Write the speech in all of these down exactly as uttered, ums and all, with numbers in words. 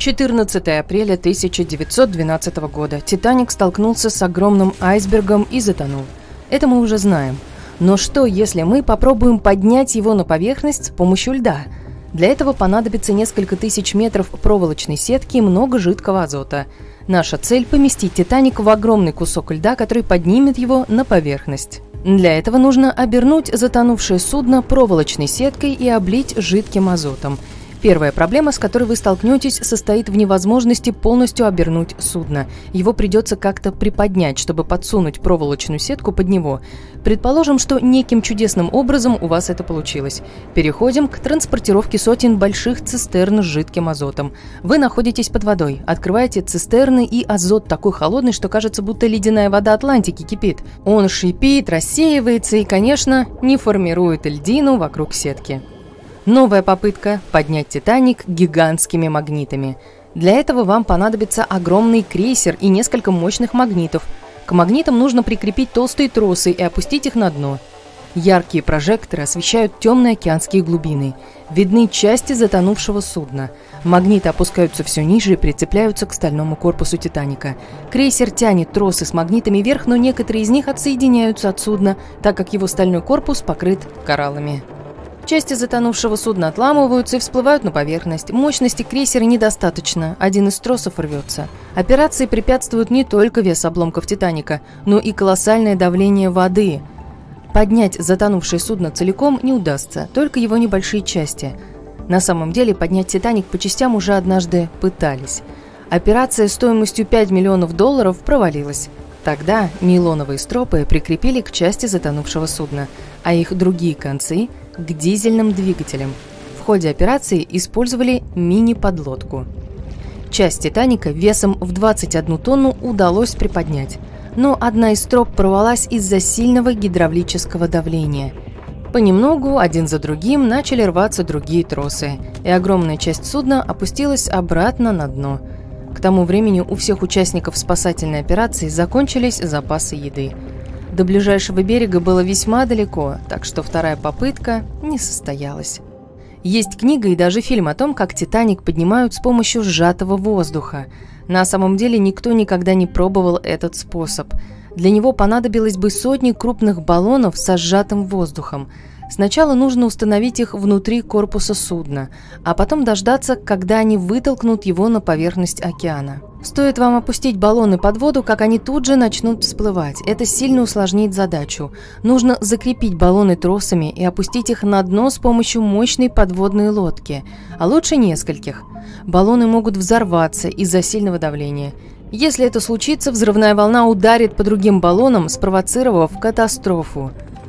четырнадцатое апреля тысяча девятьсот двенадцатого года. «Титаник» столкнулся с огромным айсбергом и затонул. Это мы уже знаем. Но что, если мы попробуем поднять его на поверхность с помощью льда? Для этого понадобится несколько тысяч метров проволочной сетки и много жидкого азота. Наша цель – поместить «Титаник» в огромный кусок льда, который поднимет его на поверхность. Для этого нужно обернуть затонувшее судно проволочной сеткой и облить жидким азотом. Первая проблема, с которой вы столкнетесь, состоит в невозможности полностью обернуть судно. Его придется как-то приподнять, чтобы подсунуть проволочную сетку под него. Предположим, что неким чудесным образом у вас это получилось. Переходим к транспортировке сотен больших цистерн с жидким азотом. Вы находитесь под водой, открываете цистерны, и азот такой холодный, что кажется, будто ледяная вода Атлантики кипит. Он шипит, рассеивается и, конечно, не формирует льдину вокруг сетки. Новая попытка поднять «Титаник» гигантскими магнитами. Для этого вам понадобится огромный крейсер и несколько мощных магнитов. К магнитам нужно прикрепить толстые тросы и опустить их на дно. Яркие прожекторы освещают темные океанские глубины. Видны части затонувшего судна. Магниты опускаются все ниже и прицепляются к стальному корпусу «Титаника». Крейсер тянет тросы с магнитами вверх, но некоторые из них отсоединяются от судна, так как его стальной корпус покрыт кораллами. Части затонувшего судна отламываются и всплывают на поверхность. Мощности крейсера недостаточно, один из тросов рвется. Операции препятствуют не только вес обломков «Титаника», но и колоссальное давление воды. Поднять затонувшее судно целиком не удастся, только его небольшие части. На самом деле поднять «Титаник» по частям уже однажды пытались. Операция стоимостью пять миллионов долларов провалилась. Тогда нейлоновые стропы прикрепили к части затонувшего судна, а их другие концы – к дизельным двигателям. В ходе операции использовали мини-подлодку. Часть «Титаника» весом в двадцать одну тонну удалось приподнять, но одна из строп порвалась из-за сильного гидравлического давления. Понемногу, один за другим, начали рваться другие тросы, и огромная часть судна опустилась обратно на дно. К тому времени у всех участников спасательной операции закончились запасы еды. До ближайшего берега было весьма далеко, так что вторая попытка не состоялась. Есть книга и даже фильм о том, как «Титаник» поднимают с помощью сжатого воздуха. На самом деле никто никогда не пробовал этот способ. Для него понадобилось бы сотни крупных баллонов со сжатым воздухом. Сначала нужно установить их внутри корпуса судна, а потом дождаться, когда они вытолкнут его на поверхность океана. Стоит вам опустить баллоны под воду, как они тут же начнут всплывать. Это сильно усложнит задачу. Нужно закрепить баллоны тросами и опустить их на дно с помощью мощной подводной лодки, а лучше нескольких. Баллоны могут взорваться из-за сильного давления. Если это случится, взрывная волна ударит по другим баллонам, спровоцировав катастрофу.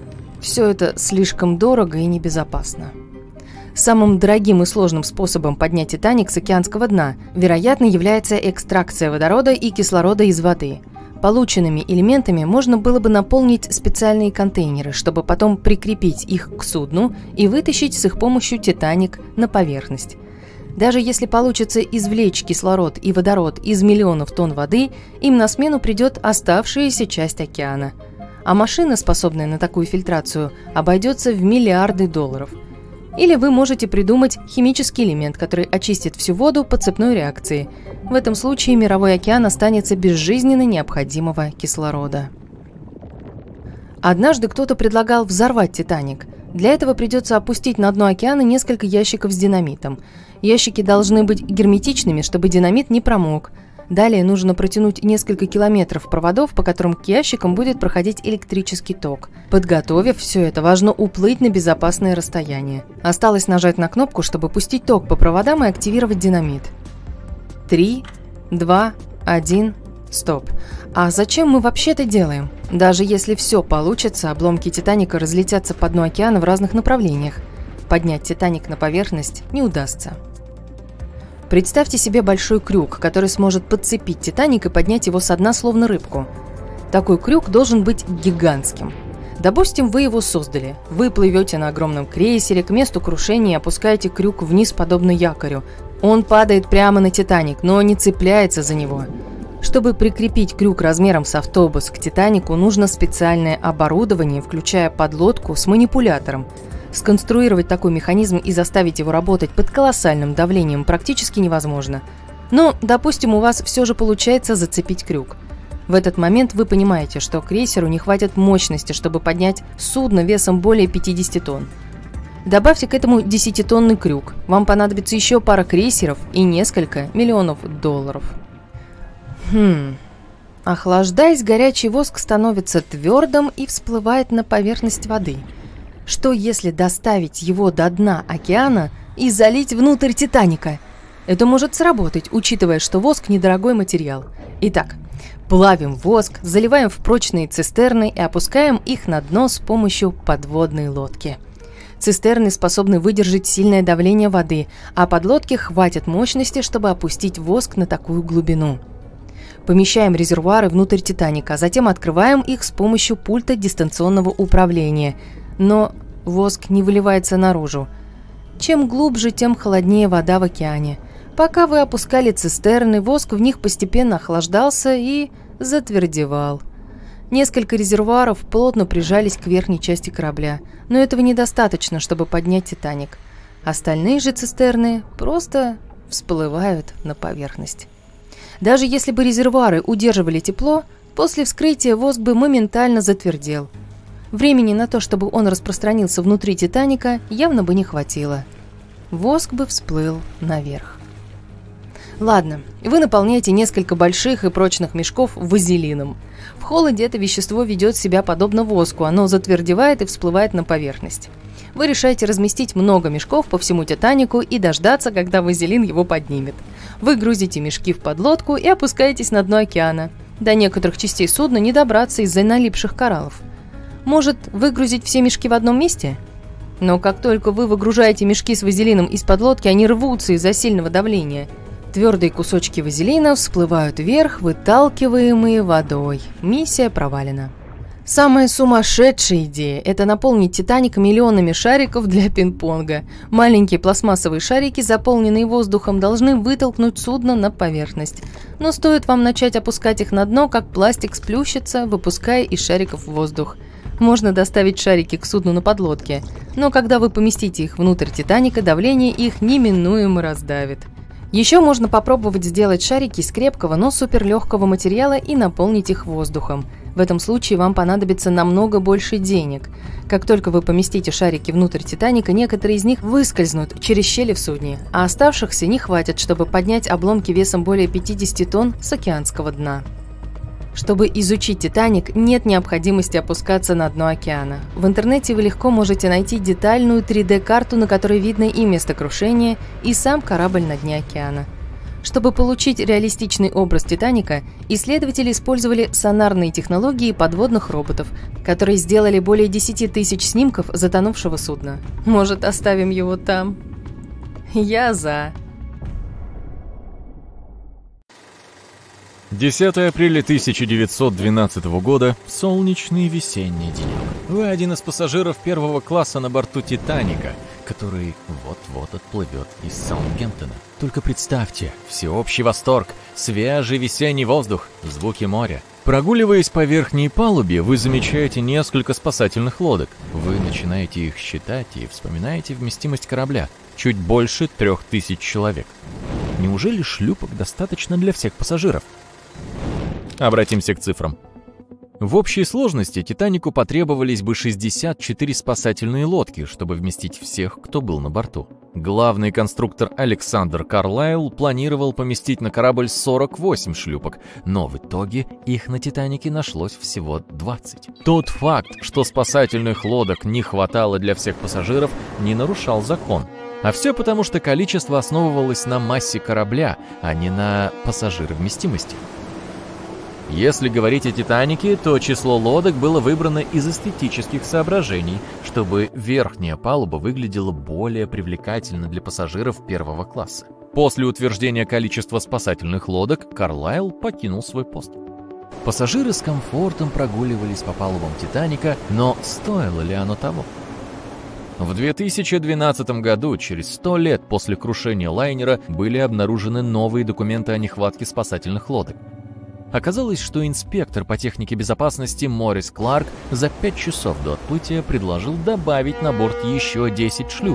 Все это слишком дорого и небезопасно. Самым дорогим и сложным способом поднять «Титаник» с океанского дна, вероятно, является экстракция водорода и кислорода из воды. Полученными элементами можно было бы наполнить специальные контейнеры, чтобы потом прикрепить их к судну и вытащить с их помощью «Титаник» на поверхность. Даже если получится извлечь кислород и водород из миллионов тонн воды, им на смену придет оставшаяся часть океана. А машина, способная на такую фильтрацию, обойдется в миллиарды долларов. Или вы можете придумать химический элемент, который очистит всю воду по цепной реакции. В этом случае мировой океан останется без жизненно необходимого кислорода. Однажды кто-то предлагал взорвать «Титаник». Для этого придется опустить на дно океана несколько ящиков с динамитом. Ящики должны быть герметичными, чтобы динамит не промок. Далее нужно протянуть несколько километров проводов, по которым к ящикам будет проходить электрический ток. Подготовив все это, важно уплыть на безопасное расстояние. Осталось нажать на кнопку, чтобы пустить ток по проводам и активировать динамит. Три, два, один, стоп. А зачем мы вообще это делаем? Даже если все получится, обломки «Титаника» разлетятся по дну океана в разных направлениях. Поднять «Титаник» на поверхность не удастся. Представьте себе большой крюк, который сможет подцепить «Титаник» и поднять его со дна, словно рыбку. Такой крюк должен быть гигантским. Допустим, вы его создали. Вы плывете на огромном крейсере к месту крушения и опускаете крюк вниз, подобно якорю. Он падает прямо на «Титаник», но не цепляется за него. Чтобы прикрепить крюк размером с автобус к «Титанику», нужно специальное оборудование, включая подлодку с манипулятором. Сконструировать такой механизм и заставить его работать под колоссальным давлением практически невозможно. Но, допустим, у вас все же получается зацепить крюк. В этот момент вы понимаете, что крейсеру не хватит мощности, чтобы поднять судно весом более пятидесяти тонн. Добавьте к этому десятитонный крюк. Вам понадобится еще пара крейсеров и несколько миллионов долларов. Хм... Охлаждаясь, горячий воск становится твердым и всплывает на поверхность воды. Что если доставить его до дна океана и залить внутрь Титаника? Это может сработать, учитывая, что воск – недорогой материал. Итак, плавим воск, заливаем в прочные цистерны и опускаем их на дно с помощью подводной лодки. Цистерны способны выдержать сильное давление воды, а подлодки хватит мощности, чтобы опустить воск на такую глубину. Помещаем резервуары внутрь Титаника, а затем открываем их с помощью пульта дистанционного управления. Но воск не выливается наружу. Чем глубже, тем холоднее вода в океане. Пока вы опускали цистерны, воск в них постепенно охлаждался и затвердевал. Несколько резервуаров плотно прижались к верхней части корабля, но этого недостаточно, чтобы поднять Титаник. Остальные же цистерны просто всплывают на поверхность. Даже если бы резервуары удерживали тепло, после вскрытия воск бы моментально затвердел. Времени на то, чтобы он распространился внутри Титаника, явно бы не хватило. Воск бы всплыл наверх. Ладно, вы наполняете несколько больших и прочных мешков вазелином. В холоде это вещество ведет себя подобно воску, оно затвердевает и всплывает на поверхность. Вы решаете разместить много мешков по всему Титанику и дождаться, когда вазелин его поднимет. Вы грузите мешки в подлодку и опускаетесь на дно океана. До некоторых частей судна не добраться из-за налипших кораллов. Может, выгрузить все мешки в одном месте? Но как только вы выгружаете мешки с вазелином из подлодки, они рвутся из-за сильного давления. Твердые кусочки вазелина всплывают вверх, выталкиваемые водой. Миссия провалена. Самая сумасшедшая идея – это наполнить Титаник миллионами шариков для пинг-понга. Маленькие пластмассовые шарики, заполненные воздухом, должны вытолкнуть судно на поверхность. Но стоит вам начать опускать их на дно, как пластик сплющится, выпуская из шариков воздух. Можно доставить шарики к судну на подлодке, но когда вы поместите их внутрь Титаника, давление их неминуемо раздавит. Еще можно попробовать сделать шарики из крепкого, но суперлегкого материала и наполнить их воздухом. В этом случае вам понадобится намного больше денег. Как только вы поместите шарики внутрь Титаника, некоторые из них выскользнут через щели в судне, а оставшихся не хватит, чтобы поднять обломки весом более пятидесяти тонн с океанского дна. Чтобы изучить Титаник, нет необходимости опускаться на дно океана. В интернете вы легко можете найти детальную три дэ карту, на которой видно и место крушения, и сам корабль на дне океана. Чтобы получить реалистичный образ Титаника, исследователи использовали сонарные технологии подводных роботов, которые сделали более десяти тысяч снимков затонувшего судна. Может, оставим его там? Я за. десятое апреля тысяча девятьсот двенадцатого года. Солнечный весенний денек. Вы один из пассажиров первого класса на борту Титаника, который вот-вот отплывет из Саутгемптона. Только представьте, всеобщий восторг, свежий весенний воздух, звуки моря. Прогуливаясь по верхней палубе, вы замечаете несколько спасательных лодок. Вы начинаете их считать и вспоминаете вместимость корабля. Чуть больше трех тысяч человек. Неужели шлюпок достаточно для всех пассажиров? Обратимся к цифрам. В общей сложности Титанику потребовались бы шестьдесят четыре спасательные лодки, чтобы вместить всех, кто был на борту. Главный конструктор Александр Карлайл планировал поместить на корабль сорок восемь шлюпок, но в итоге их на Титанике нашлось всего двадцать. Тот факт, что спасательных лодок не хватало для всех пассажиров, не нарушал закон. А все потому, что количество основывалось на массе корабля, а не на пассажировместимости. Если говорить о Титанике, то число лодок было выбрано из эстетических соображений, чтобы верхняя палуба выглядела более привлекательно для пассажиров первого класса. После утверждения количества спасательных лодок Карлайл покинул свой пост. Пассажиры с комфортом прогуливались по палубам Титаника, но стоило ли оно того? В две тысячи двенадцатом году, через сто лет после крушения лайнера, были обнаружены новые документы о нехватке спасательных лодок. Оказалось, что инспектор по технике безопасности Морис Кларк за пять часов до отплытия предложил добавить на борт еще десять шлюпок,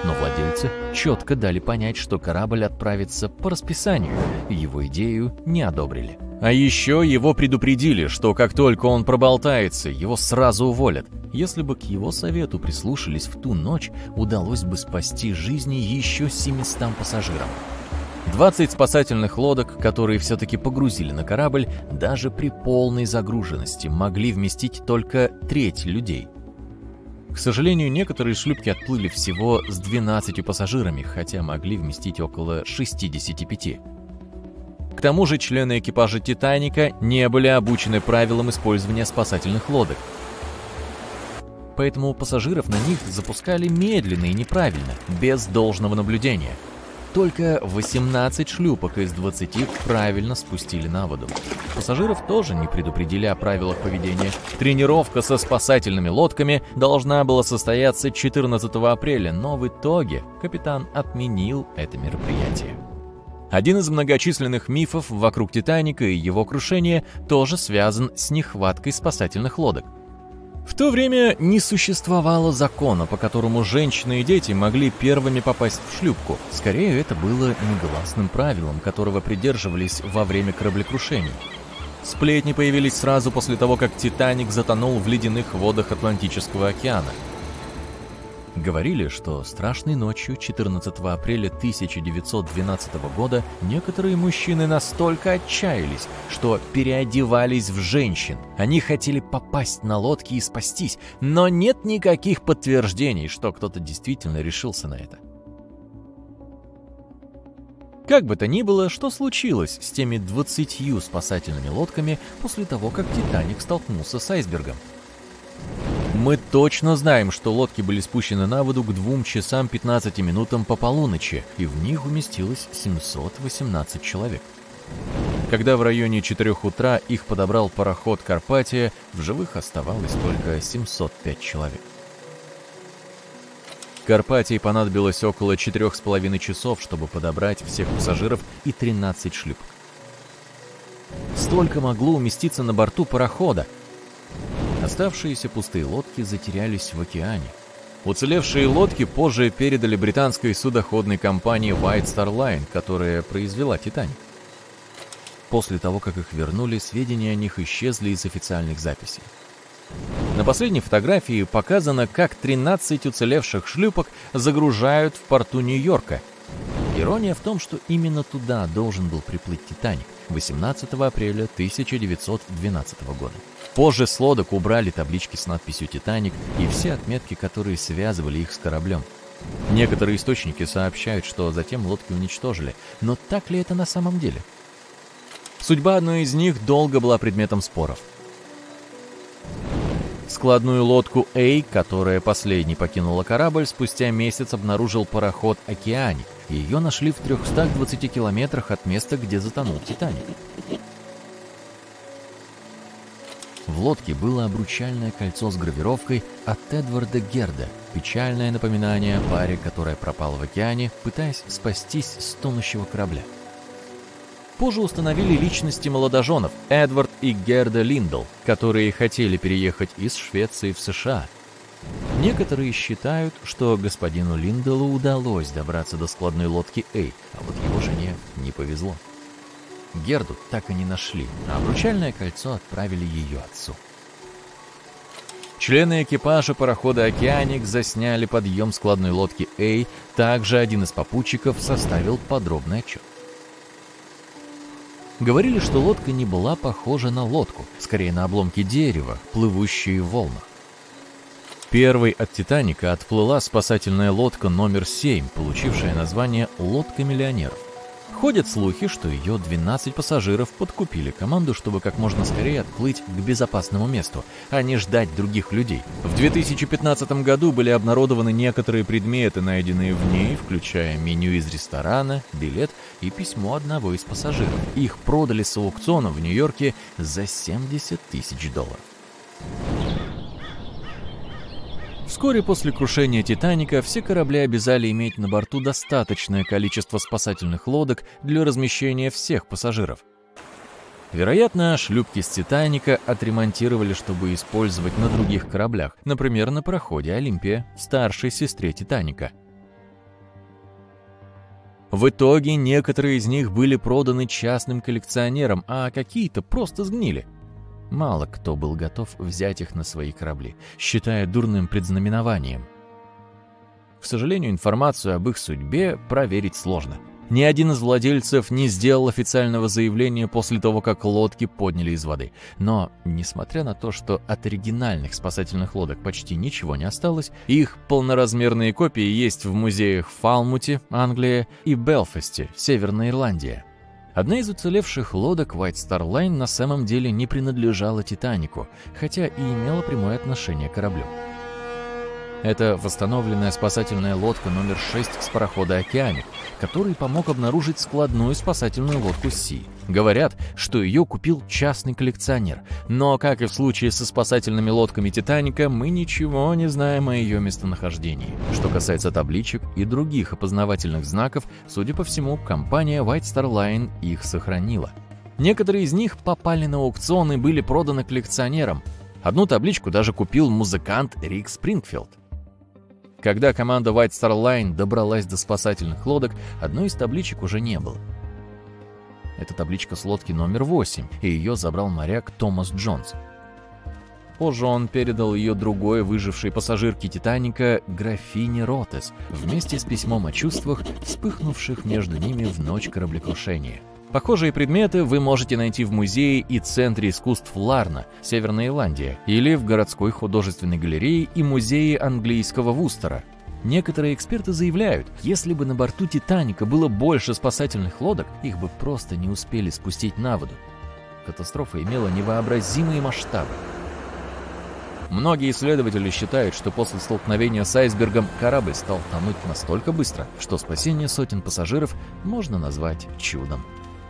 но владельцы четко дали понять, что корабль отправится по расписанию, и его идею не одобрили. А еще его предупредили, что как только он проболтается, его сразу уволят. Если бы к его совету прислушались в ту ночь, удалось бы спасти жизни еще семистам пассажирам. двадцать спасательных лодок, которые все-таки погрузили на корабль, даже при полной загруженности могли вместить только треть людей. К сожалению, некоторые шлюпки отплыли всего с двенадцатью пассажирами, хотя могли вместить около шестидесяти пяти. К тому же члены экипажа «Титаника» не были обучены правилам использования спасательных лодок. Поэтому пассажиров на них запускали медленно и неправильно, без должного наблюдения. Только восемнадцать шлюпок из двадцати правильно спустили на воду. Пассажиров тоже не предупредили о правилах поведения. Тренировка со спасательными лодками должна была состояться четырнадцатого апреля, но в итоге капитан отменил это мероприятие. Один из многочисленных мифов вокруг «Титаника» и его крушения тоже связан с нехваткой спасательных лодок. В то время не существовало закона, по которому женщины и дети могли первыми попасть в шлюпку. Скорее, это было негласным правилом, которого придерживались во время кораблекрушений. Сплетни появились сразу после того, как «Титаник» затонул в ледяных водах Атлантического океана. Говорили, что страшной ночью четырнадцатого апреля тысяча девятьсот двенадцатого года некоторые мужчины настолько отчаялись, что переодевались в женщин. Они хотели попасть на лодки и спастись, но нет никаких подтверждений, что кто-то действительно решился на это. Как бы то ни было, что случилось с теми двадцатью спасательными лодками после того, как «Титаник» столкнулся с айсбергом? Мы точно знаем, что лодки были спущены на воду к двум часам пятнадцати минутам по полуночи, и в них уместилось семьсот восемнадцать человек. Когда в районе четырёх утра их подобрал пароход «Карпатия», в живых оставалось только семьсот пять человек. «Карпатии» понадобилось около четырёх с половиной часов, чтобы подобрать всех пассажиров и тринадцать шлюпок. Столько могло уместиться на борту парохода. Оставшиеся пустые лодки затерялись в океане. Уцелевшие лодки позже передали британской судоходной компании White Star Line, которая произвела «Титаник». После того, как их вернули, сведения о них исчезли из официальных записей. На последней фотографии показано, как тринадцать уцелевших шлюпок загружают в порту Нью-Йорка. Ирония в том, что именно туда должен был приплыть «Титаник» восемнадцатого апреля тысяча девятьсот двенадцатого года. Позже с лодок убрали таблички с надписью «Титаник» и все отметки, которые связывали их с кораблем. Некоторые источники сообщают, что затем лодки уничтожили, но так ли это на самом деле? Судьба одной из них долго была предметом споров. Складную лодку «Эй», которая последней покинула корабль, спустя месяц обнаружил пароход «Океаник», и ее нашли в трёхстах двадцати километрах от места, где затонул «Титаник». В лодке было обручальное кольцо с гравировкой от Эдварда Герда, печальное напоминание о паре, которая пропала в океане, пытаясь спастись с тонущего корабля. Позже установили личности молодоженов Эдвард и Герда Линдл, которые хотели переехать из Швеции в США. Некоторые считают, что господину Линдлу удалось добраться до складной лодки «Эй», а вот его жене не повезло. Герду так и не нашли, а обручальное кольцо отправили ее отцу. Члены экипажа парохода «Океаник» засняли подъем складной лодки «Эй», также один из попутчиков составил подробный отчет. Говорили, что лодка не была похожа на лодку, скорее на обломки дерева, плывущие в волнах. Первой от «Титаника» отплыла спасательная лодка номер семь, получившая название «Лодка миллионеров». Ходят слухи, что ее двенадцать пассажиров подкупили команду, чтобы как можно скорее отплыть к безопасному месту, а не ждать других людей. В две тысячи пятнадцатом году были обнародованы некоторые предметы, найденные в ней, включая меню из ресторана, билет и письмо одного из пассажиров. Их продали с аукциона в Нью-Йорке за семьдесят тысяч долларов. Вскоре после крушения «Титаника» все корабли обязали иметь на борту достаточное количество спасательных лодок для размещения всех пассажиров. Вероятно, шлюпки с «Титаника» отремонтировали, чтобы использовать на других кораблях, например, на пароходе «Олимпия», старшей сестре «Титаника». В итоге некоторые из них были проданы частным коллекционерам, а какие-то просто сгнили. Мало кто был готов взять их на свои корабли, считая дурным предзнаменованием. К сожалению, информацию об их судьбе проверить сложно. Ни один из владельцев не сделал официального заявления после того, как лодки подняли из воды. Но, несмотря на то, что от оригинальных спасательных лодок почти ничего не осталось, их полноразмерные копии есть в музеях в Фалмуте, Англия, и Белфасте, Северная Ирландия. Одна из уцелевших лодок White Star Line на самом деле не принадлежала «Титанику», хотя и имела прямое отношение к кораблю. Это восстановленная спасательная лодка номер шесть с парохода «Океаник», который помог обнаружить складную спасательную лодку «Си». Говорят, что ее купил частный коллекционер, но, как и в случае со спасательными лодками «Титаника», мы ничего не знаем о ее местонахождении. Что касается табличек и других опознавательных знаков, судя по всему, компания White Star Line их сохранила. Некоторые из них попали на аукцион и были проданы коллекционерам. Одну табличку даже купил музыкант Рик Спрингфилд. Когда команда White Star Line добралась до спасательных лодок, одной из табличек уже не было. Это табличка с лодки номер восемь, и ее забрал моряк Томас Джонс. Позже он передал ее другой выжившей пассажирке «Титаника» графине Ротес вместе с письмом о чувствах, вспыхнувших между ними в ночь кораблекрушения. Похожие предметы вы можете найти в музее и Центре искусств Ларна, Северная Ирландия, или в городской художественной галерее и музее английского Вустера. Некоторые эксперты заявляют, если бы на борту «Титаника» было больше спасательных лодок, их бы просто не успели спустить на воду. Катастрофа имела невообразимые масштабы. Многие исследователи считают, что после столкновения с айсбергом корабль стал тонуть настолько быстро, что спасение сотен пассажиров можно назвать чудом.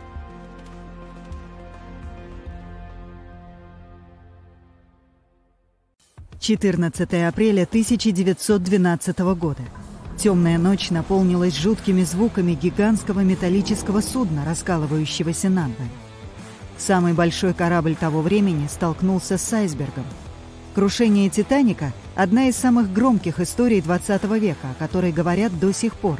четырнадцатое апреля тысяча девятьсот двенадцатого года. Темная ночь наполнилась жуткими звуками гигантского металлического судна, раскалывающегося надвое. Самый большой корабль того времени столкнулся с айсбергом. Крушение «Титаника» — одна из самых громких историй двадцатого века, о которой говорят до сих пор.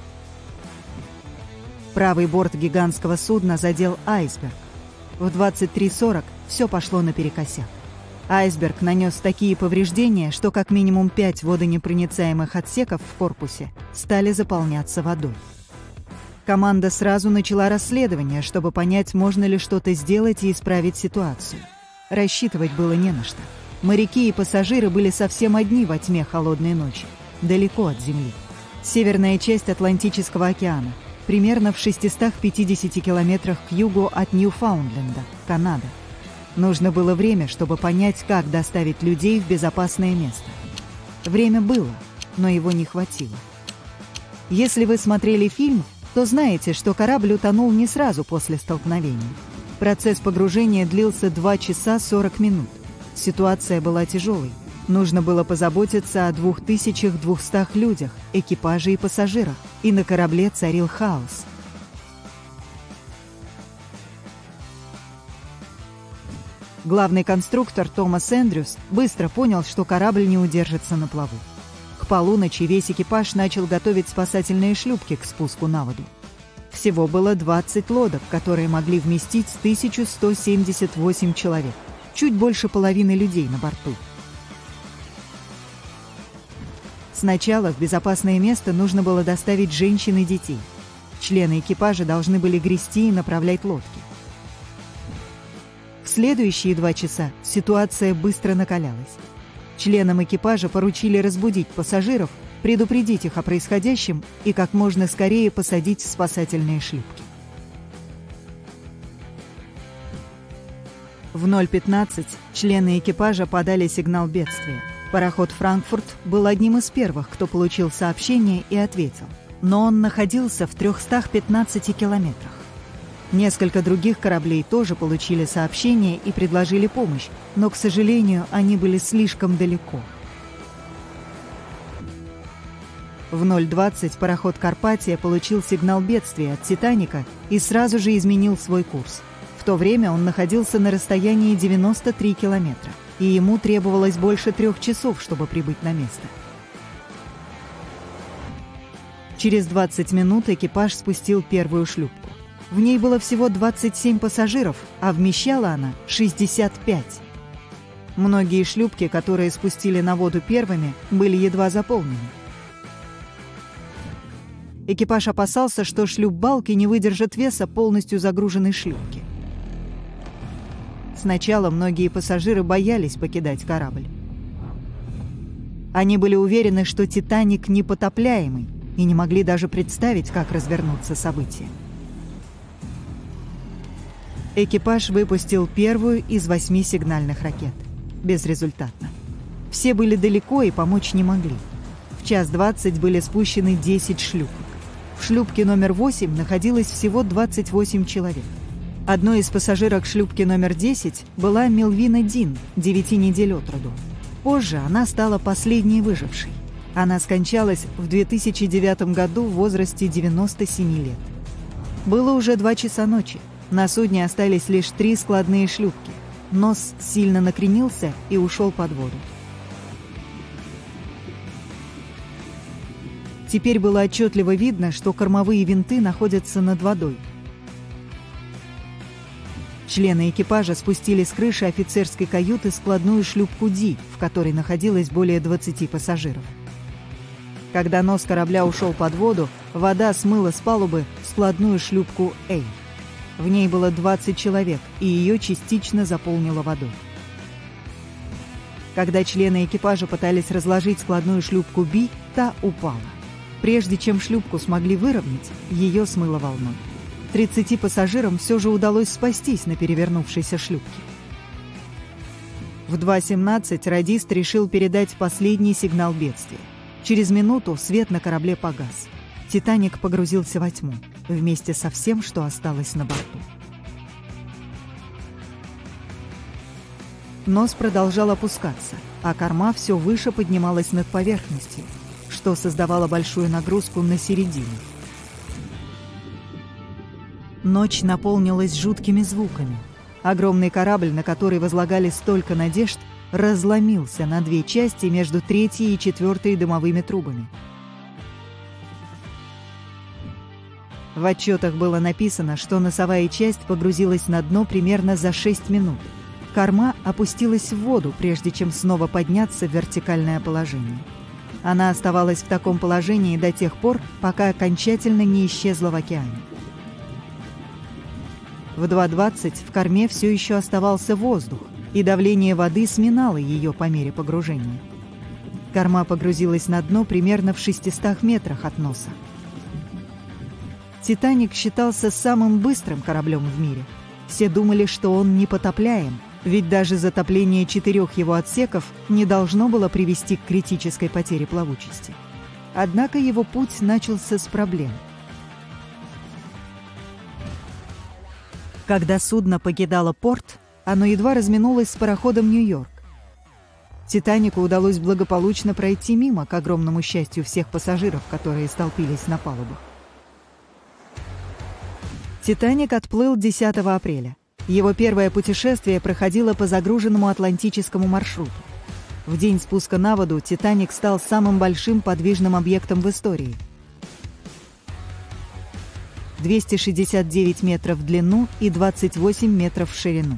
Правый борт гигантского судна задел айсберг. В двадцать три сорок все пошло наперекосяк. Айсберг нанес такие повреждения, что как минимум пять водонепроницаемых отсеков в корпусе стали заполняться водой. Команда сразу начала расследование, чтобы понять, можно ли что-то сделать и исправить ситуацию. Рассчитывать было не на что. Моряки и пассажиры были совсем одни во тьме холодной ночи, далеко от земли. Северная часть Атлантического океана, примерно в шестистах пятидесяти километрах к югу от Ньюфаундленда, Канада. Нужно было время, чтобы понять, как доставить людей в безопасное место. Время было, но его не хватило. Если вы смотрели фильм, то знаете, что корабль утонул не сразу после столкновения. Процесс погружения длился два часа сорок минут. Ситуация была тяжелой. Нужно было позаботиться о двух тысячах двухстах людях, экипаже и пассажирах, и на корабле царил хаос. Главный конструктор Томас Эндрюс быстро понял, что корабль не удержится на плаву. К полуночи весь экипаж начал готовить спасательные шлюпки к спуску на воду. Всего было двадцать лодок, которые могли вместить тысячу сто семьдесят восемь человек, чуть больше половины людей на борту. Сначала в безопасное место нужно было доставить женщин и детей. Члены экипажа должны были грести и направлять лодки. В следующие два часа ситуация быстро накалялась. Членам экипажа поручили разбудить пассажиров, предупредить их о происходящем и как можно скорее посадить в спасательные шлюпки. В ноль пятнадцать члены экипажа подали сигнал бедствия. Пароход «Франкфурт» был одним из первых, кто получил сообщение и ответил. Но он находился в трёхстах пятнадцати километрах. Несколько других кораблей тоже получили сообщение и предложили помощь, но, к сожалению, они были слишком далеко. В ноль двадцать пароход «Карпатия» получил сигнал бедствия от «Титаника» и сразу же изменил свой курс. В то время он находился на расстоянии девяноста трёх километра, и ему требовалось больше трех часов, чтобы прибыть на место. Через двадцать минут экипаж спустил первую шлюпку. В ней было всего двадцать семь пассажиров, а вмещала она шестьдесят пять. Многие шлюпки, которые спустили на воду первыми, были едва заполнены. Экипаж опасался, что шлюпбалки не выдержат веса полностью загруженной шлюпки. Сначала многие пассажиры боялись покидать корабль. Они были уверены, что «Титаник» непотопляемый, и не могли даже представить, как развернутся события. Экипаж выпустил первую из восьми сигнальных ракет. Безрезультатно. Все были далеко и помочь не могли. В час двадцать были спущены десять шлюпок. В шлюпке номер восемь находилось всего двадцать восемь человек. Одной из пассажирок шлюпки номер десять была Мелвина Дин, девяти недель от роду. Позже она стала последней выжившей. Она скончалась в две тысячи девятом году в возрасте девяноста семи лет. Было уже два часа ночи. На судне остались лишь три складные шлюпки. Нос сильно накренился и ушел под воду. Теперь было отчетливо видно, что кормовые винты находятся над водой. Члены экипажа спустили с крыши офицерской каюты складную шлюпку «Ди», в которой находилось более двадцати пассажиров. Когда нос корабля ушел под воду, вода смыла с палубы складную шлюпку «Эй». В ней было двадцать человек, и ее частично заполнило водой. Когда члены экипажа пытались разложить складную шлюпку «Би», та упала. Прежде чем шлюпку смогли выровнять, ее смыло волной. тридцати пассажирам все же удалось спастись на перевернувшейся шлюпке. В два семнадцать радист решил передать последний сигнал бедствия. Через минуту свет на корабле погас. «Титаник» погрузился во тьму, вместе со всем, что осталось на борту. Нос продолжал опускаться, а корма все выше поднималась над поверхностью, что создавало большую нагрузку на середину. Ночь наполнилась жуткими звуками. Огромный корабль, на который возлагали столько надежд, разломился на две части между третьей и четвертой дымовыми трубами. В отчетах было написано, что носовая часть погрузилась на дно примерно за шесть минут. Корма опустилась в воду, прежде чем снова подняться в вертикальное положение. Она оставалась в таком положении до тех пор, пока окончательно не исчезла в океане. В два двадцать в корме все еще оставался воздух, и давление воды сминало ее по мере погружения. Корма погрузилась на дно примерно в шестистах метрах от носа. «Титаник» считался самым быстрым кораблем в мире. Все думали, что он непотопляем, ведь даже затопление четырех его отсеков не должно было привести к критической потере плавучести. Однако его путь начался с проблем. Когда судно покидало порт, оно едва разминулось с пароходом «Нью-Йорк». «Титанику» удалось благополучно пройти мимо, к огромному счастью всех пассажиров, которые столпились на палубах. «Титаник» отплыл десятого апреля. Его первое путешествие проходило по загруженному атлантическому маршруту. В день спуска на воду «Титаник» стал самым большим подвижным объектом в истории. двести шестьдесят девять метров в длину и двадцать восемь метров в ширину.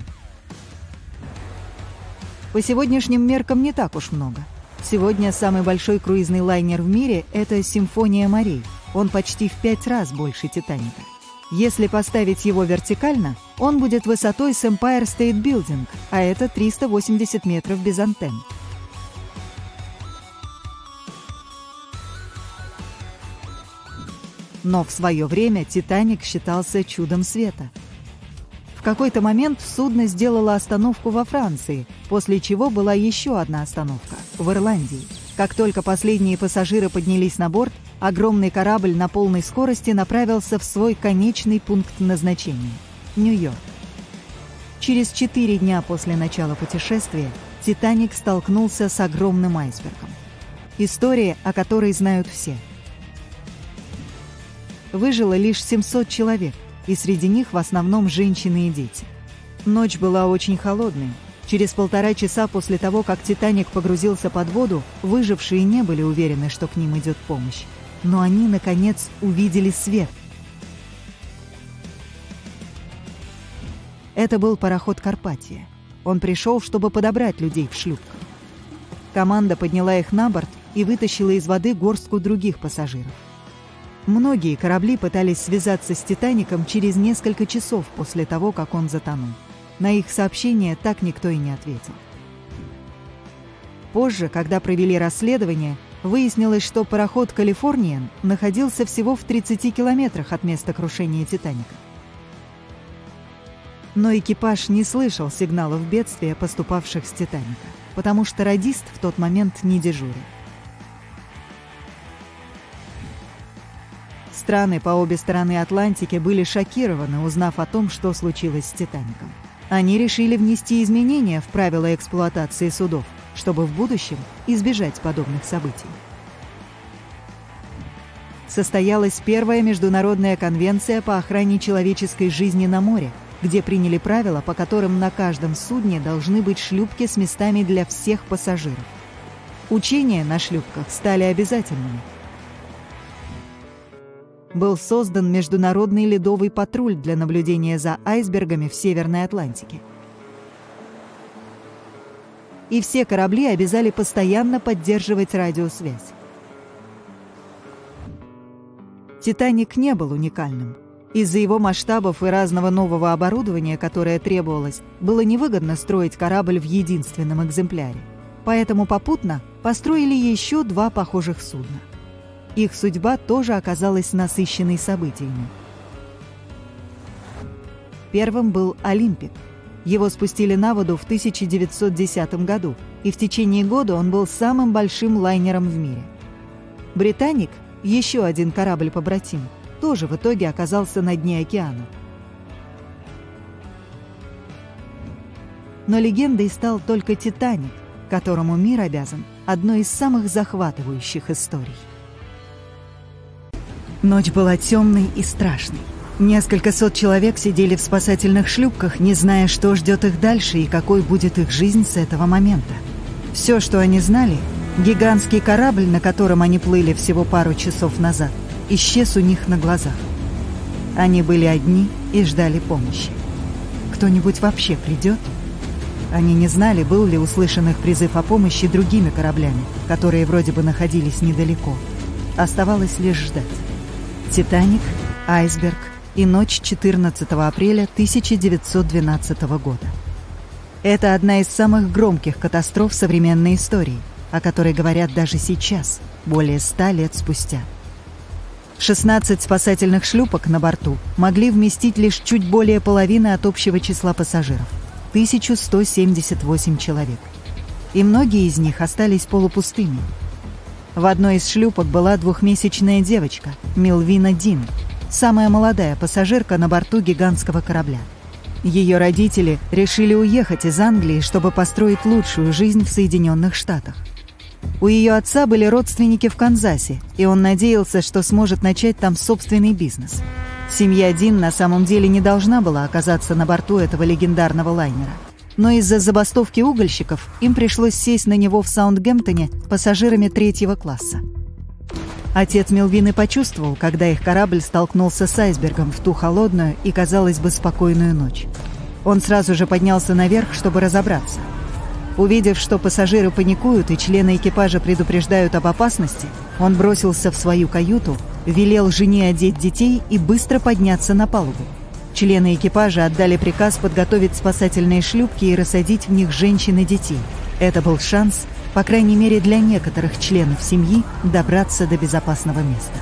По сегодняшним меркам не так уж много. Сегодня самый большой круизный лайнер в мире – это «Симфония морей». Он почти в пять раз больше «Титаника». Если поставить его вертикально, он будет высотой с Empire State Building, а это триста восемьдесят метров без антенн. Но в свое время «Титаник» считался чудом света. В какой-то момент судно сделало остановку во Франции, после чего была еще одна остановка – в Ирландии. Как только последние пассажиры поднялись на борт, огромный корабль на полной скорости направился в свой конечный пункт назначения – Нью-Йорк. Через четыре дня после начала путешествия «Титаник» столкнулся с огромным айсбергом. История, о которой знают все. Выжило лишь семьсот человек, и среди них в основном женщины и дети. Ночь была очень холодной. Через полтора часа после того, как «Титаник» погрузился под воду, выжившие не были уверены, что к ним идет помощь. но они, наконец, увидели свет. Это был пароход «Карпатия». Он пришел, чтобы подобрать людей в шлюпках. Команда подняла их на борт и вытащила из воды горстку других пассажиров. Многие корабли пытались связаться с «Титаником» через несколько часов после того, как он затонул. На их сообщения так никто и не ответил. Позже, когда провели расследование, выяснилось, что пароход «Калифорниан» находился всего в тридцати километрах от места крушения «Титаника». Но экипаж не слышал сигналов бедствия, поступавших с «Титаника», потому что радист в тот момент не дежурил. Страны по обе стороны Атлантики были шокированы, узнав о том, что случилось с «Титаником». Они решили внести изменения в правила эксплуатации судов, чтобы в будущем избежать подобных событий. Состоялась первая международная конвенция по охране человеческой жизни на море, где приняли правила, по которым на каждом судне должны быть шлюпки с местами для всех пассажиров. Учения на шлюпках стали обязательными. Был создан международный ледовый патруль для наблюдения за айсбергами в Северной Атлантике. И все корабли обязали постоянно поддерживать радиосвязь. «Титаник» не был уникальным. Из-за его масштабов и разного нового оборудования, которое требовалось, было невыгодно строить корабль в единственном экземпляре. Поэтому попутно построили еще два похожих судна. Их судьба тоже оказалась насыщенной событиями. Первым был «Олимпик». Его спустили на воду в тысяча девятьсот десятом году, и в течение года он был самым большим лайнером в мире. «Британик», еще один корабль-побратим, тоже в итоге оказался на дне океана. Но легендой стал только «Титаник», которому мир обязан одной из самых захватывающих историй. Ночь была темной и страшной. Несколько сот человек сидели в спасательных шлюпках, не зная, что ждет их дальше и какой будет их жизнь с этого момента. Все, что они знали, гигантский корабль, на котором они плыли всего пару часов назад, исчез у них на глазах. Они были одни и ждали помощи. Кто-нибудь вообще придет? Они не знали, был ли услышан их призыв о помощи другими кораблями, которые вроде бы находились недалеко. Оставалось лишь ждать. «Титаник», «Айсберг» и ночь четырнадцатого апреля тысяча девятьсот двенадцатого года. Это одна из самых громких катастроф современной истории, о которой говорят даже сейчас, более ста лет спустя. шестнадцать спасательных шлюпок на борту могли вместить лишь чуть более половины от общего числа пассажиров – тысяча сто семьдесят восемь человек. И многие из них остались полупустыми. В одной из шлюпок была двухмесячная девочка, Мелвина Дин, самая молодая пассажирка на борту гигантского корабля. Ее родители решили уехать из Англии, чтобы построить лучшую жизнь в Соединенных Штатах. У ее отца были родственники в Канзасе, и он надеялся, что сможет начать там собственный бизнес. Семья Дин на самом деле не должна была оказаться на борту этого легендарного лайнера. Но из-за забастовки угольщиков им пришлось сесть на него в Саундгемптоне пассажирами третьего класса. Отец Мелвины почувствовал, когда их корабль столкнулся с айсбергом в ту холодную и, казалось бы, спокойную ночь. Он сразу же поднялся наверх, чтобы разобраться. Увидев, что пассажиры паникуют и члены экипажа предупреждают об опасности, он бросился в свою каюту, велел жене одеть детей и быстро подняться на палубу. Члены экипажа отдали приказ подготовить спасательные шлюпки и рассадить в них женщин и детей. Это был шанс, по крайней мере для некоторых членов семьи, добраться до безопасного места.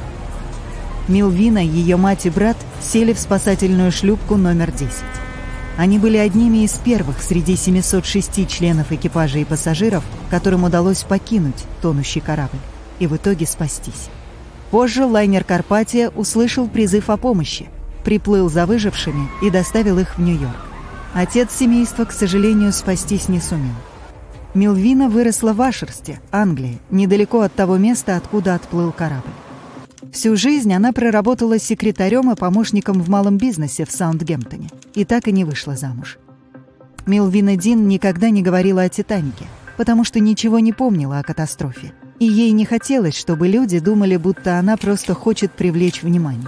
Мелвина, ее мать и брат сели в спасательную шлюпку номер десять. Они были одними из первых среди семисот шести членов экипажа и пассажиров, которым удалось покинуть тонущий корабль и в итоге спастись. Позже лайнер «Карпатия» услышал призыв о помощи, приплыл за выжившими и доставил их в Нью-Йорк. Отец семейства, к сожалению, спастись не сумел. Мелвина выросла в Ашерсте, Англия, недалеко от того места, откуда отплыл корабль. Всю жизнь она проработала секретарем и помощником в малом бизнесе в Саундгемптоне и так и не вышла замуж. Мелвина Дин никогда не говорила о «Титанике», потому что ничего не помнила о катастрофе и ей не хотелось, чтобы люди думали, будто она просто хочет привлечь внимание.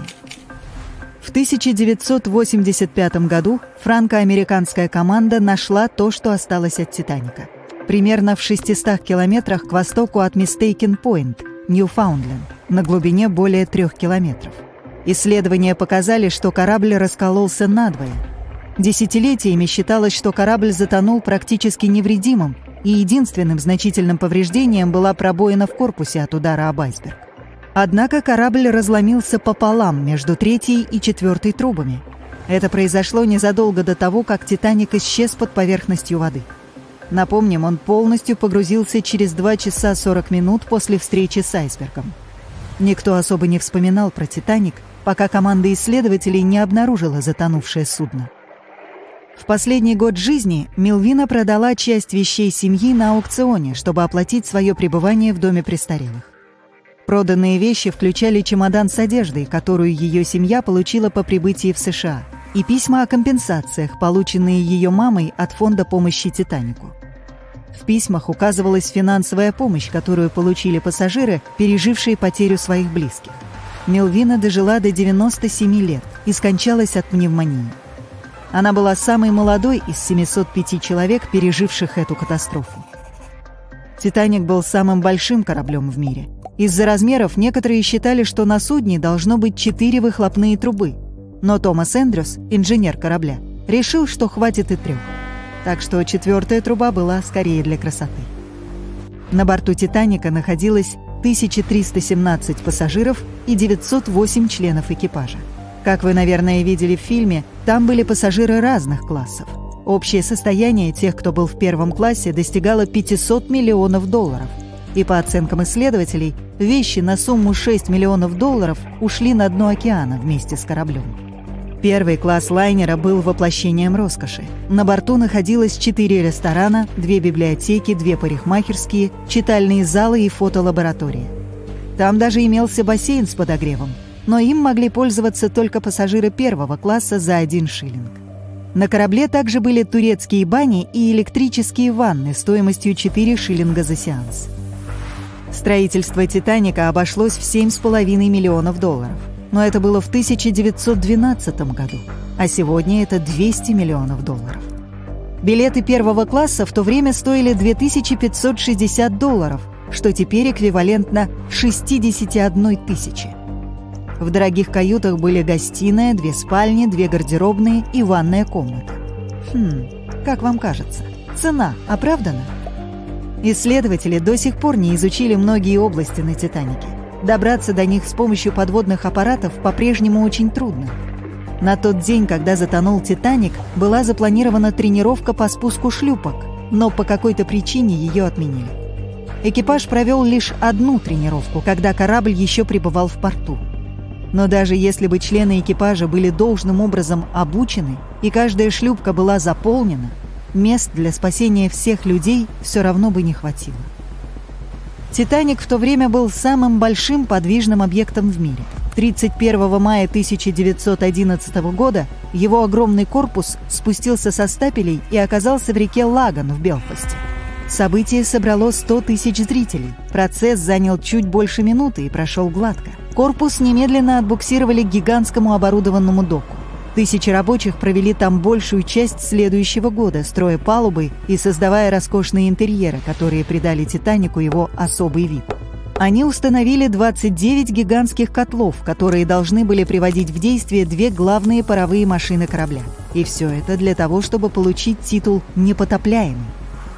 В тысяча девятьсот восемьдесят пятом году франко-американская команда нашла то, что осталось от «Титаника». Примерно в шестистах километрах к востоку от Мистейкен-Пойнт, Ньюфаундленд, на глубине более трех километров. Исследования показали, что корабль раскололся надвое. Десятилетиями считалось, что корабль затонул практически невредимым, и единственным значительным повреждением была пробоина в корпусе от удара об айсберг. Однако корабль разломился пополам между третьей и четвертой трубами. Это произошло незадолго до того, как «Титаник» исчез под поверхностью воды. Напомним, он полностью погрузился через два часа сорок минут после встречи с айсбергом. Никто особо не вспоминал про «Титаник», пока команда исследователей не обнаружила затонувшее судно. В последний год жизни Мелвина продала часть вещей семьи на аукционе, чтобы оплатить свое пребывание в доме престарелых. Проданные вещи включали чемодан с одеждой, которую ее семья получила по прибытии в США, и письма о компенсациях, полученные ее мамой от фонда помощи «Титанику». В письмах указывалась финансовая помощь, которую получили пассажиры, пережившие потерю своих близких. Мелвина дожила до девяноста семи лет и скончалась от пневмонии. Она была самой молодой из семисот пяти человек, переживших эту катастрофу. «Титаник» был самым большим кораблем в мире. Из-за размеров некоторые считали, что на судне должно быть четыре выхлопные трубы. Но Томас Эндрюс, инженер корабля, решил, что хватит и трех. Так что четвертая труба была скорее для красоты. На борту «Титаника» находилось тысяча триста семнадцать пассажиров и девятьсот восемь членов экипажа. Как вы, наверное, видели в фильме, там были пассажиры разных классов. Общее состояние тех, кто был в первом классе, достигало пятисот миллионов долларов. И по оценкам исследователей, вещи на сумму шесть миллионов долларов ушли на дно океана вместе с кораблем. Первый класс лайнера был воплощением роскоши. На борту находилось четыре ресторана, две библиотеки, две парикмахерские, читальные залы и фотолаборатория. Там даже имелся бассейн с подогревом, но им могли пользоваться только пассажиры первого класса за один шиллинг. На корабле также были турецкие бани и электрические ванны стоимостью четыре шиллинга за сеанс. Строительство «Титаника» обошлось в семь с половиной миллионов долларов. Но это было в тысяча девятьсот двенадцатом году, а сегодня это двести миллионов долларов. Билеты первого класса в то время стоили две тысячи пятьсот шестьдесят долларов, что теперь эквивалентно шестидесяти одной тысяче. В дорогих каютах были гостиная, две спальни, две гардеробные и ванная комната. Хм, как вам кажется, цена оправдана? Исследователи до сих пор не изучили многие области на «Титанике». Добраться до них с помощью подводных аппаратов по-прежнему очень трудно. На тот день, когда затонул «Титаник», была запланирована тренировка по спуску шлюпок, но по какой-то причине ее отменили. Экипаж провел лишь одну тренировку, когда корабль еще пребывал в порту. Но даже если бы члены экипажа были должным образом обучены и каждая шлюпка была заполнена, мест для спасения всех людей все равно бы не хватило. «Титаник» в то время был самым большим подвижным объектом в мире. тридцать первого мая тысяча девятьсот одиннадцатого года его огромный корпус спустился со стапелей и оказался в реке Лаган в Белфасте. Событие собрало сто тысяч зрителей. Процесс занял чуть больше минуты и прошел гладко. Корпус немедленно отбуксировали к гигантскому оборудованному доку. Тысячи рабочих провели там большую часть следующего года, строя палубы и создавая роскошные интерьеры, которые придали «Титанику» его особый вид. Они установили двадцать девять гигантских котлов, которые должны были приводить в действие две главные паровые машины корабля. И все это для того, чтобы получить титул «Непотопляемый».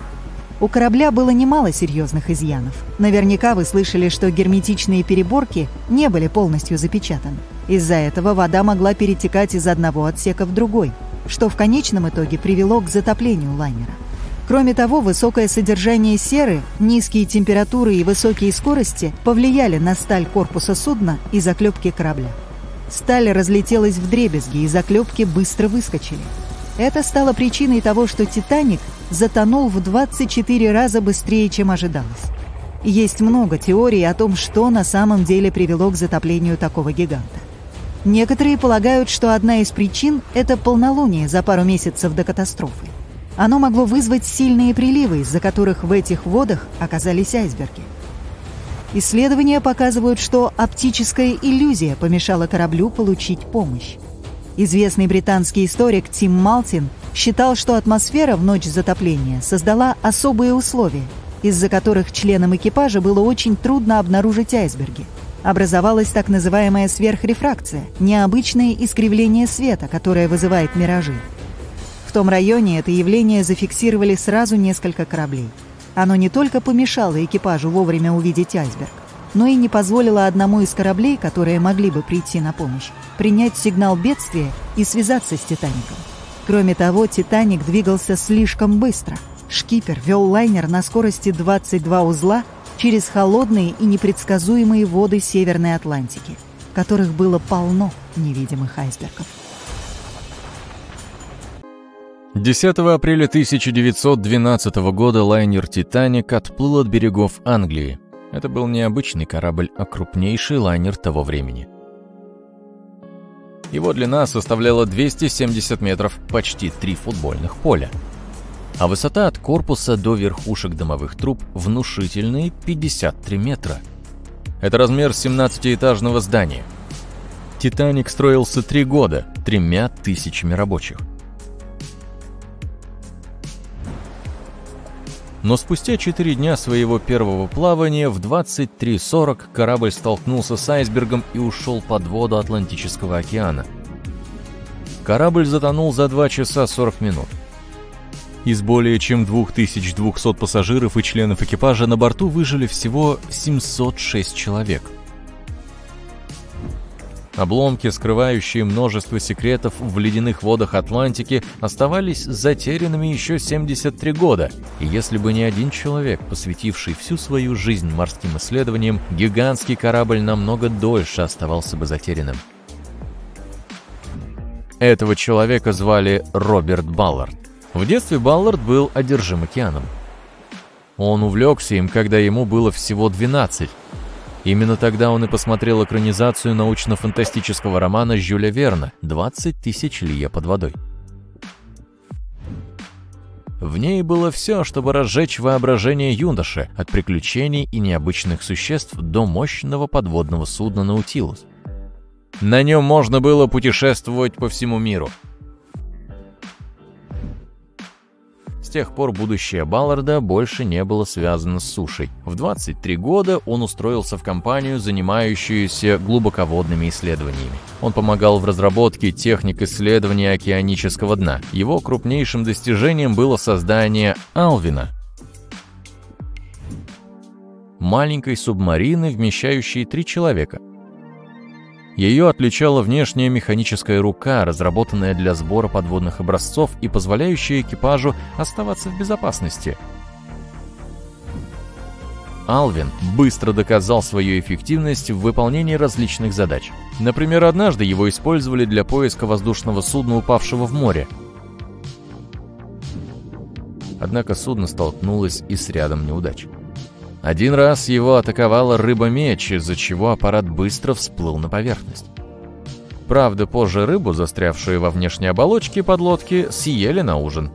У корабля было немало серьезных изъянов. Наверняка вы слышали, что герметичные переборки не были полностью запечатаны. Из-за этого вода могла перетекать из одного отсека в другой, что в конечном итоге привело к затоплению лайнера. Кроме того, высокое содержание серы, низкие температуры и высокие скорости повлияли на сталь корпуса судна и заклепки корабля. Сталь разлетелась вдребезги, и заклепки быстро выскочили. Это стало причиной того, что «Титаник» затонул в двадцать четыре раза быстрее, чем ожидалось. Есть много теорий о том, что на самом деле привело к затоплению такого гиганта. Некоторые полагают, что одна из причин – это полнолуние за пару месяцев до катастрофы. Оно могло вызвать сильные приливы, из-за которых в этих водах оказались айсберги. Исследования показывают, что оптическая иллюзия помешала кораблю получить помощь. Известный британский историк Тим Малтин считал, что атмосфера в ночь затопления создала особые условия, из-за которых членам экипажа было очень трудно обнаружить айсберги. Образовалась так называемая сверхрефракция – необычное искривление света, которое вызывает миражи. В том районе это явление зафиксировали сразу несколько кораблей. Оно не только помешало экипажу вовремя увидеть айсберг, но и не позволило одному из кораблей, которые могли бы прийти на помощь, принять сигнал бедствия и связаться с «Титаником». Кроме того, «Титаник» двигался слишком быстро. Шкипер вел лайнер на скорости двадцать два узла через холодные и непредсказуемые воды Северной Атлантики, в которых было полно невидимых айсбергов. десятого апреля тысяча девятьсот двенадцатого года лайнер «Титаник» отплыл от берегов Англии. Это был не обычный корабль, а крупнейший лайнер того времени. Его длина составляла двести семьдесят метров, почти три футбольных поля. А высота от корпуса до верхушек дымовых труб внушительные пятьдесят три метра. Это размер семнадцатиэтажного здания. «Титаник» строился три года, тремя тысячами рабочих. Но спустя четыре дня своего первого плавания в двадцать три сорок корабль столкнулся с айсбергом и ушел под воду Атлантического океана. Корабль затонул за два часа сорок минут. Из более чем двух тысяч двухсот пассажиров и членов экипажа на борту выжили всего семьсот шесть человек. Обломки, скрывающие множество секретов в ледяных водах Атлантики, оставались затерянными еще семьдесят три года, и если бы не один человек, посвятивший всю свою жизнь морским исследованиям, гигантский корабль намного дольше оставался бы затерянным. Этого человека звали Роберт Баллард. В детстве Баллард был одержим океаном. Он увлекся им, когда ему было всего двенадцать. Именно тогда он и посмотрел экранизацию научно-фантастического романа Жюля Верна «двадцать тысяч лье под водой». В ней было все, чтобы разжечь воображение юноши, от приключений и необычных существ до мощного подводного судна «Наутилус». На нем можно было путешествовать по всему миру. С тех пор будущее Балларда больше не было связано с сушей. В двадцать три года он устроился в компанию, занимающуюся глубоководными исследованиями. Он помогал в разработке техник исследования океанического дна. Его крупнейшим достижением было создание Алвина — маленькой субмарины, вмещающей три человека. Ее отличала внешняя механическая рука, разработанная для сбора подводных образцов и позволяющая экипажу оставаться в безопасности. Алвин быстро доказал свою эффективность в выполнении различных задач. Например, однажды его использовали для поиска воздушного судна, упавшего в море. Однако судно столкнулось и с рядом неудач. Один раз его атаковала рыба-меч, из-за чего аппарат быстро всплыл на поверхность. Правда, позже рыбу, застрявшую во внешней оболочке подлодки, съели на ужин.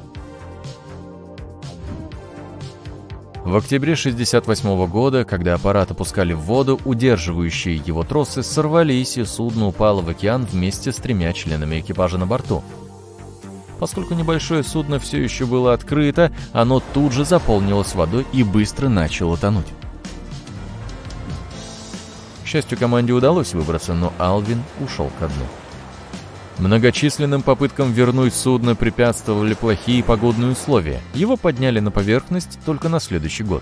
В октябре шестьдесят восьмого года, когда аппарат опускали в воду, удерживающие его тросы сорвались, и судно упало в океан вместе с тремя членами экипажа на борту. Поскольку небольшое судно все еще было открыто, оно тут же заполнилось водой и быстро начало тонуть. К счастью, команде удалось выбраться, но Алвин ушел ко дну. Многочисленным попыткам вернуть судно препятствовали плохие погодные условия. Его подняли на поверхность только на следующий год.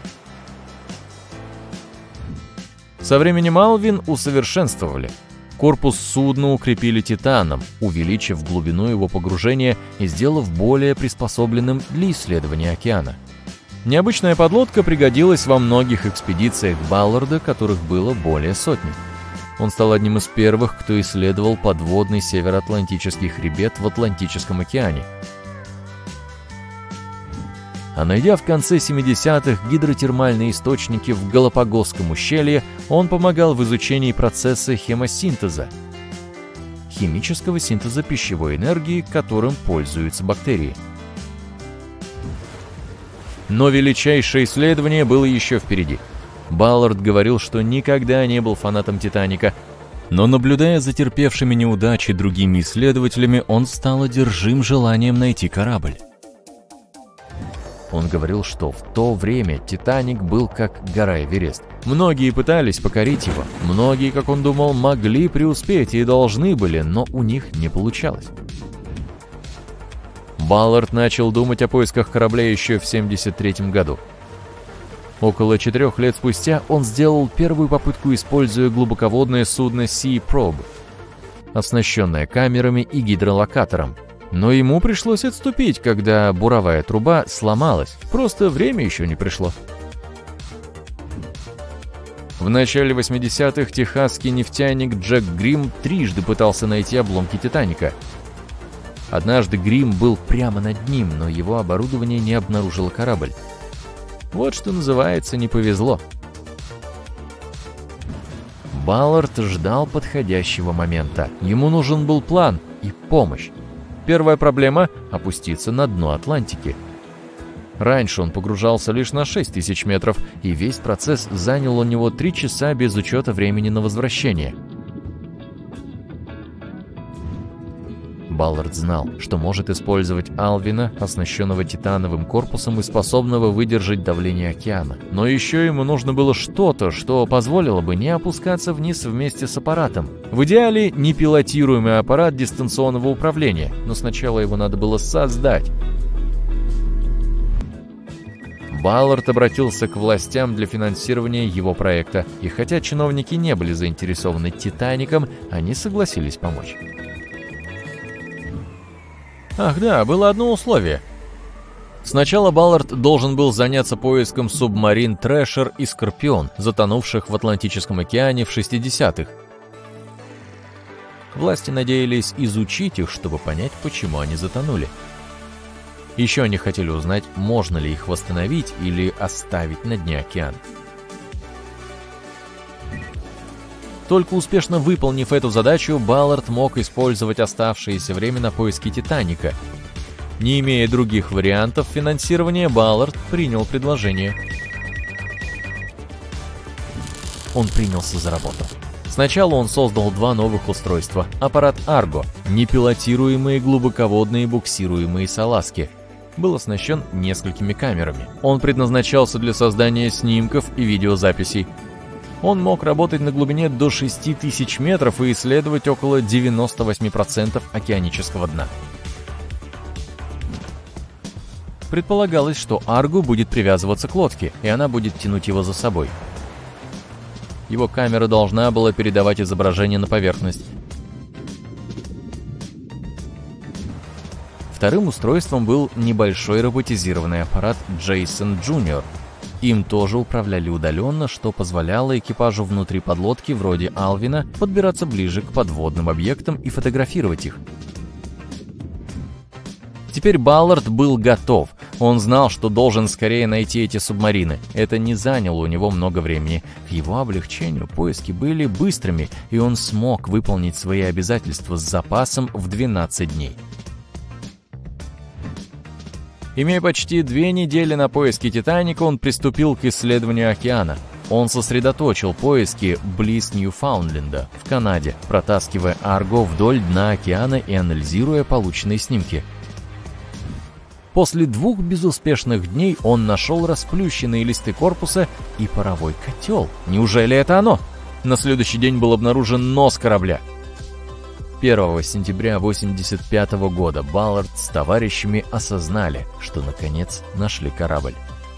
Со временем Алвин усовершенствовали. Корпус судна укрепили титаном, увеличив глубину его погружения и сделав более приспособленным для исследования океана. Необычная подлодка пригодилась во многих экспедициях Балларда, которых было более сотни. Он стал одним из первых, кто исследовал подводный североатлантический хребет в Атлантическом океане. А найдя в конце семидесятых гидротермальные источники в Галапагосском ущелье, он помогал в изучении процесса хемосинтеза, химического синтеза пищевой энергии, которым пользуются бактерии. Но величайшее исследование было еще впереди. Баллард говорил, что никогда не был фанатом «Титаника», но, наблюдая за терпевшими неудачи другими исследователями, он стал одержим желанием найти корабль. Он говорил, что в то время «Титаник» был как гора Эверест. Многие пытались покорить его, многие, как он думал, могли преуспеть и должны были, но у них не получалось. Баллард начал думать о поисках корабля еще в семьдесят третьем году. Около четырех лет спустя он сделал первую попытку, используя глубоководное судно Sea Probe, оснащенное камерами и гидролокатором. Но ему пришлось отступить, когда буровая труба сломалась, просто время еще не пришло. В начале восьмидесятых техасский нефтяник Джек Грим трижды пытался найти обломки «Титаника». Однажды Грим был прямо над ним, но его оборудование не обнаружило корабль. Вот что называется, не повезло. Баллард ждал подходящего момента. Ему нужен был план и помощь. Первая проблема — опуститься на дно Атлантики. Раньше он погружался лишь на шесть тысяч метров, и весь процесс занял у него три часа без учета времени на возвращение. Баллард знал, что может использовать Алвина, оснащенного титановым корпусом и способного выдержать давление океана. Но еще ему нужно было что-то, что позволило бы не опускаться вниз вместе с аппаратом. В идеале непилотируемый аппарат дистанционного управления, но сначала его надо было создать. Баллард обратился к властям для финансирования его проекта, и хотя чиновники не были заинтересованы «Титаником», они согласились помочь. Ах да, было одно условие. Сначала Баллард должен был заняться поиском субмарин «Трэшер» и «Скорпион», затонувших в Атлантическом океане в шестидесятых. Власти надеялись изучить их, чтобы понять, почему они затонули. Еще они хотели узнать, можно ли их восстановить или оставить на дне океана. Только успешно выполнив эту задачу, Баллард мог использовать оставшееся время на поиски «Титаника». Не имея других вариантов финансирования, Баллард принял предложение. Он принялся за работу. Сначала он создал два новых устройства. Аппарат «Арго», непилотируемые глубоководные буксируемые салазки, был оснащен несколькими камерами. Он предназначался для создания снимков и видеозаписей. Он мог работать на глубине до шести тысяч метров и исследовать около девяноста восьми процентов океанического дна. Предполагалось, что Арго будет привязываться к лодке, и она будет тянуть его за собой. Его камера должна была передавать изображение на поверхность. Вторым устройством был небольшой роботизированный аппарат Джейсон Джуниор. Им тоже управляли удаленно, что позволяло экипажу внутри подлодки, вроде Алвина, подбираться ближе к подводным объектам и фотографировать их. Теперь Баллард был готов. Он знал, что должен скорее найти эти субмарины. Это не заняло у него много времени. К его облегчению поиски были быстрыми, и он смог выполнить свои обязательства с запасом в двенадцать дней. Имея почти две недели на поиски «Титаника», он приступил к исследованию океана. Он сосредоточил поиски близ Ньюфаундленда, в Канаде, протаскивая Арго вдоль дна океана и анализируя полученные снимки. После двух безуспешных дней он нашел расплющенные листы корпуса и паровой котел. Неужели это оно? На следующий день был обнаружен нос корабля. первого сентября восемьдесят пятого года Баллард с товарищами осознали, что наконец нашли корабль.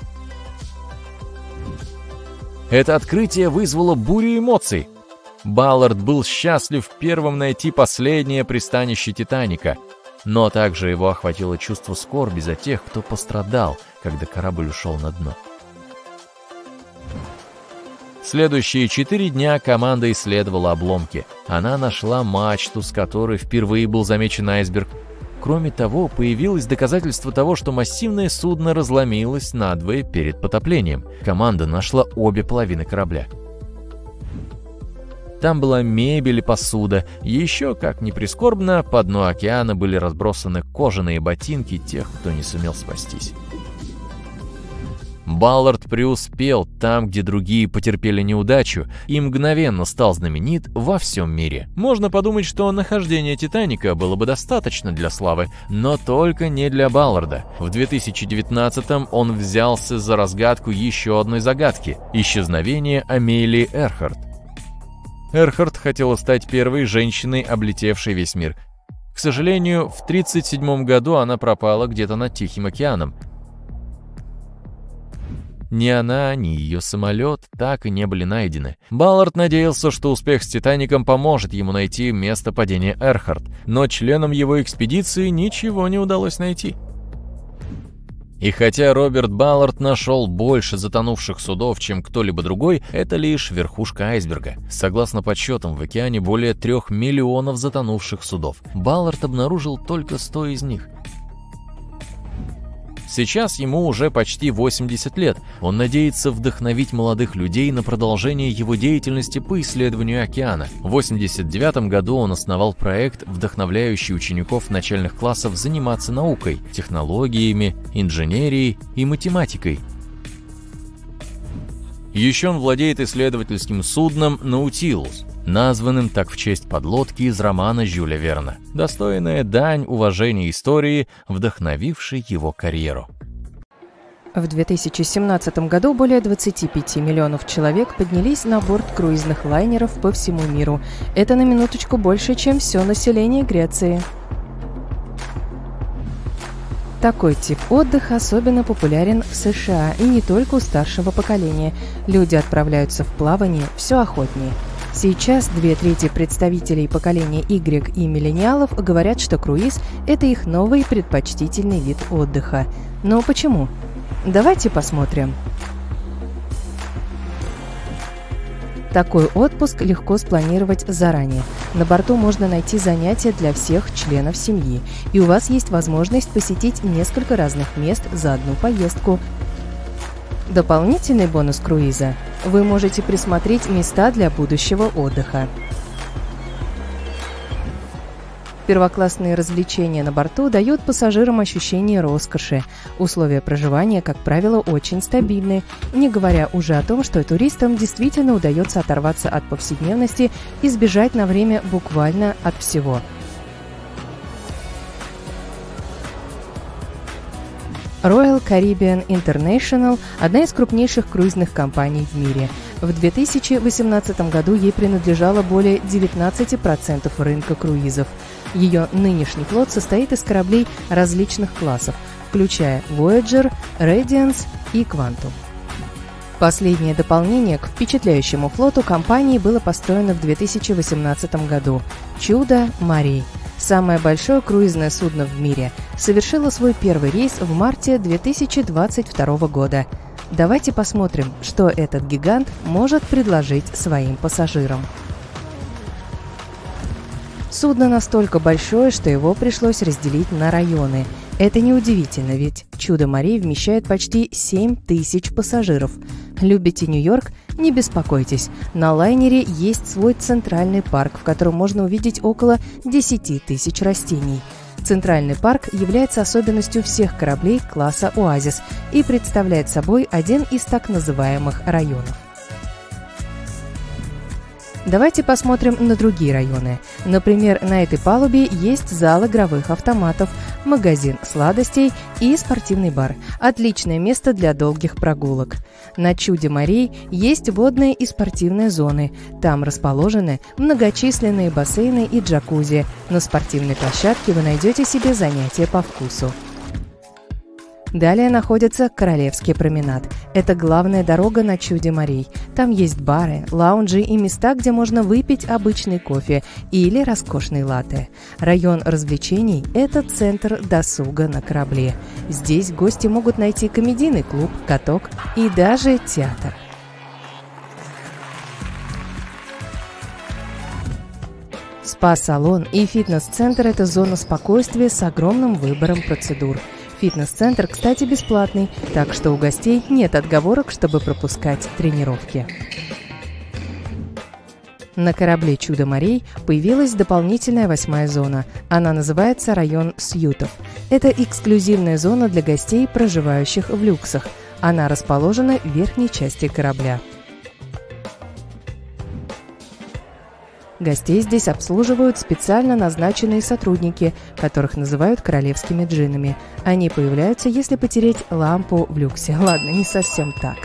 Это открытие вызвало бурю эмоций. Баллард был счастлив первым найти последнее пристанище «Титаника», но также его охватило чувство скорби за тех, кто пострадал, когда корабль ушел на дно. Следующие четыре дня команда исследовала обломки. Она нашла мачту, с которой впервые был замечен айсберг. Кроме того, появилось доказательство того, что массивное судно разломилось надвое перед потоплением. Команда нашла обе половины корабля. Там была мебель и посуда. Еще, как ни прискорбно, по дну океана были разбросаны кожаные ботинки тех, кто не сумел спастись. Баллард преуспел там, где другие потерпели неудачу, и мгновенно стал знаменит во всем мире. Можно подумать, что нахождение «Титаника» было бы достаточно для славы, но только не для Балларда. В две тысячи девятнадцатом он взялся за разгадку еще одной загадки – исчезновение Амелии Эрхарт. Эрхарт хотела стать первой женщиной, облетевшей весь мир. К сожалению, в тридцать седьмом году она пропала где-то над Тихим океаном. Ни она, ни ее самолет так и не были найдены. Баллард надеялся, что успех с «Титаником» поможет ему найти место падения Эрхарт, но членам его экспедиции ничего не удалось найти. И хотя Роберт Баллард нашел больше затонувших судов, чем кто-либо другой, это лишь верхушка айсберга. Согласно подсчетам, в океане более трех миллионов затонувших судов. Баллард обнаружил только сто из них. Сейчас ему уже почти восемьдесят лет. Он надеется вдохновить молодых людей на продолжение его деятельности по исследованию океана. В восемьдесят девятом году он основал проект, вдохновляющий учеников начальных классов заниматься наукой, технологиями, инженерией и математикой. Еще он владеет исследовательским судном «Наутилус», названным так в честь подлодки из романа Жюля Верна. Достойная дань уважения истории, вдохновившей его карьеру. В две тысячи семнадцатом году более двадцати пяти миллионов человек поднялись на борт круизных лайнеров по всему миру. Это на минуточку больше, чем все население Греции. Такой тип отдыха особенно популярен в США и не только у старшего поколения. Люди отправляются в плавание все охотнее. Сейчас две трети представителей поколения Y и миллениалов говорят, что круиз – это их новый предпочтительный вид отдыха. Но почему? Давайте посмотрим. Такой отпуск легко спланировать заранее. На борту можно найти занятия для всех членов семьи, и у вас есть возможность посетить несколько разных мест за одну поездку. Дополнительный бонус круиза – вы можете присмотреть места для будущего отдыха. Первоклассные развлечения на борту дают пассажирам ощущение роскоши. Условия проживания, как правило, очень стабильны, не говоря уже о том, что туристам действительно удается оторваться от повседневности и сбежать на время буквально от всего. Royal Caribbean International – одна из крупнейших круизных компаний в мире. В две тысячи восемнадцатом году ей принадлежало более девятнадцати процентов рынка круизов. Ее нынешний флот состоит из кораблей различных классов, включая Voyager, Radiance и Quantum. Последнее дополнение к впечатляющему флоту компании было построено в две тысячи восемнадцатом году – «Чудо морей». Самое большое круизное судно в мире совершило свой первый рейс в марте две тысячи двадцать второго года. Давайте посмотрим, что этот гигант может предложить своим пассажирам. Судно настолько большое, что его пришлось разделить на районы. Это неудивительно, ведь «Чудо морей» вмещает почти семь тысяч пассажиров. Любите Нью-Йорк? Не беспокойтесь. На лайнере есть свой центральный парк, в котором можно увидеть около десяти тысяч растений. Центральный парк является особенностью всех кораблей класса «Оазис» и представляет собой один из так называемых районов. Давайте посмотрим на другие районы. Например, на этой палубе есть зал игровых автоматов, магазин сладостей и спортивный бар. Отличное место для долгих прогулок. На «Чуде морей» есть водные и спортивные зоны. Там расположены многочисленные бассейны и джакузи. На спортивной площадке вы найдете себе занятия по вкусу. Далее находится Королевский променад. Это главная дорога на «Чуде морей». Там есть бары, лаунжи и места, где можно выпить обычный кофе или роскошный латте. Район развлечений – это центр досуга на корабле. Здесь гости могут найти комедийный клуб, каток и даже театр. Спа-салон и фитнес-центр – это зона спокойствия с огромным выбором процедур. Фитнес-центр, кстати, бесплатный, так что у гостей нет отговорок, чтобы пропускать тренировки. На корабле «Чудо морей» появилась дополнительная восьмая зона. Она называется район сьютов. Это эксклюзивная зона для гостей, проживающих в люксах. Она расположена в верхней части корабля. Гостей здесь обслуживают специально назначенные сотрудники, которых называют королевскими джиннами. Они появляются, если потерять лампу в люксе. Ладно, не совсем так.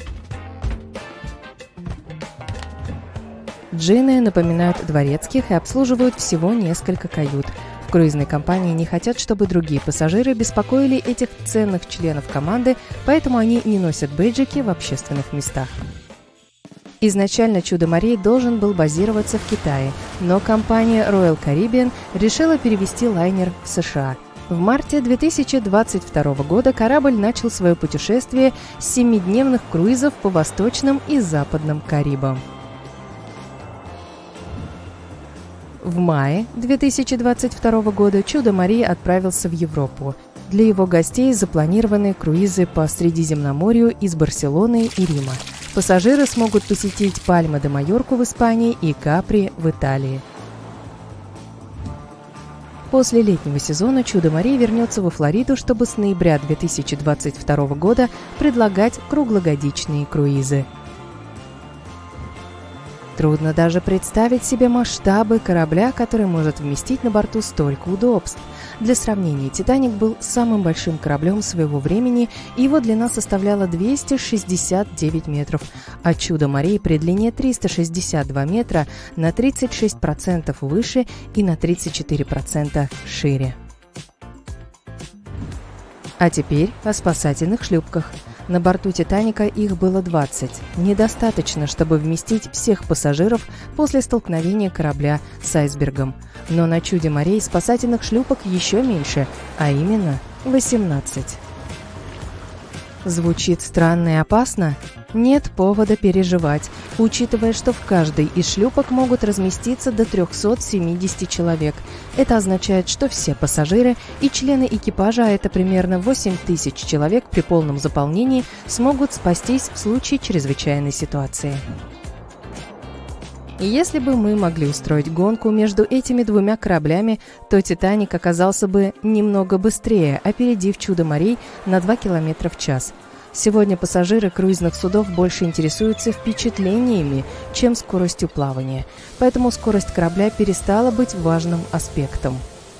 Джинны напоминают дворецких и обслуживают всего несколько кают. В круизной компании не хотят, чтобы другие пассажиры беспокоили этих ценных членов команды, поэтому они не носят бейджики в общественных местах. Изначально «Чудо-морей» должен был базироваться в Китае, но компания Royal Caribbean решила перевести лайнер в США. В марте две тысячи двадцать второго года корабль начал свое путешествие с семидневных круизов по Восточным и Западным Карибам. В мае две тысячи двадцать второго года «Чудо-морей» отправился в Европу. Для его гостей запланированы круизы по Средиземноморью из Барселоны и Рима. Пассажиры смогут посетить Пальма-де-Майорку в Испании и Капри в Италии. После летнего сезона «Чудо-морей» вернется во Флориду, чтобы с ноября две тысячи двадцать второго года предлагать круглогодичные круизы. Трудно даже представить себе масштабы корабля, который может вместить на борту столько удобств. Для сравнения, «Титаник» был самым большим кораблем своего времени, и его длина составляла двести шестьдесят девять метров, а «Чудо-морей» при длине триста шестьдесят два метра на тридцать шесть процентов выше и на тридцать четыре процента шире. А теперь о спасательных шлюпках. На борту «Титаника» их было двадцать. Недостаточно, чтобы вместить всех пассажиров после столкновения корабля с айсбергом. Но на «Чуде-морей» спасательных шлюпок еще меньше, а именно восемнадцать. Звучит странно и опасно? Нет повода переживать, учитывая, что в каждой из шлюпок могут разместиться до трёхсот семидесяти человек. Это означает, что все пассажиры и члены экипажа, а это примерно восемь тысяч человек при полном заполнении, смогут спастись в случае чрезвычайной ситуации. Если бы мы могли устроить гонку между этими двумя кораблями, то «Титаник» оказался бы немного быстрее, опередив «Чудо-морей» на два километра в час. Сегодня пассажиры круизных судов больше интересуются впечатлениями, чем скоростью плавания, поэтому скорость корабля перестала быть важным аспектом.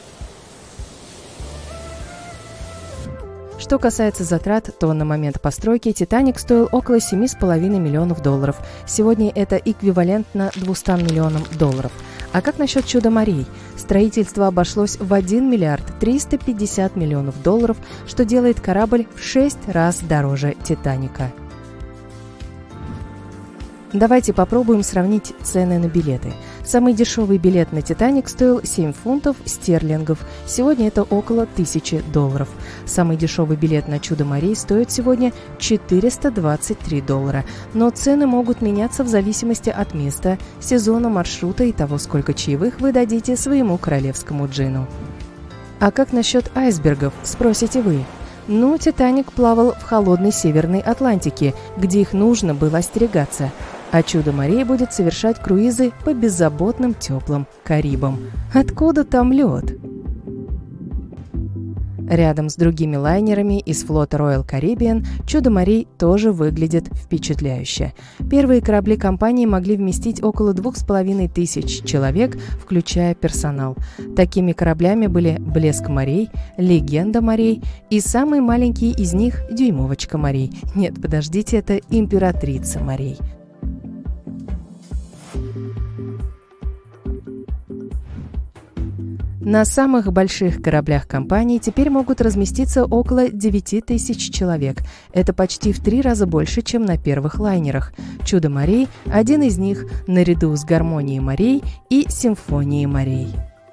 Что касается затрат, то на момент постройки «Титаник» стоил около семи с половиной миллионов долларов. Сегодня это эквивалентно двумстам миллионам долларов. А как насчет «Чудо-морей»? Строительство обошлось в один миллиард триста пятьдесят миллионов долларов, что делает корабль в шесть раз дороже «Титаника». Давайте попробуем сравнить цены на билеты. Самый дешевый билет на «Титаник» стоил семь фунтов стерлингов. Сегодня это около тысячи долларов. Самый дешевый билет на «Чудо-морей» стоит сегодня четыреста двадцать три доллара. Но цены могут меняться в зависимости от места, сезона, маршрута и того, сколько чаевых вы дадите своему королевскому джину. А как насчет айсбергов, спросите вы? Ну, «Титаник» плавал в холодной Северной Атлантике, где их нужно было остерегаться. А «Чудо-морей» будет совершать круизы по беззаботным теплым Карибам. Откуда там лед? Рядом с другими лайнерами из флота Royal Caribbean «Чудо-морей» тоже выглядит впечатляюще. Первые корабли компании могли вместить около двух с половиной тысяч человек, включая персонал. Такими кораблями были «Блеск морей», «Легенда морей» и самый маленький из них «Дюймовочка морей». Нет, подождите, это «Императрица морей». На самых больших кораблях компании теперь могут разместиться около девяти тысяч человек. Это почти в три раза больше, чем на первых лайнерах. «Чудо-морей» – один из них, наряду с «Гармонией морей» и «Симфонией морей».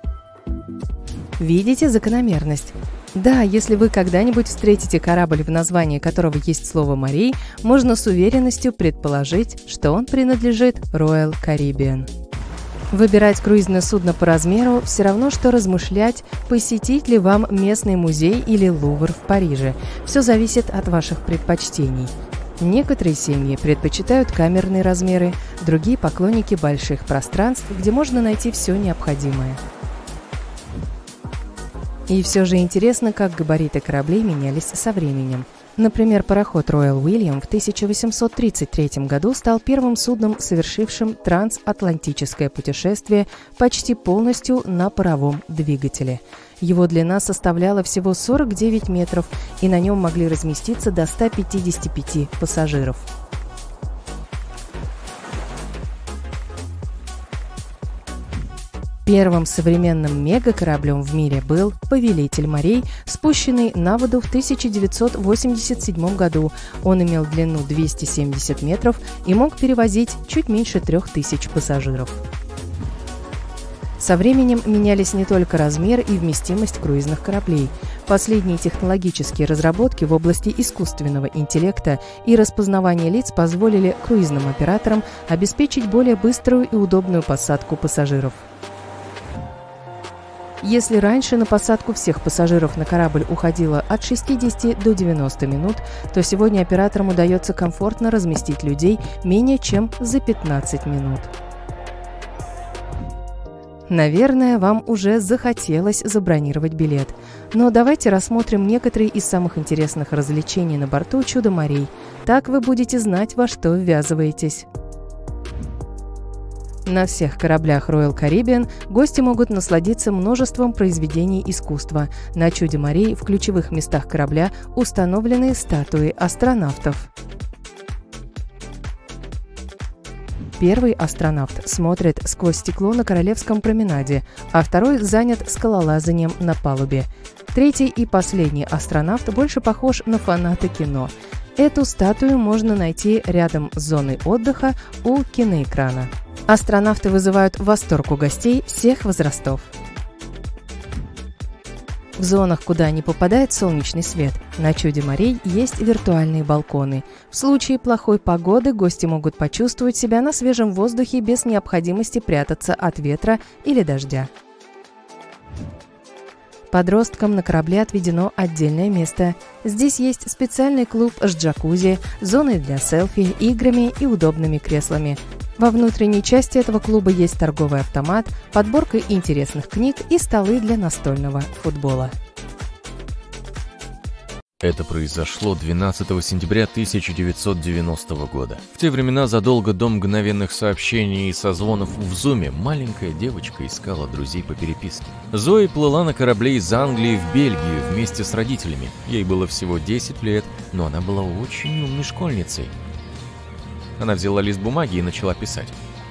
Видите закономерность? Да, если вы когда-нибудь встретите корабль, в названии которого есть слово «морей», можно с уверенностью предположить, что он принадлежит Royal Caribbean. Выбирать круизное судно по размеру – все равно, что размышлять, посетить ли вам местный музей или Лувр в Париже. Все зависит от ваших предпочтений. Некоторые семьи предпочитают камерные размеры, другие – поклонники больших пространств, где можно найти все необходимое. И все же интересно, как габариты кораблей менялись со временем. Например, пароход Royal William в тысяча восемьсот тридцать третьем году стал первым судном, совершившим трансатлантическое путешествие почти полностью на паровом двигателе. Его длина составляла всего сорок девять метров, и на нем могли разместиться до ста пятидесяти пяти пассажиров. Первым современным мегакораблем в мире был «Повелитель морей», спущенный на воду в тысяча девятьсот восемьдесят седьмом году. Он имел длину двести семьдесят метров и мог перевозить чуть меньше трех тысяч пассажиров. Со временем менялись не только размер и вместимость круизных кораблей. Последние технологические разработки в области искусственного интеллекта и распознавания лиц позволили круизным операторам обеспечить более быструю и удобную посадку пассажиров. Если раньше на посадку всех пассажиров на корабль уходило от шестидесяти до девяноста минут, то сегодня операторам удается комфортно разместить людей менее чем за пятнадцать минут. Наверное, вам уже захотелось забронировать билет. Но давайте рассмотрим некоторые из самых интересных развлечений на борту «Чудо морей». Так вы будете знать, во что ввязываетесь. На всех кораблях Royal Caribbean гости могут насладиться множеством произведений искусства. На «Чуде морей» в ключевых местах корабля установлены статуи астронавтов. Первый астронавт смотрит сквозь стекло на Королевском променаде, а второй занят скалолазанием на палубе. Третий и последний астронавт больше похож на фаната кино. Эту статую можно найти рядом с зоной отдыха у киноэкрана. Астронавты вызывают восторг у гостей всех возрастов. В зонах, куда не попадает солнечный свет, на «Чуде морей» есть виртуальные балконы. В случае плохой погоды гости могут почувствовать себя на свежем воздухе без необходимости прятаться от ветра или дождя. Подросткам на корабле отведено отдельное место. Здесь есть специальный клуб с джакузи, зоной для селфи, играми и удобными креслами. Во внутренней части этого клуба есть торговый автомат, подборка интересных книг и столы для настольного футбола. Это произошло двенадцатого сентября тысяча девятьсот девяностого года. В те времена, задолго до мгновенных сообщений и созвонов в Зуме, маленькая девочка искала друзей по переписке. Зои плыла на корабле из Англии в Бельгию вместе с родителями. Ей было всего десять лет, но она была очень умной школьницей. Она взяла лист бумаги и начала писать.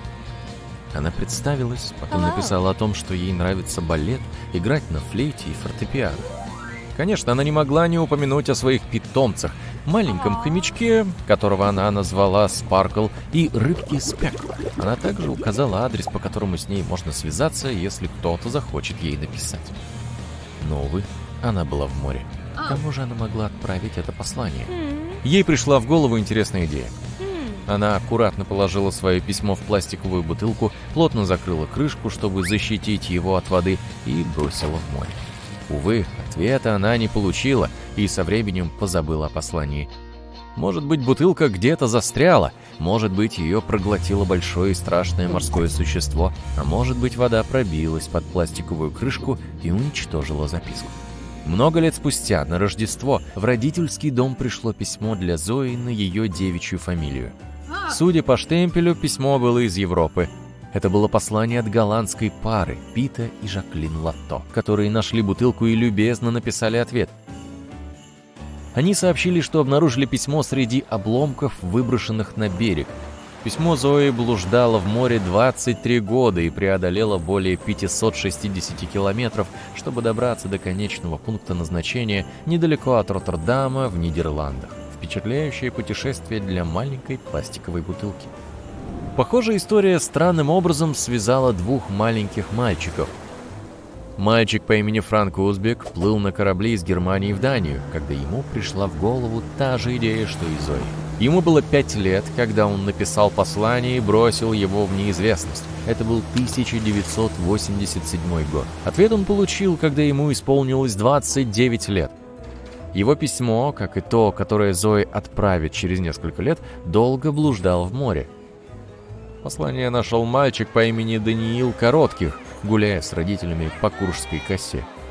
Она представилась, потом написала о том, что ей нравится балет, играть на флейте и фортепиано. Конечно, она не могла не упомянуть о своих питомцах, маленьком хомячке, которого она назвала Спаркл, и рыбке Спекл. Она также указала адрес, по которому с ней можно связаться, если кто-то захочет ей написать. Но, увы, она была в море. Кому же она могла отправить это послание? Ей пришла в голову интересная идея. Она аккуратно положила свое письмо в пластиковую бутылку, плотно закрыла крышку, чтобы защитить его от воды, и бросила в море. Увы, ответа она не получила и со временем позабыла о послании. Может быть, бутылка где-то застряла, может быть, ее проглотило большое и страшное морское существо, а может быть, вода пробилась под пластиковую крышку и уничтожила записку. Много лет спустя, на Рождество, в родительский дом пришло письмо для Зои на ее девичью фамилию. Судя по штемпелю, письмо было из Европы. Это было послание от голландской пары Пита и Жаклин Латто, которые нашли бутылку и любезно написали ответ. Они сообщили, что обнаружили письмо среди обломков, выброшенных на берег. Письмо Зои блуждало в море двадцать три года и преодолело более пятисот шестидесяти километров, чтобы добраться до конечного пункта назначения недалеко от Роттердама в Нидерландах. Впечатляющее путешествие для маленькой пластиковой бутылки. Похожая история странным образом связала двух маленьких мальчиков. Мальчик по имени Франк Узбек плыл на корабле из Германии в Данию, когда ему пришла в голову та же идея, что и Зои. Ему было пять лет, когда он написал послание и бросил его в неизвестность. Это был тысяча девятьсот восемьдесят седьмой год. Ответ он получил, когда ему исполнилось двадцать девять лет. Его письмо, как и то, которое Зои отправит через несколько лет, долго блуждало в море. Послание нашел мальчик по имени Даниил Коротких, гуляя с родителями по Куршской косе.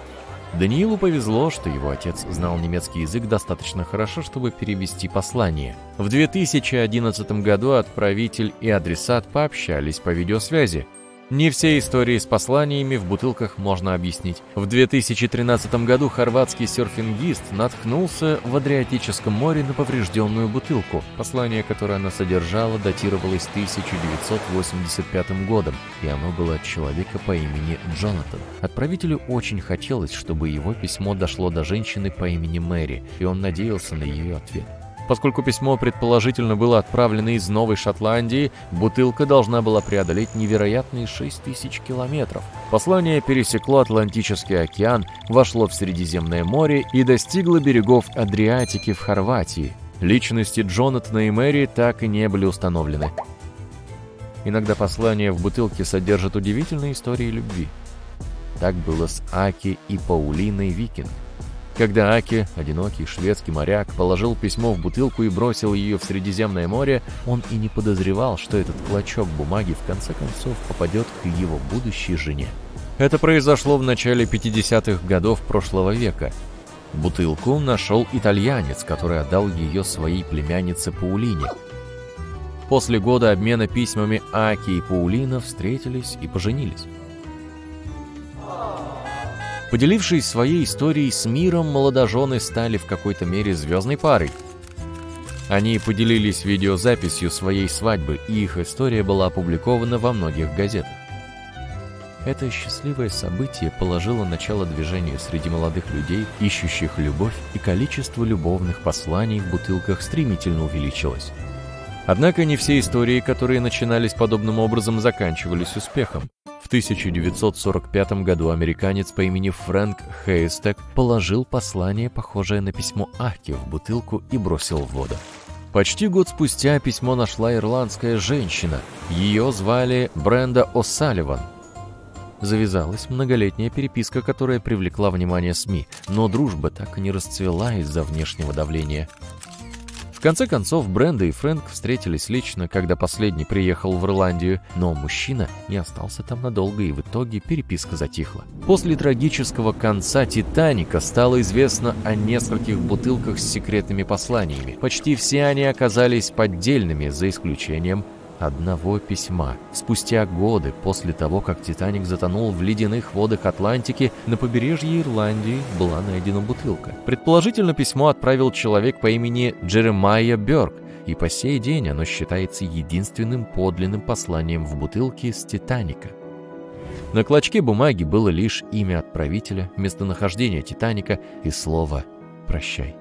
Даниилу повезло, что его отец знал немецкий язык достаточно хорошо, чтобы перевести послание. В две тысячи одиннадцатом году отправитель и адресат пообщались по видеосвязи. Не все истории с посланиями в бутылках можно объяснить. В две тысячи тринадцатом году хорватский серфингист наткнулся в Адриатическом море на поврежденную бутылку. Послание, которое она содержала, датировалось тысяча девятьсот восемьдесят пятым годом, и оно было от человека по имени Джонатан. Отправителю очень хотелось, чтобы его письмо дошло до женщины по имени Мэри, и он надеялся на ее ответ. Поскольку письмо предположительно было отправлено из Новой Шотландии, бутылка должна была преодолеть невероятные шесть тысяч километров. Послание пересекло Атлантический океан, вошло в Средиземное море и достигло берегов Адриатики в Хорватии. Личности Джонатана и Мэри так и не были установлены. Иногда послания в бутылке содержат удивительные истории любви. Так было с Аки и Паулиной Викинг. Когда Аки, одинокий шведский моряк, положил письмо в бутылку и бросил ее в Средиземное море, он и не подозревал, что этот клочок бумаги в конце концов попадет к его будущей жене. Это произошло в начале пятидесятых годов прошлого века. Бутылку нашел итальянец, который отдал ее своей племяннице Паулине. После года обмена письмами Аки и Паулина встретились и поженились. Поделившись своей историей с миром, молодожены стали в какой-то мере звездной парой. Они поделились видеозаписью своей свадьбы, и их история была опубликована во многих газетах. Это счастливое событие положило начало движению среди молодых людей, ищущих любовь, и количество любовных посланий в бутылках стремительно увеличилось. Однако не все истории, которые начинались подобным образом, заканчивались успехом. В тысяча девятьсот сорок пятом году американец по имени Фрэнк Хейстек положил послание, похожее на письмо Аки, в бутылку и бросил в воду. Почти год спустя письмо нашла ирландская женщина. Ее звали Бренда О'Салливан. Завязалась многолетняя переписка, которая привлекла внимание СМИ, но дружба так и не расцвела из-за внешнего давления. В конце концов, Бренда и Фрэнк встретились лично, когда последний приехал в Ирландию, но мужчина не остался там надолго, и в итоге переписка затихла. После трагического конца «Титаника» стало известно о нескольких бутылках с секретными посланиями. Почти все они оказались поддельными, за исключением одного письма. Спустя годы после того, как «Титаник» затонул в ледяных водах Атлантики, на побережье Ирландии была найдена бутылка. Предположительно, письмо отправил человек по имени Джеремайя Бёрк, и по сей день оно считается единственным подлинным посланием в бутылке с «Титаника». На клочке бумаги было лишь имя отправителя, местонахождение «Титаника» и слово «Прощай».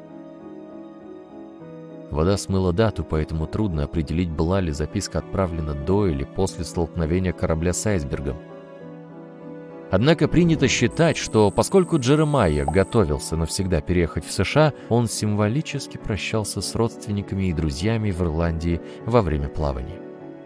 Вода смыла дату, поэтому трудно определить, была ли записка отправлена до или после столкновения корабля с айсбергом. Однако принято считать, что поскольку Джеремайя готовился навсегда переехать в США, он символически прощался с родственниками и друзьями в Ирландии во время плавания.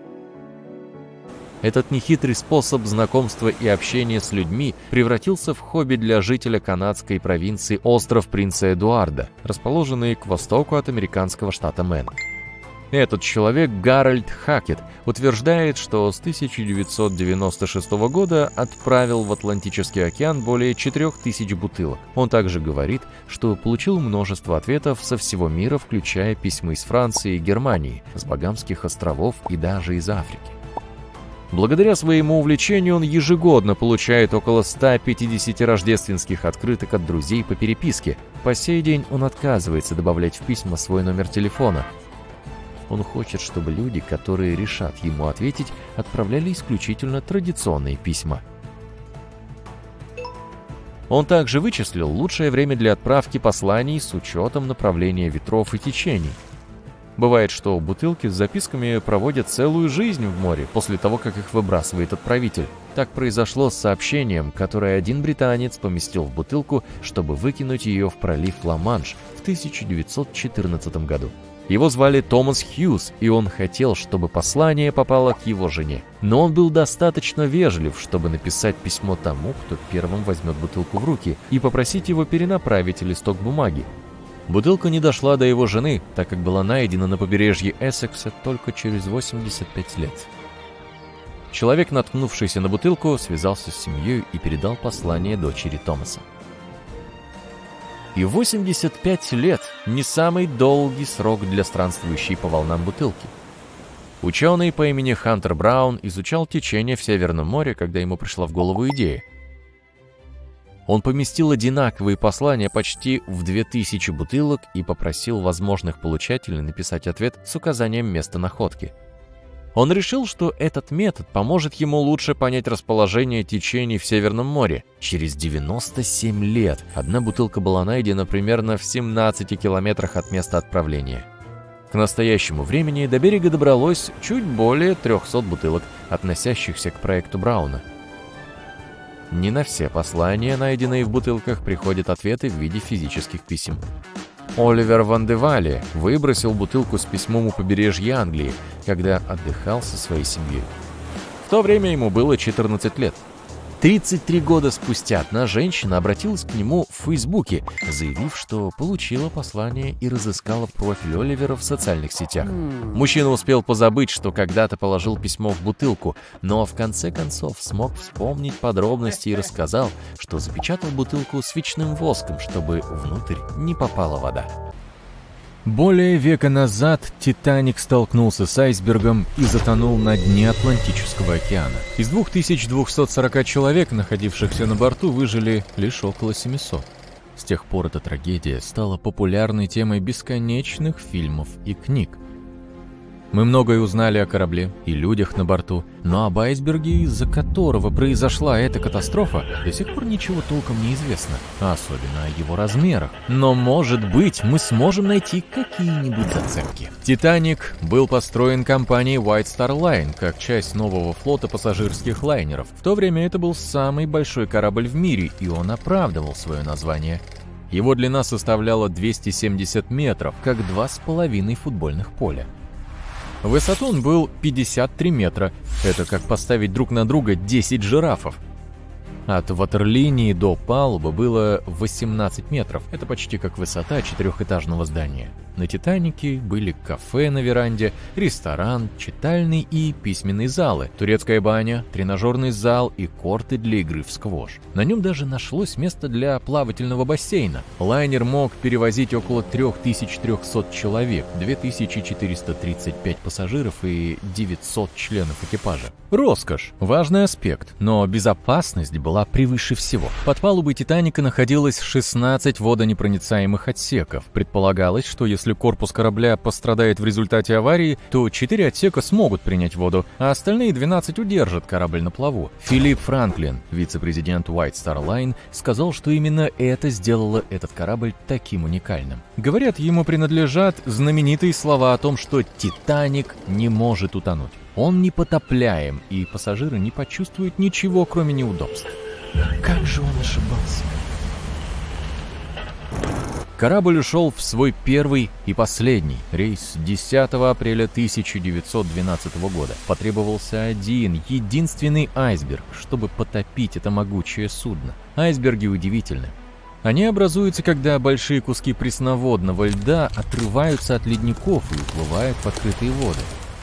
Этот нехитрый способ знакомства и общения с людьми превратился в хобби для жителя канадской провинции остров Принца Эдуарда, расположенный к востоку от американского штата Мэн. Этот человек, Гарольд Хакет, утверждает, что с тысяча девятьсот девяносто шестого года отправил в Атлантический океан более четырех тысяч бутылок. Он также говорит, что получил множество ответов со всего мира, включая письма из Франции и Германии, с Багамских островов и даже из Африки. Благодаря своему увлечению он ежегодно получает около ста пятидесяти рождественских открыток от друзей по переписке. По сей день он отказывается добавлять в письма свой номер телефона. Он хочет, чтобы люди, которые решат ему ответить, отправляли исключительно традиционные письма. Он также вычислил лучшее время для отправки посланий с учетом направления ветров и течений. Бывает, что бутылки с записками проводят целую жизнь в море после того, как их выбрасывает отправитель. Так произошло с сообщением, которое один британец поместил в бутылку, чтобы выкинуть ее в пролив Ла-Манш в тысяча девятьсот четырнадцатом году. Его звали Томас Хьюз, и он хотел, чтобы послание попало к его жене. Но он был достаточно вежлив, чтобы написать письмо тому, кто первым возьмет бутылку в руки, и попросить его перенаправить листок бумаги. Бутылка не дошла до его жены, так как была найдена на побережье Эссекса только через восемьдесят пять лет. Человек, наткнувшийся на бутылку, связался с семьей и передал послание дочери Томаса. И восемьдесят пять лет – не самый долгий срок для странствующей по волнам бутылки. Ученый по имени Хантер Браун изучал течение в Северном море, когда ему пришла в голову идея. Он поместил одинаковые послания почти в две тысячи бутылок и попросил возможных получателей написать ответ с указанием места находки. Он решил, что этот метод поможет ему лучше понять расположение течений в Северном море. Через девяносто семь лет одна бутылка была найдена примерно в семнадцати километрах от места отправления. К настоящему времени до берега добралось чуть более трехсот бутылок, относящихся к проекту Брауна. Не на все послания, найденные в бутылках, приходят ответы в виде физических писем. Оливер Ван де Вале выбросил бутылку с письмом у побережья Англии, когда отдыхал со своей семьей. В то время ему было четырнадцать лет. тридцать три года спустя одна женщина обратилась к нему в Фейсбуке, заявив, что получила послание и разыскала профиль Оливера в социальных сетях. Мужчина успел позабыть, что когда-то положил письмо в бутылку, но в конце концов смог вспомнить подробности и рассказал, что запечатал бутылку свечным воском, чтобы внутрь не попала вода. Более века назад «Титаник» столкнулся с айсбергом и затонул на дне Атлантического океана. Из двух тысяч двухсот сорока человек, находившихся на борту, выжили лишь около семисот. С тех пор эта трагедия стала популярной темой бесконечных фильмов и книг. Мы многое узнали о корабле и людях на борту, но об айсберге, из-за которого произошла эта катастрофа, до сих пор ничего толком не известно, особенно о его размерах. Но, может быть, мы сможем найти какие-нибудь зацепки. «Титаник» был построен компанией White Star Line как часть нового флота пассажирских лайнеров. В то время это был самый большой корабль в мире, и он оправдывал свое название. Его длина составляла двести семьдесят метров, как два с половиной футбольных поля. В высоту он был пятьдесят три метра. Это как поставить друг на друга десять жирафов. От ватерлинии до палубы было восемнадцать метров. Это почти как высота четырехэтажного здания. На «Титанике» были кафе на веранде, ресторан, читальный и письменный залы, турецкая баня, тренажерный зал и корты для игры в сквош. На нем даже нашлось место для плавательного бассейна. Лайнер мог перевозить около три тысячи триста человек, две тысячи четыреста тридцать пять пассажиров и девятьсот членов экипажа. Роскошь – важный аспект, но безопасность была превыше всего. Под палубой «Титаника» находилось шестнадцать водонепроницаемых отсеков. Предполагалось, что если Если корпус корабля пострадает в результате аварии, то четыре отсека смогут принять воду, а остальные двенадцать удержат корабль на плаву. Филипп Франклин, вице-президент White Star Line, сказал, что именно это сделало этот корабль таким уникальным. Говорят, ему принадлежат знаменитые слова о том, что «Титаник» не может утонуть. Он непотопляем, и пассажиры не почувствуют ничего, кроме неудобств. Как же он ошибался? Корабль ушел в свой первый и последний рейс десятого апреля тысяча девятьсот двенадцатого года. Потребовался один, единственный айсберг, чтобы потопить это могучее судно. Айсберги удивительны. Они образуются, когда большие куски пресноводного льда отрываются от ледников и уплывают в открытые воды.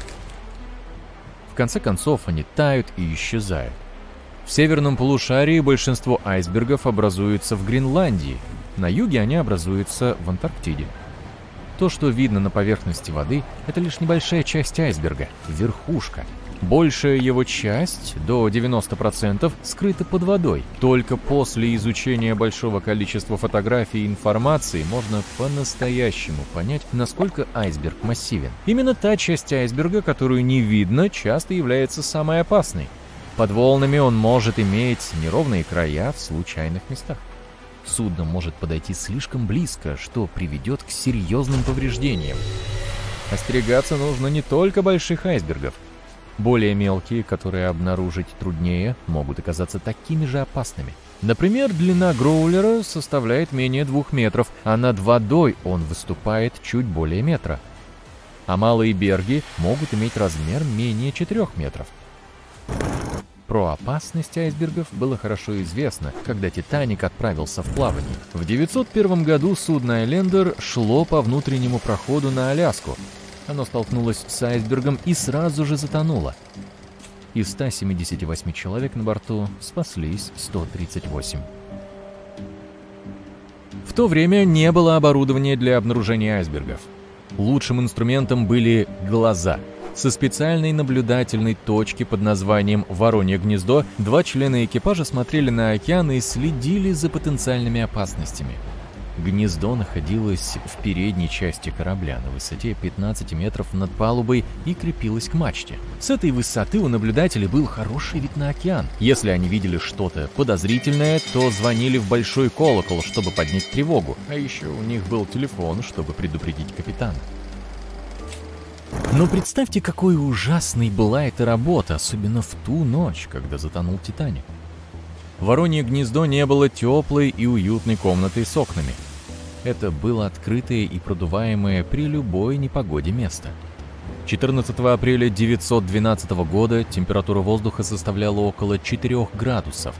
В конце концов, они тают и исчезают. В северном полушарии большинство айсбергов образуются в Гренландии. На юге они образуются в Антарктиде. То, что видно на поверхности воды, это лишь небольшая часть айсберга, верхушка. Большая его часть, до девяноста процентов, скрыта под водой. Только после изучения большого количества фотографий и информации можно по-настоящему понять, насколько айсберг массивен. Именно та часть айсберга, которую не видно, часто является самой опасной. Под волнами он может иметь неровные края в случайных местах. Судно может подойти слишком близко, что приведет к серьезным повреждениям. Остерегаться нужно не только больших айсбергов. Более мелкие, которые обнаружить труднее, могут оказаться такими же опасными. Например, длина гроулера составляет менее двух метров, а над водой он выступает чуть более метра. А малые берги могут иметь размер менее четырёх метров. Про опасность айсбергов было хорошо известно, когда «Титаник» отправился в плавание. В девятьсот первом году судно «Айлендер» шло по внутреннему проходу на Аляску. Оно столкнулось с айсбергом и сразу же затонуло. Из ста семидесяти восьми человек на борту спаслись сто тридцать восемь. В то время не было оборудования для обнаружения айсбергов. Лучшим инструментом были глаза. Со специальной наблюдательной точки под названием «Воронье гнездо» два члена экипажа смотрели на океан и следили за потенциальными опасностями. Гнездо находилось в передней части корабля на высоте пятнадцати метров над палубой и крепилось к мачте. С этой высоты у наблюдателей был хороший вид на океан. Если они видели что-то подозрительное, то звонили в большой колокол, чтобы поднять тревогу, а еще у них был телефон, чтобы предупредить капитана. Но представьте, какой ужасной была эта работа, особенно в ту ночь, когда затонул «Титаник». Воронье гнездо не было теплой и уютной комнатой с окнами. Это было открытое и продуваемое при любой непогоде место. четырнадцатого апреля девятьсот двенадцатого года температура воздуха составляла около четырёх градусов.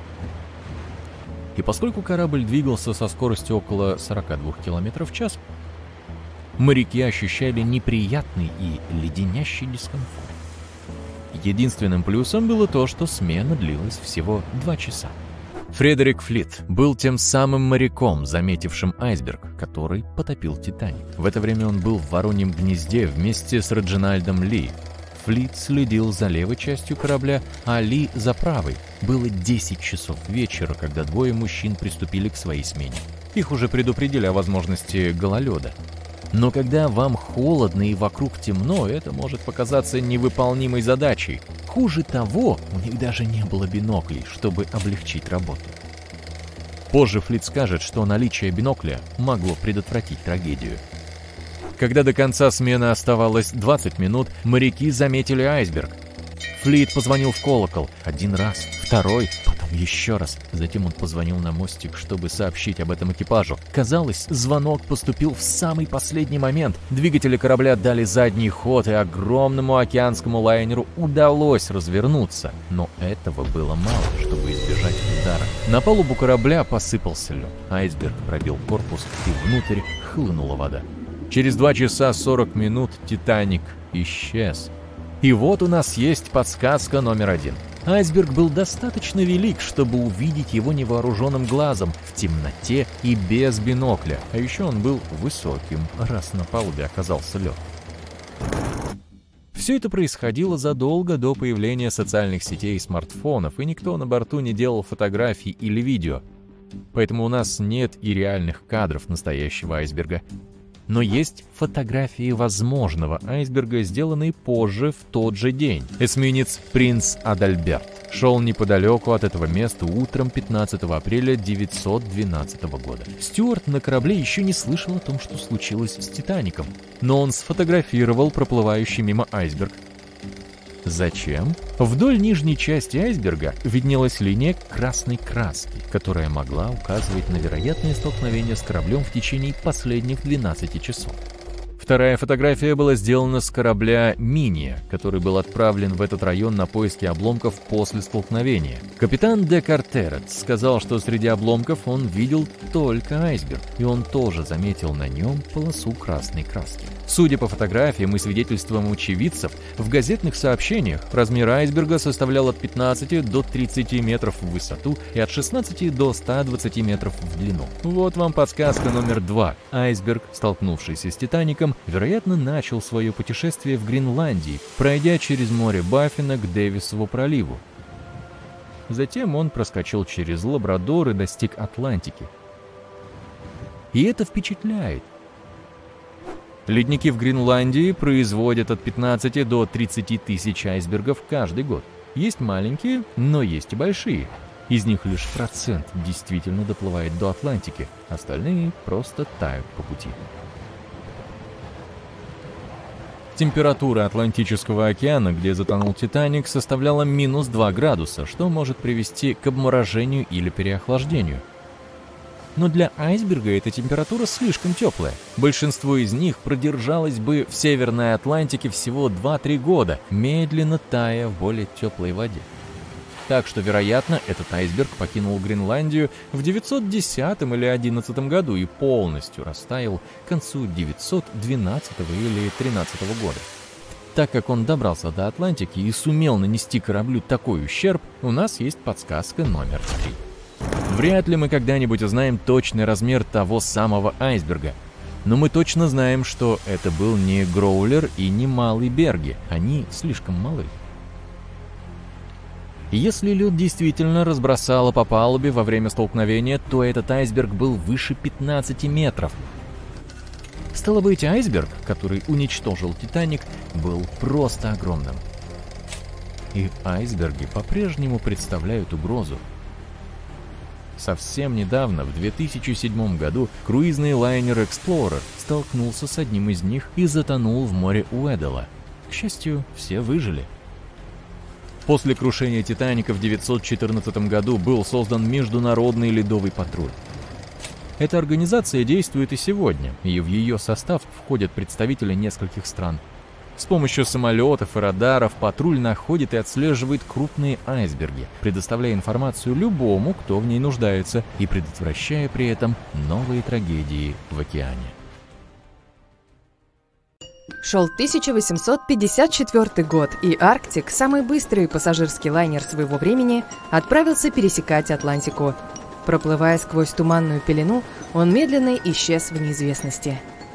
И поскольку корабль двигался со скоростью около сорока двух километров в час, моряки ощущали неприятный и леденящий дискомфорт. Единственным плюсом было то, что смена длилась всего два часа. Фредерик Флит был тем самым моряком, заметившим айсберг, который потопил «Титаник». В это время он был в Вороньем гнезде вместе с Реджинальдом Ли. Флит следил за левой частью корабля, а Ли за правой. Было десять часов вечера, когда двое мужчин приступили к своей смене. Их уже предупредили о возможности гололеда. Но когда вам холодно и вокруг темно, это может показаться невыполнимой задачей. Хуже того, у них даже не было биноклей, чтобы облегчить работу. Позже Флит скажет, что наличие бинокля могло предотвратить трагедию. Когда до конца смены оставалось двадцать минут, моряки заметили айсберг. Флит позвонил в колокол один раз, второй, потом еще раз. Затем он позвонил на мостик, чтобы сообщить об этом экипажу. Казалось, звонок поступил в самый последний момент. Двигатели корабля дали задний ход, и огромному океанскому лайнеру удалось развернуться. Но этого было мало, чтобы избежать удара. На палубу корабля посыпался лед. Айсберг пробил корпус, и внутрь хлынула вода. Через два часа сорок минут «Титаник» исчез. И вот у нас есть подсказка номер один. Айсберг был достаточно велик, чтобы увидеть его невооруженным глазом, в темноте и без бинокля. А еще он был высоким, раз на палубе оказался лед. Все это происходило задолго до появления социальных сетей и смартфонов, и никто на борту не делал фотографий или видео. Поэтому у нас нет и реальных кадров настоящего айсберга. Но есть фотографии возможного айсберга, сделанные позже в тот же день. Эсминец «Принц Адальберт» шел неподалеку от этого места утром пятнадцатого апреля девятьсот двенадцатого года. Стюарт на корабле еще не слышал о том, что случилось с «Титаником», но он сфотографировал проплывающий мимо айсберг. Зачем? Вдоль нижней части айсберга виднелась линия красной краски, которая могла указывать на вероятное столкновение с кораблем в течение последних двенадцати часов. Вторая фотография была сделана с корабля «Миния», который был отправлен в этот район на поиски обломков после столкновения. Капитан де Картерет сказал, что среди обломков он видел только айсберг, и он тоже заметил на нем полосу красной краски. Судя по фотографиям и свидетельствам очевидцев, в газетных сообщениях размер айсберга составлял от пятнадцати до тридцати метров в высоту и от шестнадцати до ста двадцати метров в длину. Вот вам подсказка номер два. Айсберг, столкнувшийся с «Титаником», вероятно, начал свое путешествие в Гренландии, пройдя через море Баффина к Дэвисову проливу. Затем он проскочил через Лабрадор и достиг Атлантики. И это впечатляет. Ледники в Гренландии производят от пятнадцати до тридцати тысяч айсбергов каждый год. Есть маленькие, но есть и большие. Из них лишь процент действительно доплывает до Атлантики, остальные просто тают по пути. Температура Атлантического океана, где затонул «Титаник», составляла минус два градуса, что может привести к обморожению или переохлаждению. Но для айсберга эта температура слишком теплая. Большинство из них продержалось бы в Северной Атлантике всего два-три года, медленно тая в более теплой воде. Так что, вероятно, этот айсберг покинул Гренландию в девятьсот десятом или одиннадцатом году и полностью растаял к концу девятьсот двенадцатого или тринадцатого года. Так как он добрался до Атлантики и сумел нанести кораблю такой ущерб, у нас есть подсказка номер три. Вряд ли мы когда-нибудь узнаем точный размер того самого айсберга. Но мы точно знаем, что это был не Гроулер и не Малый Берги. Они слишком малы. Если лед действительно разбросало по палубе во время столкновения, то этот айсберг был выше пятнадцати метров. Стало быть, айсберг, который уничтожил «Титаник», был просто огромным. И айсберги по-прежнему представляют угрозу. Совсем недавно, в две тысячи седьмом году, круизный лайнер Explorer столкнулся с одним из них и затонул в море Уэдделла. К счастью, все выжили. После крушения «Титаника» в девятьсот четырнадцатом году был создан Международный ледовый патруль. Эта организация действует и сегодня, и в ее состав входят представители нескольких стран. С помощью самолетов и радаров патруль находит и отслеживает крупные айсберги, предоставляя информацию любому, кто в ней нуждается, и предотвращая при этом новые трагедии в океане. Шел тысяча восемьсот пятьдесят четвёртый год, и «Арктик», самый быстрый пассажирский лайнер своего времени, отправился пересекать Атлантику. Проплывая сквозь туманную пелену, он медленно исчез в неизвестности.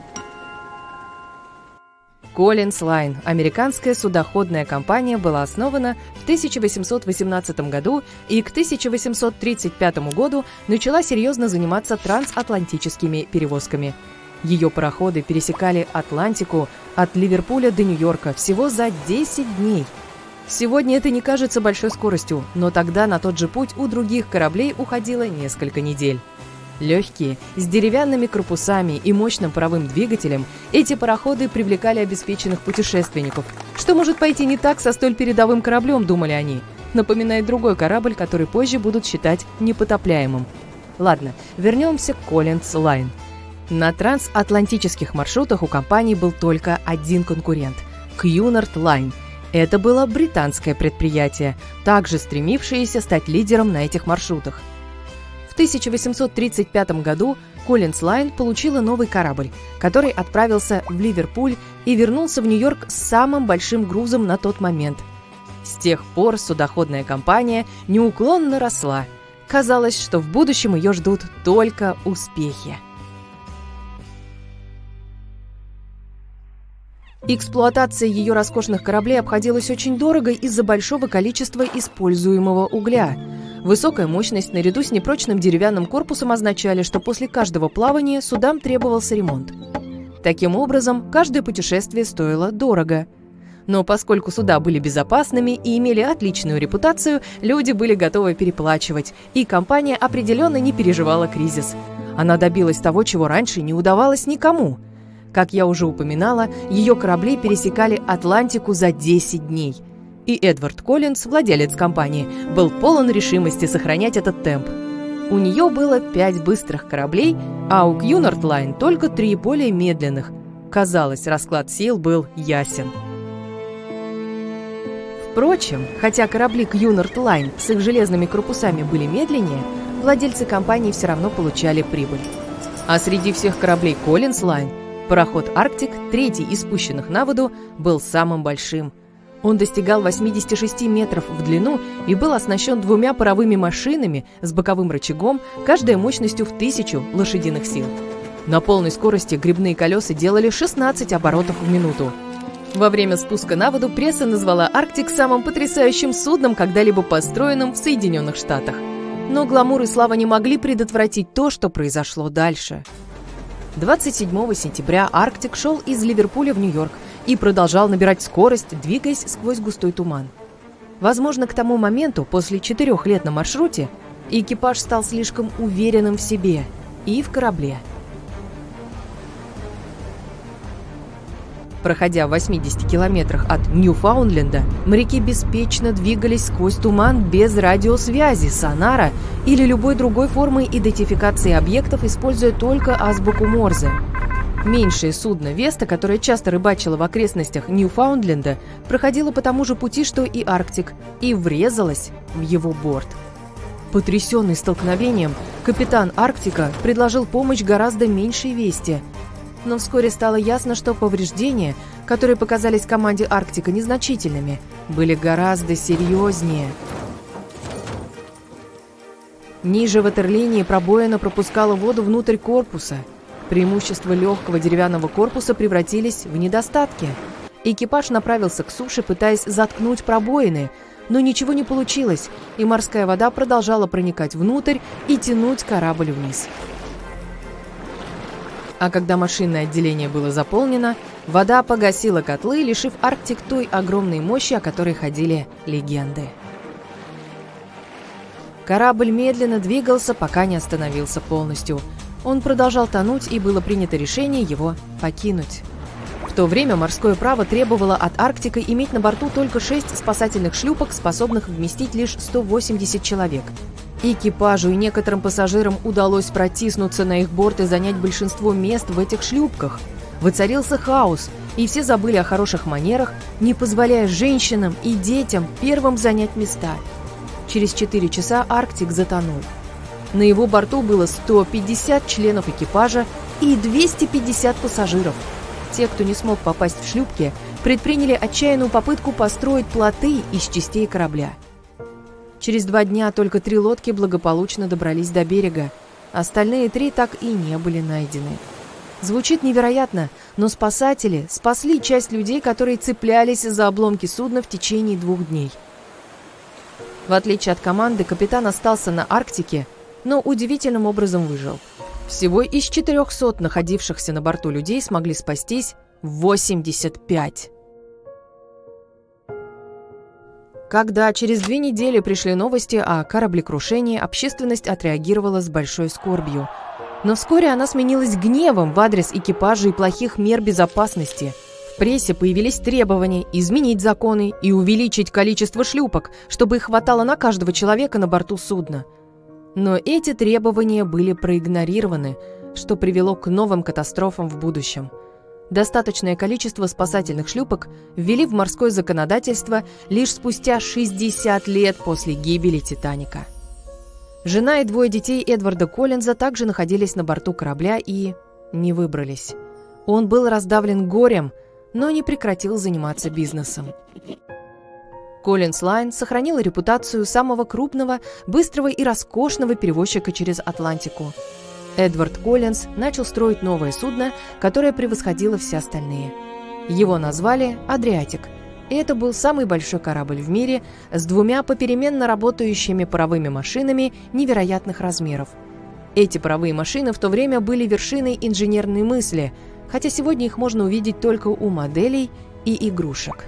Коллинз Лайн, американская судоходная компания, была основана в тысяча восемьсот восемнадцатом году и к тысяча восемьсот тридцать пятому году начала серьезно заниматься трансатлантическими перевозками. Ее пароходы пересекали Атлантику от Ливерпуля до Нью-Йорка всего за десять дней. Сегодня это не кажется большой скоростью, но тогда на тот же путь у других кораблей уходило несколько недель. Легкие, с деревянными корпусами и мощным паровым двигателем, эти пароходы привлекали обеспеченных путешественников. Что может пойти не так со столь передовым кораблем, думали они. Напоминает другой корабль, который позже будут считать непотопляемым. Ладно, вернемся к Коллинз Лайн. На трансатлантических маршрутах у компании был только один конкурент – Cunard Line. Это было британское предприятие, также стремившееся стать лидером на этих маршрутах. В тысяча восемьсот тридцать пятом году Коллинз Лайн получила новый корабль, который отправился в Ливерпуль и вернулся в Нью-Йорк с самым большим грузом на тот момент. С тех пор судоходная компания неуклонно росла. Казалось, что в будущем ее ждут только успехи. Эксплуатация ее роскошных кораблей обходилась очень дорого из-за большого количества используемого угля. Высокая мощность наряду с непрочным деревянным корпусом означали, что после каждого плавания судам требовался ремонт. Таким образом, каждое путешествие стоило дорого. Но поскольку суда были безопасными и имели отличную репутацию, люди были готовы переплачивать, и компания определенно не переживала кризис. Она добилась того, чего раньше не удавалось никому. Как я уже упоминала, ее корабли пересекали Атлантику за десять дней. И Эдвард Коллинз, владелец компании, был полон решимости сохранять этот темп. У нее было пять быстрых кораблей, а у Cunard Line только три более медленных. Казалось, расклад сил был ясен. Впрочем, хотя корабли Cunard Line с их железными корпусами были медленнее, владельцы компании все равно получали прибыль. А среди всех кораблей Коллинз Line пароход «Арктик», третий из спущенных на воду, был самым большим. Он достигал восьмидесяти шести метров в длину и был оснащен двумя паровыми машинами с боковым рычагом, каждая мощностью в тысячу лошадиных сил. На полной скорости гребные колеса делали шестнадцать оборотов в минуту. Во время спуска на воду пресса назвала «Арктик» самым потрясающим судном, когда-либо построенным в Соединенных Штатах. Но гламур и слава не могли предотвратить то, что произошло дальше. двадцать седьмого сентября «Арктик» шел из Ливерпуля в Нью-Йорк и продолжал набирать скорость, двигаясь сквозь густой туман. Возможно, к тому моменту, после четырех лет на маршруте, экипаж стал слишком уверенным в себе и в корабле. Проходя в восьмидесяти километрах от Ньюфаундленда, моряки беспечно двигались сквозь туман без радиосвязи, сонара или любой другой формы идентификации объектов, используя только азбуку Морзе. Меньшее судно «Веста», которое часто рыбачило в окрестностях Ньюфаундленда, проходило по тому же пути, что и «Арктик», и врезалось в его борт. Потрясенный столкновением, капитан «Арктика» предложил помощь гораздо меньшей «Весте». Но вскоре стало ясно, что повреждения, которые показались команде «Арктика» незначительными, были гораздо серьезнее. Ниже ватерлинии пробоина пропускала воду внутрь корпуса. Преимущества легкого деревянного корпуса превратились в недостатки. Экипаж направился к суше, пытаясь заткнуть пробоины, но ничего не получилось, и морская вода продолжала проникать внутрь и тянуть корабль вниз. А когда машинное отделение было заполнено, вода погасила котлы, лишив Арктик той огромной мощи, о которой ходили легенды. Корабль медленно двигался, пока не остановился полностью. Он продолжал тонуть, и было принято решение его покинуть. В то время морское право требовало от Арктика иметь на борту только шесть спасательных шлюпок, способных вместить лишь сто восемьдесят человек. Экипажу и некоторым пассажирам удалось протиснуться на их борт и занять большинство мест в этих шлюпках. Воцарился хаос, и все забыли о хороших манерах, не позволяя женщинам и детям первым занять места. Через четыре часа Арктик затонул. На его борту было сто пятьдесят членов экипажа и двести пятьдесят пассажиров. Те, кто не смог попасть в шлюпки, предприняли отчаянную попытку построить плоты из частей корабля. Через два дня только три лодки благополучно добрались до берега. Остальные три так и не были найдены. Звучит невероятно, но спасатели спасли часть людей, которые цеплялись за обломки судна в течение двух дней. В отличие от команды, капитан остался на Арктике, но удивительным образом выжил. Всего из четырехсот находившихся на борту людей смогли спастись восемьдесят пять. Когда через две недели пришли новости о кораблекрушении, общественность отреагировала с большой скорбью. Но вскоре она сменилась гневом в адрес экипажа и плохих мер безопасности. В прессе появились требования изменить законы и увеличить количество шлюпок, чтобы их хватало на каждого человека на борту судна. Но эти требования были проигнорированы, что привело к новым катастрофам в будущем. Достаточное количество спасательных шлюпок ввели в морское законодательство лишь спустя шестьдесят лет после гибели «Титаника». Жена и двое детей Эдварда Коллинза также находились на борту корабля и не выбрались. Он был раздавлен горем, но не прекратил заниматься бизнесом. Коллинз Лайн сохранила репутацию самого крупного, быстрого и роскошного перевозчика через Атлантику. Эдвард Коллинз начал строить новое судно, которое превосходило все остальные. Его назвали «Адриатик». И это был самый большой корабль в мире с двумя попеременно работающими паровыми машинами невероятных размеров. Эти паровые машины в то время были вершиной инженерной мысли, хотя сегодня их можно увидеть только у моделей и игрушек.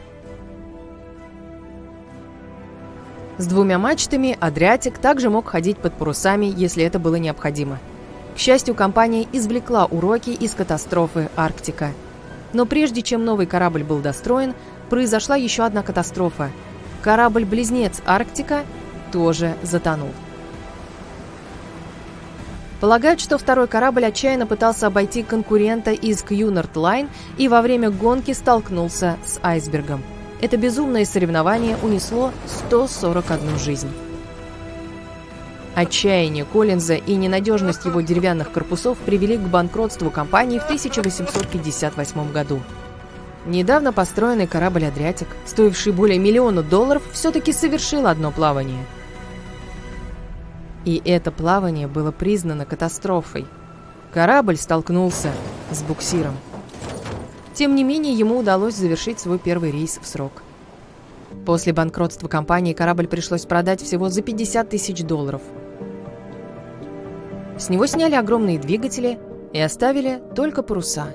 С двумя мачтами «Адриатик» также мог ходить под парусами, если это было необходимо. К счастью, компания извлекла уроки из катастрофы Арктика. Но прежде чем новый корабль был достроен, произошла еще одна катастрофа. Корабль-близнец Арктика тоже затонул. Полагают, что второй корабль отчаянно пытался обойти конкурента из Cunard Line и во время гонки столкнулся с айсбергом. Это безумное соревнование унесло сто сорок одну жизнь. Отчаяние Коллинза и ненадежность его деревянных корпусов привели к банкротству компании в тысяча восемьсот пятьдесят восьмом году. Недавно построенный корабль «Адриатик», стоивший более миллиона долларов, все-таки совершил одно плавание. И это плавание было признано катастрофой. Корабль столкнулся с буксиром. Тем не менее, ему удалось завершить свой первый рейс в срок. После банкротства компании корабль пришлось продать всего за пятьдесят тысяч долларов. С него сняли огромные двигатели и оставили только паруса.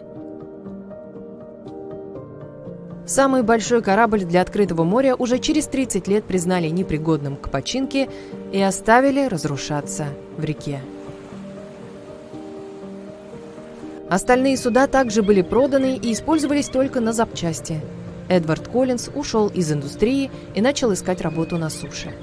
Самый большой корабль для открытого моря уже через тридцать лет признали непригодным к починке и оставили разрушаться в реке. Остальные суда также были проданы и использовались только на запчасти. Эдвард Коллинз ушел из индустрии и начал искать работу на суше.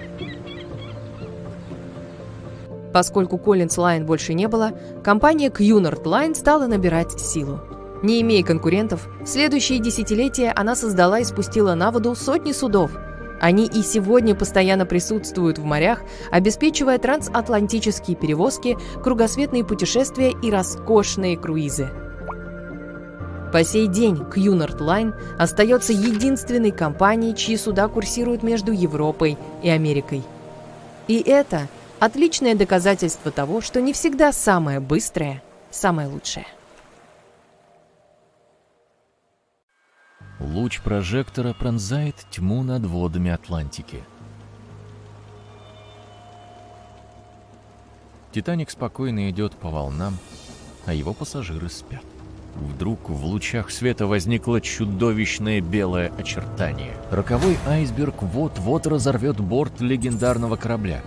Поскольку Коллинз Лайн больше не было, компания Cunard Line стала набирать силу. Не имея конкурентов, в следующие десятилетия она создала и спустила на воду сотни судов. Они и сегодня постоянно присутствуют в морях, обеспечивая трансатлантические перевозки, кругосветные путешествия и роскошные круизы. По сей день Cunard Line остается единственной компанией, чьи суда курсируют между Европой и Америкой. И это Отличное доказательство того, что не всегда самое быстрое – самое лучшее. Луч прожектора пронзает тьму над водами Атлантики. «Титаник» спокойно идет по волнам, а его пассажиры спят. Вдруг в лучах света возникло чудовищное белое очертание. Роковой айсберг вот-вот разорвет борт легендарного корабля.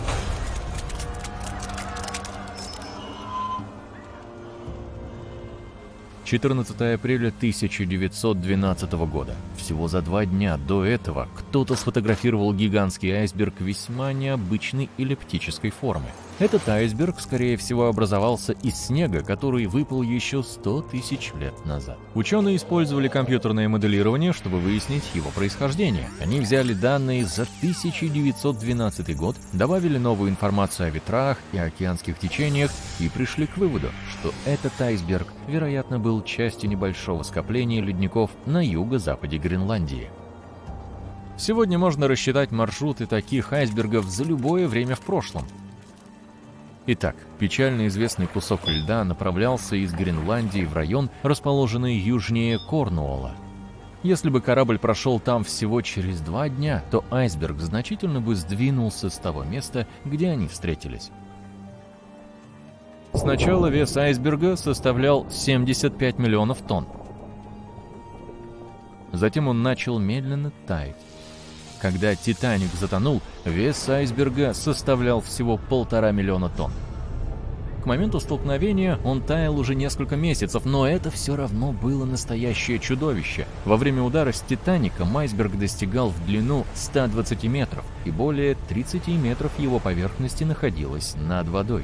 четырнадцатого апреля тысяча девятьсот двенадцатого года. Всего за два дня до этого кто-то сфотографировал гигантский айсберг весьма необычной эллиптической формы. Этот айсберг, скорее всего, образовался из снега, который выпал еще сто тысяч лет назад. Ученые использовали компьютерное моделирование, чтобы выяснить его происхождение. Они взяли данные за тысяча девятьсот двенадцатый год, добавили новую информацию о ветрах и океанских течениях и пришли к выводу, что этот айсберг, вероятно, был частью небольшого скопления ледников на юго-западе Гренландии. Сегодня можно рассчитать маршруты таких айсбергов за любое время в прошлом. Итак, печально известный кусок льда направлялся из Гренландии в район, расположенный южнее Корнуолла. Если бы корабль прошел там всего через два дня, то айсберг значительно бы сдвинулся с того места, где они встретились. Сначала вес айсберга составлял семьдесят пять миллионов тонн. Затем он начал медленно таять. Когда «Титаник» затонул, вес айсберга составлял всего полтора миллиона тонн. К моменту столкновения он таял уже несколько месяцев, но это все равно было настоящее чудовище. Во время удара с «Титаником» айсберг достигал в длину ста двадцати метров, и более тридцати метров его поверхности находилось над водой.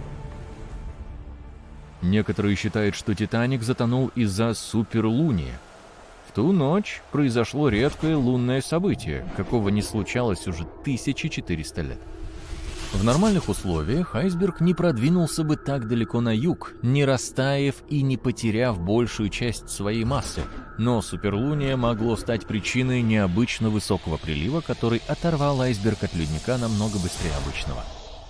Некоторые считают, что «Титаник» затонул из-за суперлуния. В ту ночь произошло редкое лунное событие, какого не случалось уже тысяча четыреста лет. В нормальных условиях айсберг не продвинулся бы так далеко на юг, не растаяв и не потеряв большую часть своей массы. Но суперлуние могло стать причиной необычно высокого прилива, который оторвал айсберг от ледника намного быстрее обычного.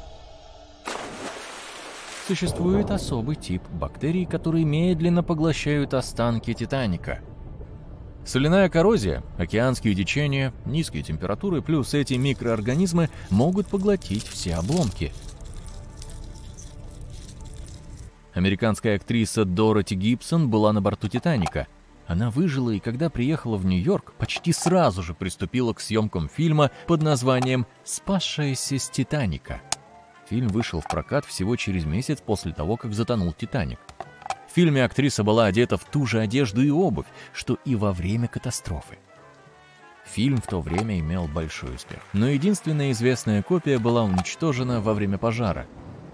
Существует особый тип бактерий, которые медленно поглощают останки «Титаника». Соляная коррозия, океанские течения, низкие температуры, плюс эти микроорганизмы могут поглотить все обломки. Американская актриса Дороти Гибсон была на борту «Титаника». Она выжила и, когда приехала в Нью-Йорк, почти сразу же приступила к съемкам фильма под названием «Спасшаяся с Титаника». Фильм вышел в прокат всего через месяц после того, как затонул «Титаник». В фильме актриса была одета в ту же одежду и обувь, что и во время катастрофы. Фильм в то время имел большой успех, но единственная известная копия была уничтожена во время пожара.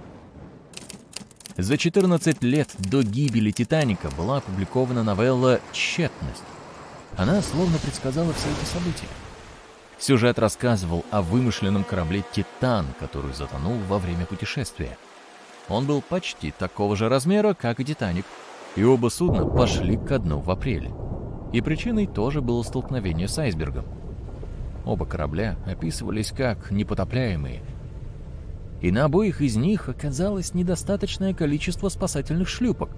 За четырнадцать лет до гибели «Титаника» была опубликована новелла «Тщетность». Она словно предсказала все эти события. Сюжет рассказывал о вымышленном корабле «Титан», который затонул во время путешествия. Он был почти такого же размера, как и «Титаник», и оба судна пошли ко дну в апреле. И причиной тоже было столкновение с айсбергом. Оба корабля описывались как непотопляемые, и на обоих из них оказалось недостаточное количество спасательных шлюпок.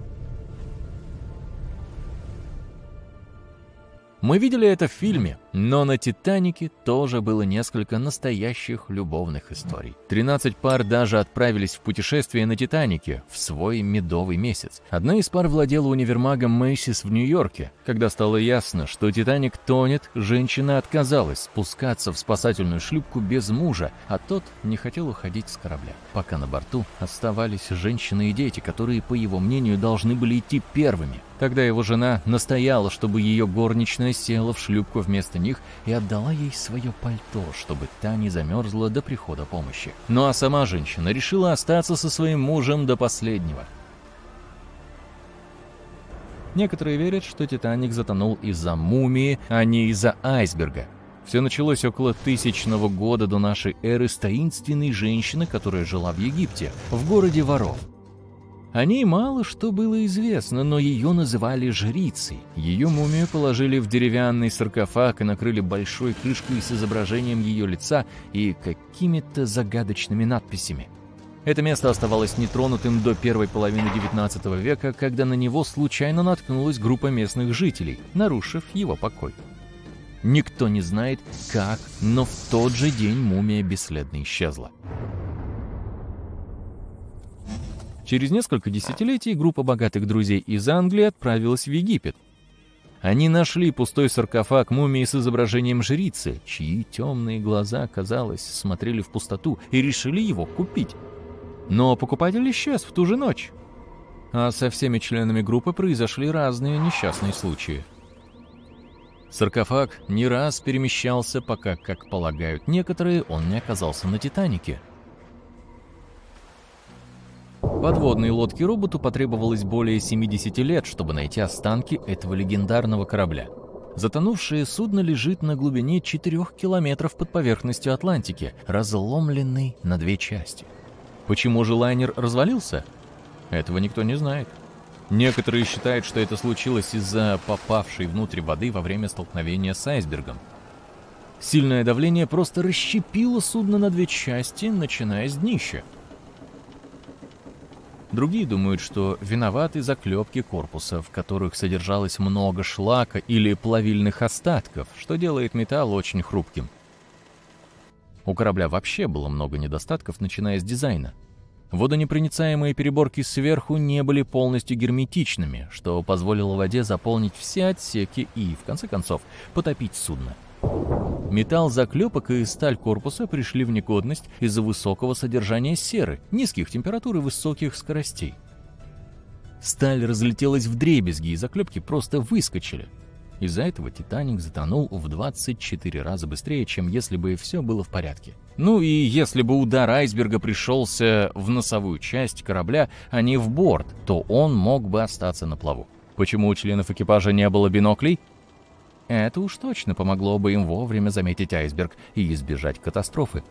Мы видели это в фильме, но на «Титанике» тоже было несколько настоящих любовных историй. тринадцать пар даже отправились в путешествие на «Титанике» в свой медовый месяц. Одна из пар владела универмагом Мэйсис в Нью-Йорке. Когда стало ясно, что «Титаник» тонет, женщина отказалась спускаться в спасательную шлюпку без мужа, а тот не хотел уходить с корабля. Пока на борту оставались женщины и дети, которые, по его мнению, должны были идти первыми. Тогда его жена настояла, чтобы ее горничная села в шлюпку вместо них и отдала ей свое пальто, чтобы та не замерзла до прихода помощи. Ну а сама женщина решила остаться со своим мужем до последнего. Некоторые верят, что «Титаник» затонул из-за мумии, а не из-за айсберга. Все началось около тысячного года до нашей эры с таинственной женщины, которая жила в Египте, в городе воров. О ней мало что было известно, но ее называли жрицей. Ее мумию положили в деревянный саркофаг и накрыли большой крышкой с изображением ее лица и какими-то загадочными надписями. Это место оставалось нетронутым до первой половины девятнадцатого века, когда на него случайно наткнулась группа местных жителей, нарушив его покой. Никто не знает, как, но в тот же день мумия бесследно исчезла. Через несколько десятилетий группа богатых друзей из Англии отправилась в Египет. Они нашли пустой саркофаг мумии с изображением жрицы, чьи темные глаза, казалось, смотрели в пустоту, и решили его купить. Но покупатель исчез в ту же ночь. А со всеми членами группы произошли разные несчастные случаи. Саркофаг не раз перемещался, пока, как полагают некоторые, он не оказался на «Титанике». Подводной лодке-роботу потребовалось более семидесяти лет, чтобы найти останки этого легендарного корабля. Затонувшее судно лежит на глубине четырёх километров под поверхностью Атлантики, разломленный на две части. Почему же лайнер развалился? Этого никто не знает. Некоторые считают, что это случилось из-за попавшей внутрь воды во время столкновения с айсбергом. Сильное давление просто расщепило судно на две части, начиная с днища. Другие думают, что виноваты заклепки корпуса, в которых содержалось много шлака или плавильных остатков, что делает металл очень хрупким. У корабля вообще было много недостатков, начиная с дизайна. Водонепроницаемые переборки сверху не были полностью герметичными, что позволило воде заполнить все отсеки и, в конце концов, потопить судно. Металл заклепок и сталь корпуса пришли в негодность из-за высокого содержания серы, низких температур и высоких скоростей. Сталь разлетелась вдребезги, и заклепки просто выскочили. Из-за этого «Титаник» затонул в двадцать четыре раза быстрее, чем если бы все было в порядке. Ну и если бы удар айсберга пришелся в носовую часть корабля, а не в борт, то он мог бы остаться на плаву. Почему у членов экипажа не было биноклей? Это уж точно помогло бы им вовремя заметить айсберг и избежать катастрофы.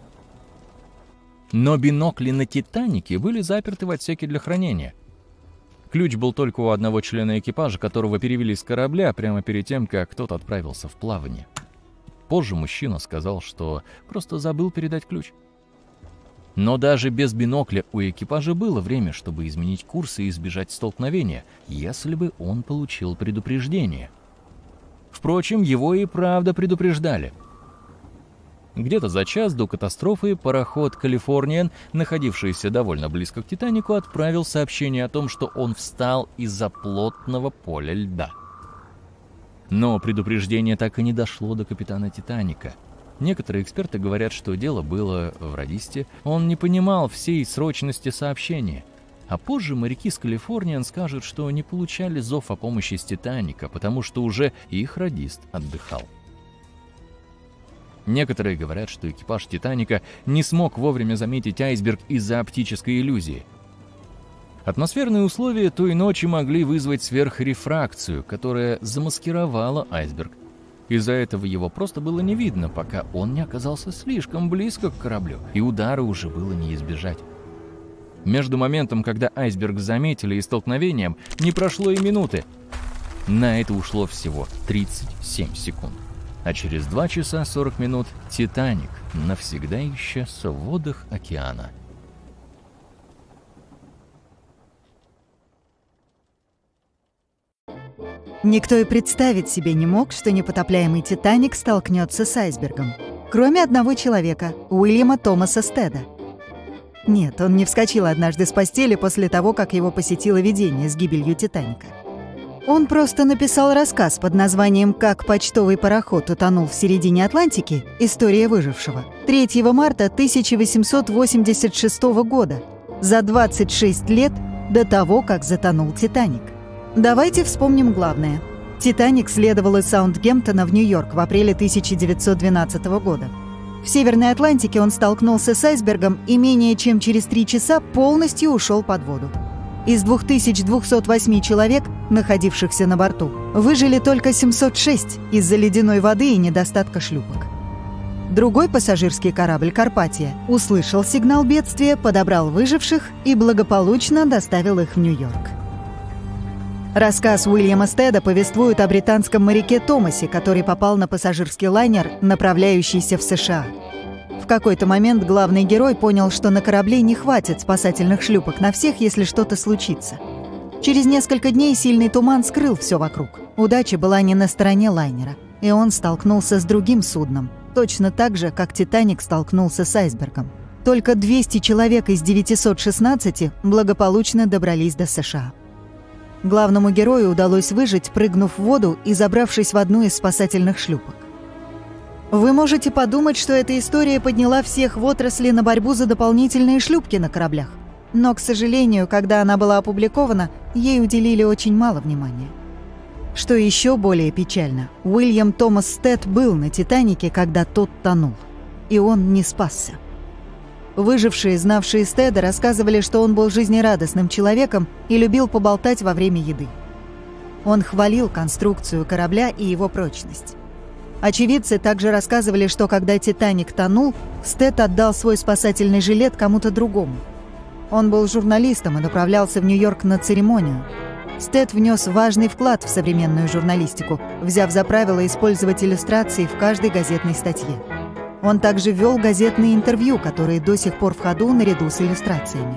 Но бинокли на «Титанике» были заперты в отсеке для хранения. Ключ был только у одного члена экипажа, которого перевели с корабля прямо перед тем, как тот отправился в плавание. Позже мужчина сказал, что просто забыл передать ключ. Но даже без бинокля у экипажа было время, чтобы изменить курс и избежать столкновения, если бы он получил предупреждение. Впрочем, его и правда предупреждали. Где-то за час до катастрофы пароход «Калифорниан», находившийся довольно близко к «Титанику», отправил сообщение о том, что он встал из-за плотного поля льда. Но предупреждение так и не дошло до капитана «Титаника». Некоторые эксперты говорят, что дело было в радисте, он не понимал всей срочности сообщения. А позже моряки с «Калифорниан» скажут, что не получали зов о помощи с «Титаника», потому что уже их радист отдыхал. Некоторые говорят, что экипаж «Титаника» не смог вовремя заметить айсберг из-за оптической иллюзии. Атмосферные условия той ночи могли вызвать сверхрефракцию, которая замаскировала айсберг. Из-за этого его просто было не видно, пока он не оказался слишком близко к кораблю, и удара уже было не избежать. Между моментом, когда айсберг заметили, и столкновением, не прошло и минуты. На это ушло всего тридцать семь секунд. А через два часа сорок минут «Титаник» навсегда исчез в водах океана. Никто и представить себе не мог, что непотопляемый «Титаник» столкнется с айсбергом. Кроме одного человека — Уильяма Томаса Стеда. Нет, он не вскочил однажды с постели после того, как его посетило видение с гибелью «Титаника». Он просто написал рассказ под названием «Как почтовый пароход утонул в середине Атлантики. История выжившего» третьего марта тысяча восемьсот восемьдесят шестого года, за двадцать шесть лет до того, как затонул «Титаник». Давайте вспомним главное. «Титаник» следовал из Саутгемптона в Нью-Йорк в апреле тысяча девятьсот двенадцатого года. В Северной Атлантике он столкнулся с айсбергом и менее чем через три часа полностью ушел под воду. Из двух тысяч двухсот восьми человек, находившихся на борту, выжили только семьсот шесть из-за ледяной воды и недостатка шлюпок. Другой пассажирский корабль «Карпатия» услышал сигнал бедствия, подобрал выживших и благополучно доставил их в Нью-Йорк. Рассказ Уильяма Стеда повествует о британском моряке Томасе, который попал на пассажирский лайнер, направляющийся в США. В какой-то момент главный герой понял, что на корабле не хватит спасательных шлюпок на всех, если что-то случится. Через несколько дней сильный туман скрыл все вокруг. Удача была не на стороне лайнера, и он столкнулся с другим судном, точно так же, как «Титаник» столкнулся с айсбергом. Только двести человек из девятисот шестнадцати благополучно добрались до США. Главному герою удалось выжить, прыгнув в воду и забравшись в одну из спасательных шлюпок. Вы можете подумать, что эта история подняла всех в отрасли на борьбу за дополнительные шлюпки на кораблях. Но, к сожалению, когда она была опубликована, ей уделили очень мало внимания. Что еще более печально, Уильям Томас Стед был на «Титанике», когда тот тонул. И он не спасся. Выжившие, знавшие Стеда, рассказывали, что он был жизнерадостным человеком и любил поболтать во время еды. Он хвалил конструкцию корабля и его прочность. Очевидцы также рассказывали, что когда «Титаник» тонул, Стед отдал свой спасательный жилет кому-то другому. Он был журналистом и направлялся в Нью-Йорк на церемонию. Стед внес важный вклад в современную журналистику, взяв за правило использовать иллюстрации в каждой газетной статье. Он также вел газетные интервью, которые до сих пор в ходу наряду с иллюстрациями.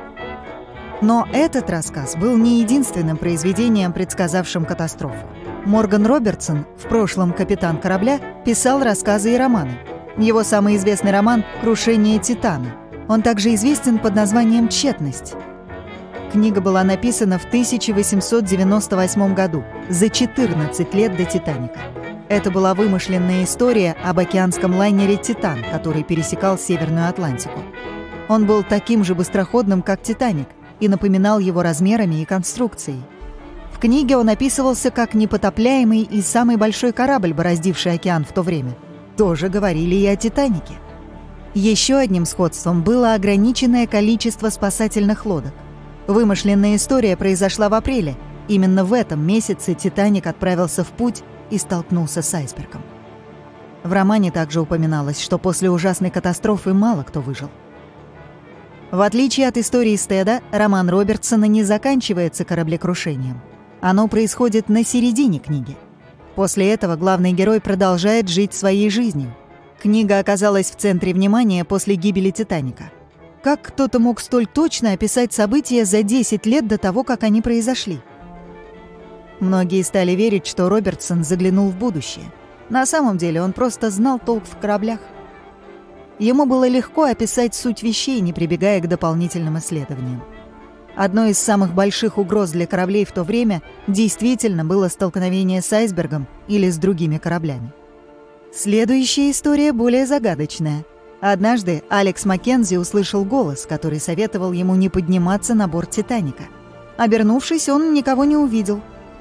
Но этот рассказ был не единственным произведением, предсказавшим катастрофу. Морган Робертсон, в прошлом капитан корабля, писал рассказы и романы. Его самый известный роман «Крушение Титана». Он также известен под названием «Тщетность». Книга была написана в тысяча восемьсот девяносто восьмом году, за четырнадцать лет до «Титаника». Это была вымышленная история об океанском лайнере «Титан», который пересекал Северную Атлантику. Он был таким же быстроходным, как «Титаник», и напоминал его размерами и конструкцией. В книге он описывался как непотопляемый и самый большой корабль, бороздивший океан в то время. Тоже говорили и о «Титанике». Еще одним сходством было ограниченное количество спасательных лодок. Вымышленная история произошла в апреле. Именно в этом месяце «Титаник» отправился в путь и столкнулся с айсбергом. В романе также упоминалось, что после ужасной катастрофы мало кто выжил. В отличие от истории Стеда, роман Робертсона не заканчивается кораблекрушением. Оно происходит на середине книги. После этого главный герой продолжает жить своей жизнью. Книга оказалась в центре внимания после гибели «Титаника». Как кто-то мог столь точно описать события за десять лет до того, как они произошли? Многие стали верить, что Робертсон заглянул в будущее. На самом деле он просто знал толк в кораблях. Ему было легко описать суть вещей, не прибегая к дополнительным исследованиям. Одной из самых больших угроз для кораблей в то время действительно было столкновение с айсбергом или с другими кораблями. Следующая история более загадочная. Однажды Алекс Маккензи услышал голос, который советовал ему не подниматься на борт «Титаника». Обернувшись, он никого не увидел.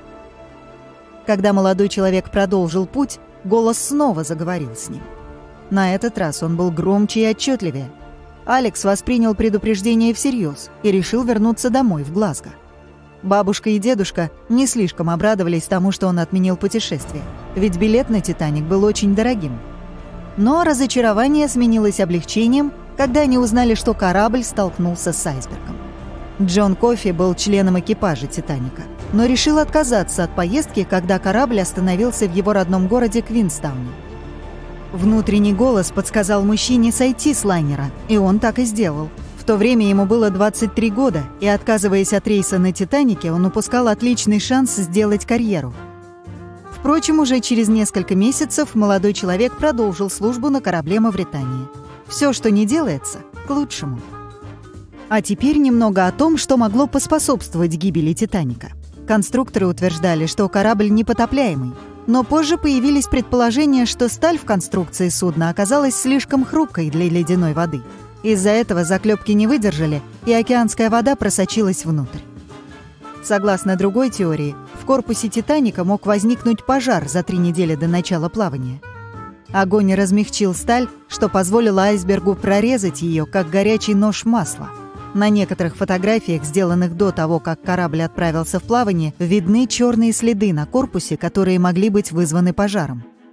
Когда молодой человек продолжил путь, голос снова заговорил с ним. На этот раз он был громче и отчетливее. Алекс воспринял предупреждение всерьез и решил вернуться домой, в Глазго. Бабушка и дедушка не слишком обрадовались тому, что он отменил путешествие, ведь билет на «Титаник» был очень дорогим. Но разочарование сменилось облегчением, когда они узнали, что корабль столкнулся с айсбергом. Джон Кофи был членом экипажа «Титаника», но решил отказаться от поездки, когда корабль остановился в его родном городе Квинстауне. Внутренний голос подсказал мужчине сойти с лайнера, и он так и сделал. В то время ему было двадцать три года, и, отказываясь от рейса на «Титанике», он упускал отличный шанс сделать карьеру. Впрочем, уже через несколько месяцев молодой человек продолжил службу на корабле «Мавритании». Все, что не делается, к лучшему. А теперь немного о том, что могло поспособствовать гибели «Титаника». Конструкторы утверждали, что корабль непотопляемый, но позже появились предположения, что сталь в конструкции судна оказалась слишком хрупкой для ледяной воды. Из-за этого заклепки не выдержали, и океанская вода просочилась внутрь. Согласно другой теории, в корпусе «Титаника» мог возникнуть пожар за три недели до начала плавания. Огонь размягчил сталь, что позволило айсбергу прорезать ее, как горячий нож масла. На некоторых фотографиях, сделанных до того, как корабль отправился в плавание, видны черные следы на корпусе, которые могли быть вызваны пожаром.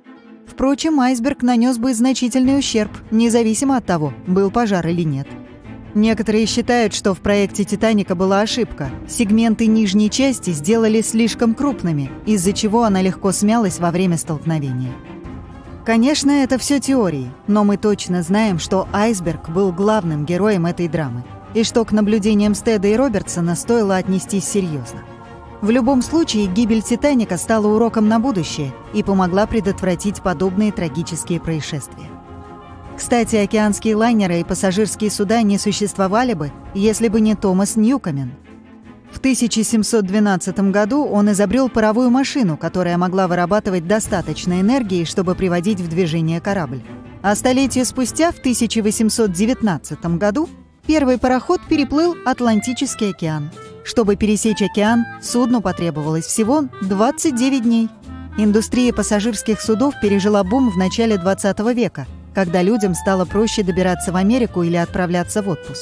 Впрочем, айсберг нанес бы значительный ущерб, независимо от того, был пожар или нет. Некоторые считают, что в проекте «Титаника» была ошибка. Сегменты нижней части сделали слишком крупными, из-за чего она легко смялась во время столкновения. Конечно, это все теории, но мы точно знаем, что айсберг был главным героем этой драмы, и что к наблюдениям Стеда и Робертсона стоило отнестись серьезно. В любом случае, гибель «Титаника» стала уроком на будущее и помогла предотвратить подобные трагические происшествия. Кстати, океанские лайнеры и пассажирские суда не существовали бы, если бы не Томас Ньюкомен. В тысяча семьсот двенадцатом году он изобрел паровую машину, которая могла вырабатывать достаточно энергии, чтобы приводить в движение корабль. А столетие спустя, в тысяча восемьсот девятнадцатом году, первый пароход переплыл Атлантический океан. Чтобы пересечь океан, судну потребовалось всего двадцать девять дней. Индустрия пассажирских судов пережила бум в начале двадцатого века, когда людям стало проще добираться в Америку или отправляться в отпуск.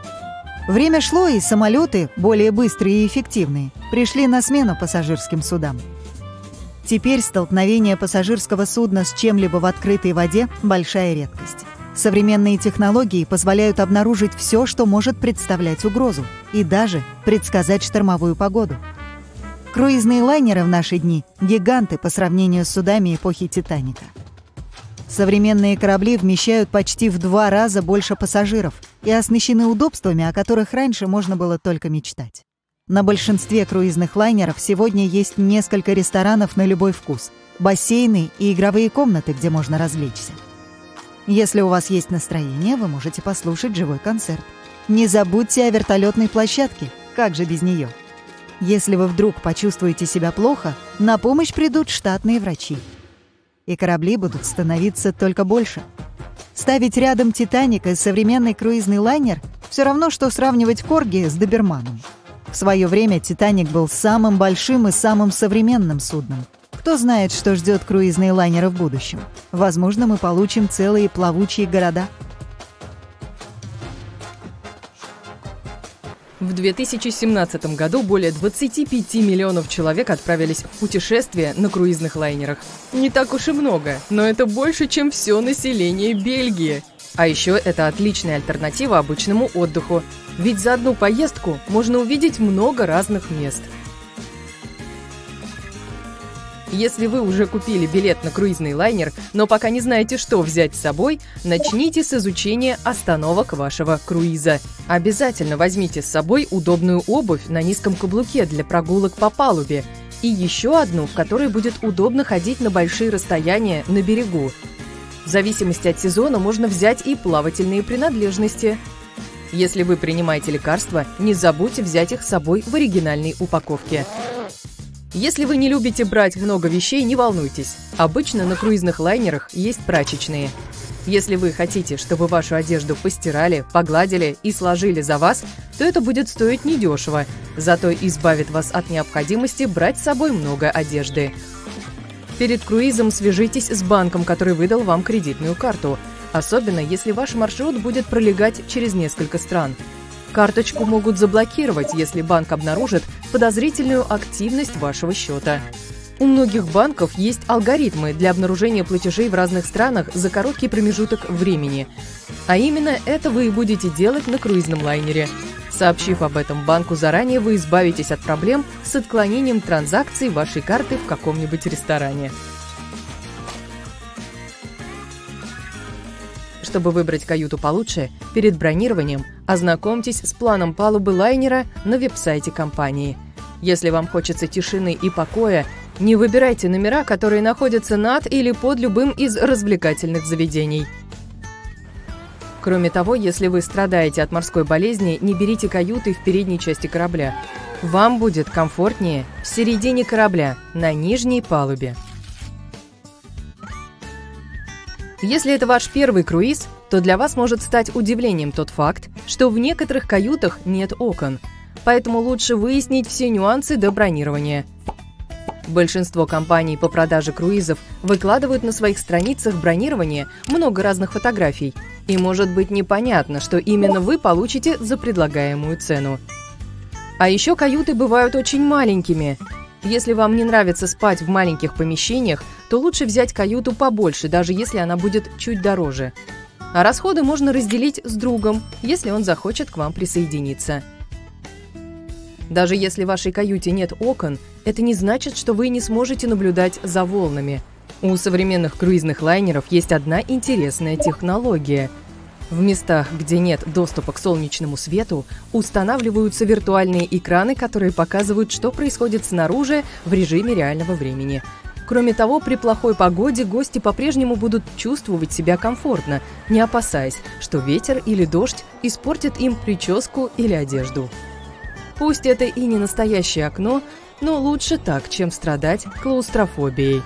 Время шло, и самолеты, более быстрые и эффективные, пришли на смену пассажирским судам. Теперь столкновение пассажирского судна с чем-либо в открытой воде – большая редкость. Современные технологии позволяют обнаружить все, что может представлять угрозу, и даже предсказать штормовую погоду. Круизные лайнеры в наши дни – гиганты по сравнению с судами эпохи «Титаника». Современные корабли вмещают почти в два раза больше пассажиров и оснащены удобствами, о которых раньше можно было только мечтать. На большинстве круизных лайнеров сегодня есть несколько ресторанов на любой вкус, бассейны и игровые комнаты, где можно развлечься. Если у вас есть настроение, вы можете послушать живой концерт. Не забудьте о вертолетной площадке, как же без нее. Если вы вдруг почувствуете себя плохо, на помощь придут штатные врачи. И корабли будут становиться только больше. Ставить рядом «Титаник» и современный круизный лайнер все равно, что сравнивать корги с доберманом. В свое время «Титаник» был самым большим и самым современным судном. Кто знает, что ждет круизные лайнеры в будущем? Возможно, мы получим целые плавучие города. В две тысячи семнадцатом году более двадцати пяти миллионов человек отправились в путешествие на круизных лайнерах. Не так уж и много, но это больше, чем все население Бельгии. А еще это отличная альтернатива обычному отдыху, ведь за одну поездку можно увидеть много разных мест. Если вы уже купили билет на круизный лайнер, но пока не знаете, что взять с собой, начните с изучения остановок вашего круиза. Обязательно возьмите с собой удобную обувь на низком каблуке для прогулок по палубе и еще одну, в которой будет удобно ходить на большие расстояния на берегу. В зависимости от сезона можно взять и плавательные принадлежности. Если вы принимаете лекарства, не забудьте взять их с собой в оригинальной упаковке. Если вы не любите брать много вещей, не волнуйтесь. Обычно на круизных лайнерах есть прачечные. Если вы хотите, чтобы вашу одежду постирали, погладили и сложили за вас, то это будет стоить недешево, зато избавит вас от необходимости брать с собой много одежды. Перед круизом свяжитесь с банком, который выдал вам кредитную карту, особенно если ваш маршрут будет пролегать через несколько стран. Карточку могут заблокировать, если банк обнаружит подозрительную активность вашего счета. У многих банков есть алгоритмы для обнаружения платежей в разных странах за короткий промежуток времени. А именно это вы и будете делать на круизном лайнере. Сообщив об этом банку заранее, вы избавитесь от проблем с отклонением транзакций вашей карты в каком-нибудь ресторане. Чтобы выбрать каюту получше, перед бронированием ознакомьтесь с планом палубы лайнера на веб-сайте компании. Если вам хочется тишины и покоя, не выбирайте номера, которые находятся над или под любым из развлекательных заведений. Кроме того, если вы страдаете от морской болезни, не берите каюты в передней части корабля. Вам будет комфортнее в середине корабля, на нижней палубе. Если это ваш первый круиз, то для вас может стать удивлением тот факт, что в некоторых каютах нет окон. Поэтому лучше выяснить все нюансы до бронирования. Большинство компаний по продаже круизов выкладывают на своих страницах бронирования много разных фотографий. И может быть непонятно, что именно вы получите за предлагаемую цену. А еще каюты бывают очень маленькими. Если вам не нравится спать в маленьких помещениях, то лучше взять каюту побольше, даже если она будет чуть дороже. А расходы можно разделить с другом, если он захочет к вам присоединиться. Даже если в вашей каюте нет окон, это не значит, что вы не сможете наблюдать за волнами. У современных круизных лайнеров есть одна интересная технология. В местах, где нет доступа к солнечному свету, устанавливаются виртуальные экраны, которые показывают, что происходит снаружи в режиме реального времени. Кроме того, при плохой погоде гости по-прежнему будут чувствовать себя комфортно, не опасаясь, что ветер или дождь испортит им прическу или одежду. Пусть это и не настоящее окно, но лучше так, чем страдать клаустрофобией.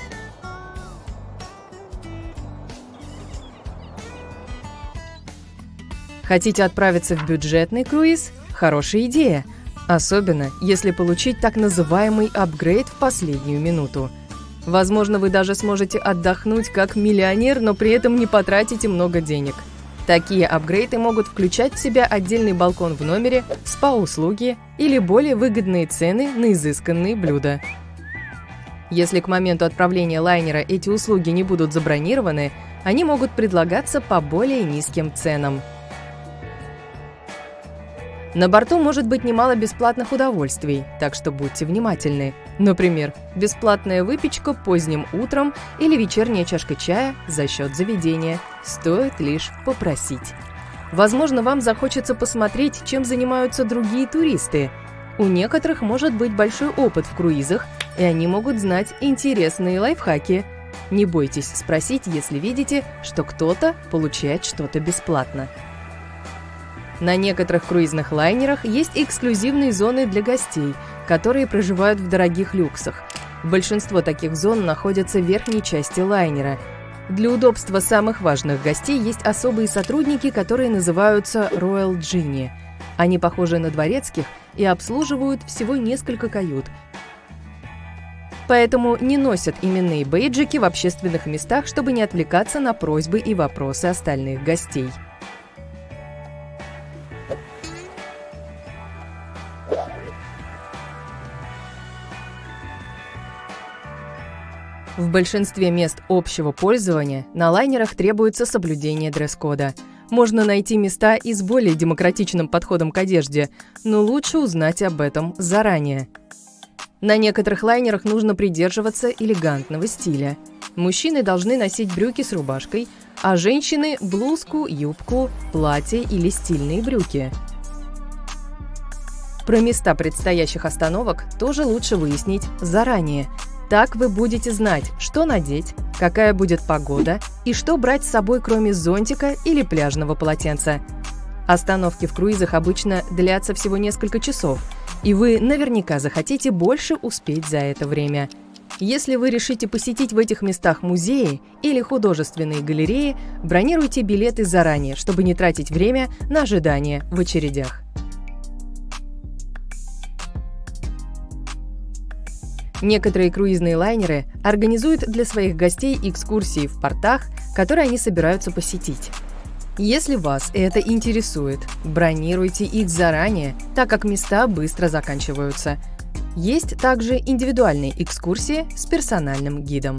Хотите отправиться в бюджетный круиз? Хорошая идея. Особенно, если получить так называемый апгрейд в последнюю минуту. Возможно, вы даже сможете отдохнуть как миллионер, но при этом не потратите много денег. Такие апгрейды могут включать в себя отдельный балкон в номере, спа-услуги или более выгодные цены на изысканные блюда. Если к моменту отправления лайнера эти услуги не будут забронированы, они могут предлагаться по более низким ценам. На борту может быть немало бесплатных удовольствий, так что будьте внимательны. Например, бесплатная выпечка поздним утром или вечерняя чашка чая за счет заведения. Стоит лишь попросить. Возможно, вам захочется посмотреть, чем занимаются другие туристы. У некоторых может быть большой опыт в круизах, и они могут знать интересные лайфхаки. Не бойтесь спросить, если видите, что кто-то получает что-то бесплатно. На некоторых круизных лайнерах есть эксклюзивные зоны для гостей, которые проживают в дорогих люксах. Большинство таких зон находятся в верхней части лайнера. Для удобства самых важных гостей есть особые сотрудники, которые называются Royal Genie. Они похожи на дворецких и обслуживают всего несколько кают. Поэтому не носят именные бейджики в общественных местах, чтобы не отвлекаться на просьбы и вопросы остальных гостей. В большинстве мест общего пользования на лайнерах требуется соблюдение дресс-кода. Можно найти места и с более демократичным подходом к одежде, но лучше узнать об этом заранее. На некоторых лайнерах нужно придерживаться элегантного стиля. Мужчины должны носить брюки с рубашкой, а женщины – блузку, юбку, платье или стильные брюки. Про места предстоящих остановок тоже лучше выяснить заранее. Так вы будете знать, что надеть, какая будет погода и что брать с собой, кроме зонтика или пляжного полотенца. Остановки в круизах обычно длятся всего несколько часов, и вы наверняка захотите больше успеть за это время. Если вы решите посетить в этих местах музеи или художественные галереи, бронируйте билеты заранее, чтобы не тратить время на ожидание в очередях. Некоторые круизные лайнеры организуют для своих гостей экскурсии в портах, которые они собираются посетить. Если вас это интересует, бронируйте их заранее, так как места быстро заканчиваются. Есть также индивидуальные экскурсии с персональным гидом.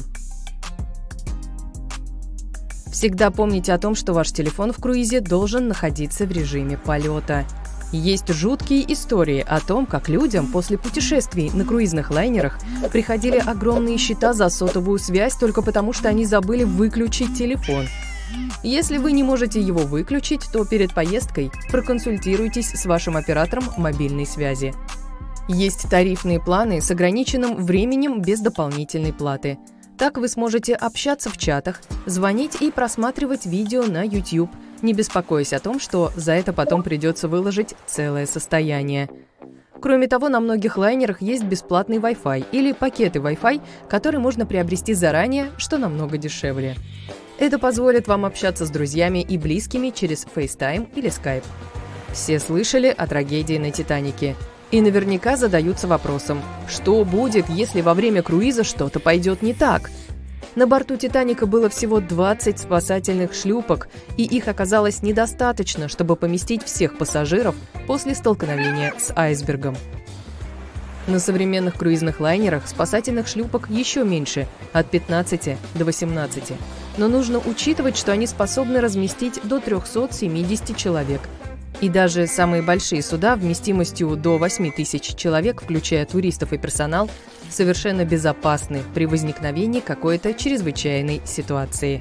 Всегда помните о том, что ваш телефон в круизе должен находиться в режиме полета. Есть жуткие истории о том, как людям после путешествий на круизных лайнерах приходили огромные счета за сотовую связь только потому, что они забыли выключить телефон. Если вы не можете его выключить, то перед поездкой проконсультируйтесь с вашим оператором мобильной связи. Есть тарифные планы с ограниченным временем без дополнительной платы. Так вы сможете общаться в чатах, звонить и просматривать видео на YouTube, не беспокоясь о том, что за это потом придется выложить целое состояние. Кроме того, на многих лайнерах есть бесплатный Wi-Fi или пакеты Wi-Fi, которые можно приобрести заранее, что намного дешевле. Это позволит вам общаться с друзьями и близкими через FaceTime или Skype. Все слышали о трагедии на Титанике и наверняка задаются вопросом, что будет, если во время круиза что-то пойдет не так? На борту «Титаника» было всего двадцать спасательных шлюпок, и их оказалось недостаточно, чтобы поместить всех пассажиров после столкновения с айсбергом. На современных круизных лайнерах спасательных шлюпок еще меньше, от пятнадцати до восемнадцати. Но нужно учитывать, что они способны разместить до трёхсот семидесяти человек. И даже самые большие суда вместимостью до восьми тысяч человек, включая туристов и персонал, совершенно безопасны при возникновении какой-то чрезвычайной ситуации.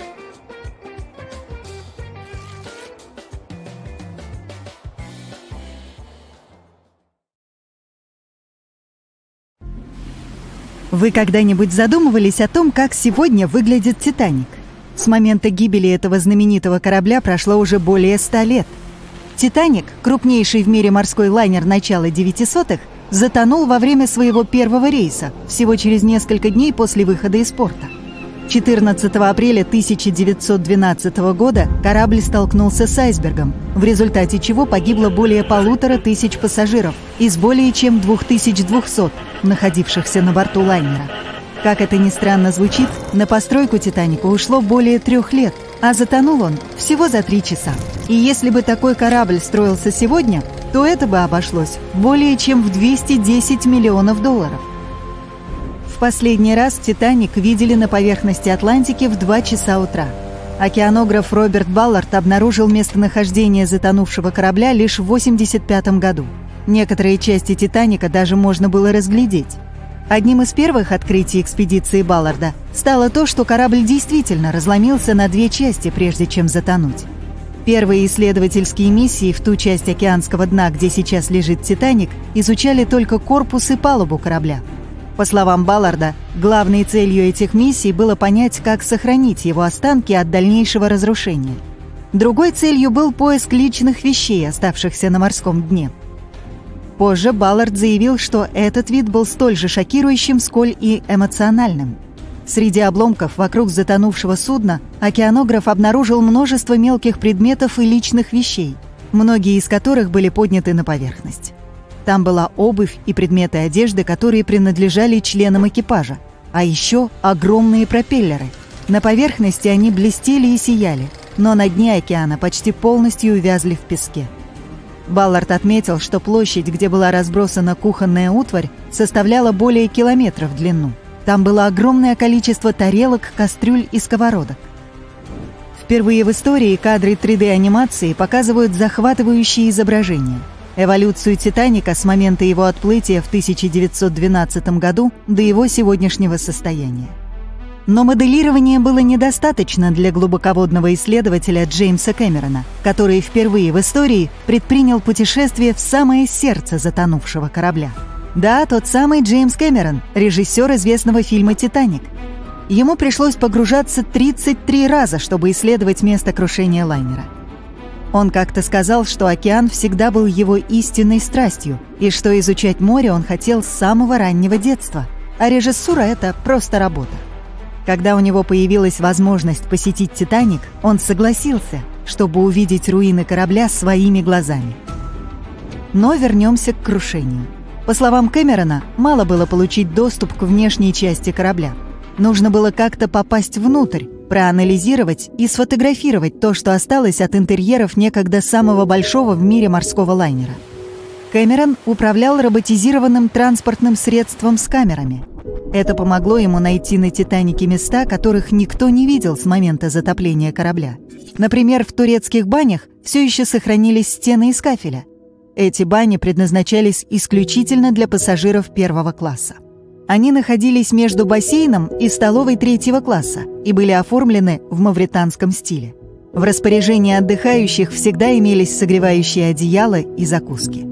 Вы когда-нибудь задумывались о том, как сегодня выглядит «Титаник»? С момента гибели этого знаменитого корабля прошло уже более ста лет. «Титаник», крупнейший в мире морской лайнер начала девятисотых, затонул во время своего первого рейса, всего через несколько дней после выхода из порта. четырнадцатого апреля тысяча девятьсот двенадцатого года корабль столкнулся с айсбергом, в результате чего погибло более полутора тысяч пассажиров из более чем двух тысяч двухсот, находившихся на борту лайнера. Как это ни странно звучит, на постройку «Титаника» ушло более трех лет, а затонул он всего за три часа. И если бы такой корабль строился сегодня, то это бы обошлось более чем в двести десять миллионов долларов. В последний раз «Титаник» видели на поверхности Атлантики в два часа утра. Океанограф Роберт Баллард обнаружил местонахождение затонувшего корабля лишь в восемьдесят пятом году. Некоторые части «Титаника» даже можно было разглядеть. Одним из первых открытий экспедиции Балларда стало то, что корабль действительно разломился на две части, прежде чем затонуть. Первые исследовательские миссии в ту часть океанского дна, где сейчас лежит «Титаник», изучали только корпус и палубу корабля. По словам Балларда, главной целью этих миссий было понять, как сохранить его останки от дальнейшего разрушения. Другой целью был поиск личных вещей, оставшихся на морском дне. Позже Баллард заявил, что этот вид был столь же шокирующим, сколь и эмоциональным. Среди обломков вокруг затонувшего судна океанограф обнаружил множество мелких предметов и личных вещей, многие из которых были подняты на поверхность. Там была обувь и предметы одежды, которые принадлежали членам экипажа, а еще огромные пропеллеры. На поверхности они блестели и сияли, но на дне океана почти полностью увязли в песке. Баллард отметил, что площадь, где была разбросана кухонная утварь, составляла более километра в длину. Там было огромное количество тарелок, кастрюль и сковородок. Впервые в истории кадры три дэ-анимации показывают захватывающие изображения. Эволюцию «Титаника» с момента его отплытия в тысяча девятьсот двенадцатом году до его сегодняшнего состояния. Но моделирования было недостаточно для глубоководного исследователя Джеймса Кэмерона, который впервые в истории предпринял путешествие в самое сердце затонувшего корабля. Да, тот самый Джеймс Кэмерон, режиссер известного фильма «Титаник». Ему пришлось погружаться тридцать три раза, чтобы исследовать место крушения лайнера. Он как-то сказал, что океан всегда был его истинной страстью, и что изучать море он хотел с самого раннего детства, а режиссура — это просто работа. Когда у него появилась возможность посетить «Титаник», он согласился, чтобы увидеть руины корабля своими глазами. Но вернемся к крушению. По словам Кэмерона, мало было получить доступ к внешней части корабля. Нужно было как-то попасть внутрь, проанализировать и сфотографировать то, что осталось от интерьеров некогда самого большого в мире морского лайнера. Кэмерон управлял роботизированным транспортным средством с камерами. Это помогло ему найти на «Титанике» места, которых никто не видел с момента затопления корабля. Например, в турецких банях все еще сохранились стены из кафеля. Эти бани предназначались исключительно для пассажиров первого класса. Они находились между бассейном и столовой третьего класса и были оформлены в мавританском стиле. В распоряжении отдыхающих всегда имелись согревающие одеяла и закуски.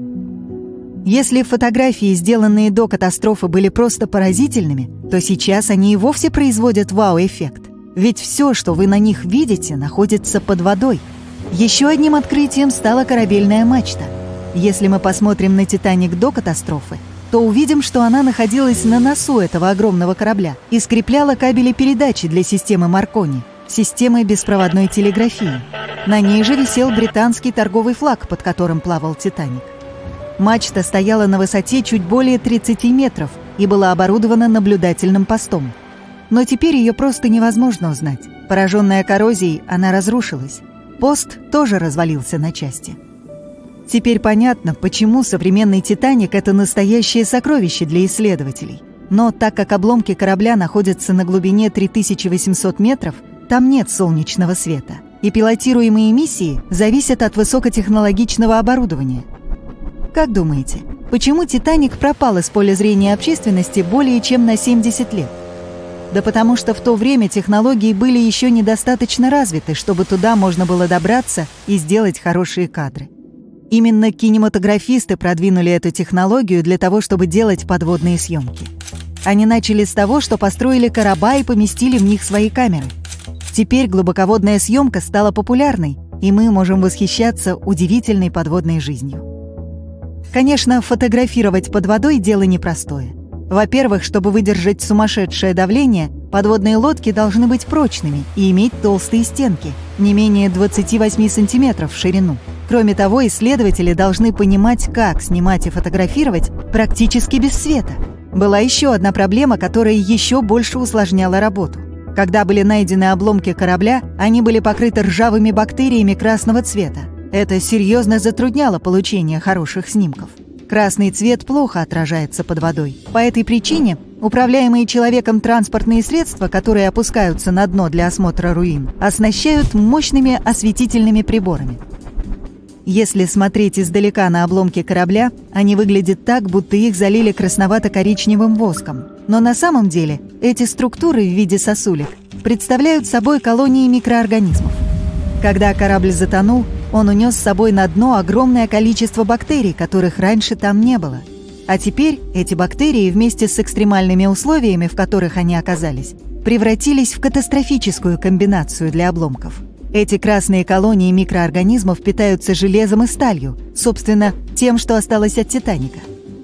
Если фотографии, сделанные до катастрофы, были просто поразительными, то сейчас они и вовсе производят вау-эффект. Ведь все, что вы на них видите, находится под водой. Еще одним открытием стала корабельная мачта. Если мы посмотрим на «Титаник» до катастрофы, то увидим, что она находилась на носу этого огромного корабля и скрепляла кабели передачи для системы Маркони, системы беспроводной телеграфии. На ней же висел британский торговый флаг, под которым плавал «Титаник». Мачта стояла на высоте чуть более тридцати метров и была оборудована наблюдательным постом. Но теперь ее просто невозможно узнать. Пораженная коррозией, она разрушилась. Пост тоже развалился на части. Теперь понятно, почему современный «Титаник» — это настоящее сокровище для исследователей. Но так как обломки корабля находятся на глубине три тысячи восемьсот метров, там нет солнечного света, и пилотируемые миссии зависят от высокотехнологичного оборудования. Как думаете, почему «Титаник» пропал из поля зрения общественности более чем на семьдесят лет? Да потому что в то время технологии были еще недостаточно развиты, чтобы туда можно было добраться и сделать хорошие кадры. Именно кинематографисты продвинули эту технологию для того, чтобы делать подводные съемки. Они начали с того, что построили короба и поместили в них свои камеры. Теперь глубоководная съемка стала популярной, и мы можем восхищаться удивительной подводной жизнью. Конечно, фотографировать под водой – дело непростое. Во-первых, чтобы выдержать сумасшедшее давление, подводные лодки должны быть прочными и иметь толстые стенки, не менее двадцати восьми сантиметров в ширину. Кроме того, исследователи должны понимать, как снимать и фотографировать практически без света. Была еще одна проблема, которая еще больше усложняла работу. Когда были найдены обломки корабля, они были покрыты ржавыми бактериями красного цвета. Это серьезно затрудняло получение хороших снимков. Красный цвет плохо отражается под водой. По этой причине управляемые человеком транспортные средства, которые опускаются на дно для осмотра руин, оснащают мощными осветительными приборами. Если смотреть издалека на обломки корабля, они выглядят так, будто их залили красновато-коричневым воском. Но на самом деле эти структуры в виде сосулек представляют собой колонии микроорганизмов. Когда корабль затонул, он унес с собой на дно огромное количество бактерий, которых раньше там не было. А теперь эти бактерии вместе с экстремальными условиями, в которых они оказались, превратились в катастрофическую комбинацию для обломков. Эти красные колонии микроорганизмов питаются железом и сталью, собственно, тем, что осталось от «Титаника».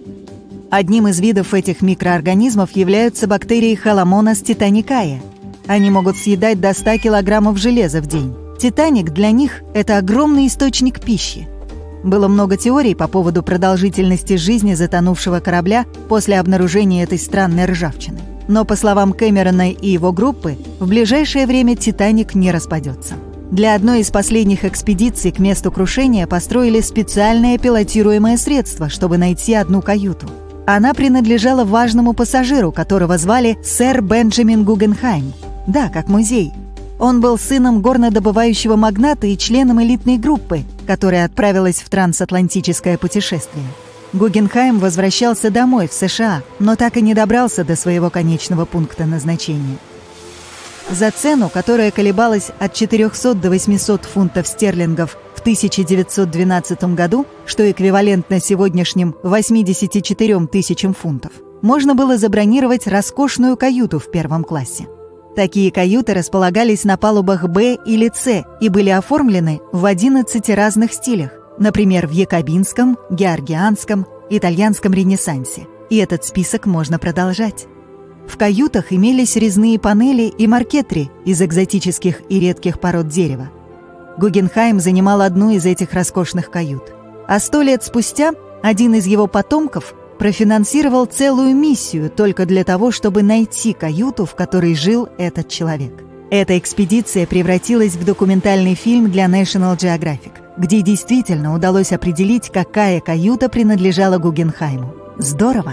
Одним из видов этих микроорганизмов являются бактерии Halomonas titanicae. Они могут съедать до ста килограммов железа в день. «Титаник» для них – это огромный источник пищи. Было много теорий по поводу продолжительности жизни затонувшего корабля после обнаружения этой странной ржавчины. Но, по словам Кэмерона и его группы, в ближайшее время «Титаник» не распадется. Для одной из последних экспедиций к месту крушения построили специальное пилотируемое средство, чтобы найти одну каюту. Она принадлежала важному пассажиру, которого звали сэр Бенджамин Гугенхайм. Да, как музей. Он был сыном горнодобывающего магната и членом элитной группы, которая отправилась в трансатлантическое путешествие. Гугенхайм возвращался домой, в США, но так и не добрался до своего конечного пункта назначения. За цену, которая колебалась от четырехсот до восьмисот фунтов стерлингов в тысяча девятьсот двенадцатом году, что эквивалентно сегодняшним восьмидесяти четырем тысячам фунтов, можно было забронировать роскошную каюту в первом классе. Такие каюты располагались на палубах «Б» или «С» и были оформлены в одиннадцати разных стилях, например, в якобинском, георгианском, итальянском ренессансе. И этот список можно продолжать. В каютах имелись резные панели и маркетри из экзотических и редких пород дерева. Гугенхайм занимал одну из этих роскошных кают. А сто лет спустя один из его потомков профинансировал целую миссию только для того, чтобы найти каюту, в которой жил этот человек. Эта экспедиция превратилась в документальный фильм для National Geographic, где действительно удалось определить, какая каюта принадлежала Гугенхайму. Здорово!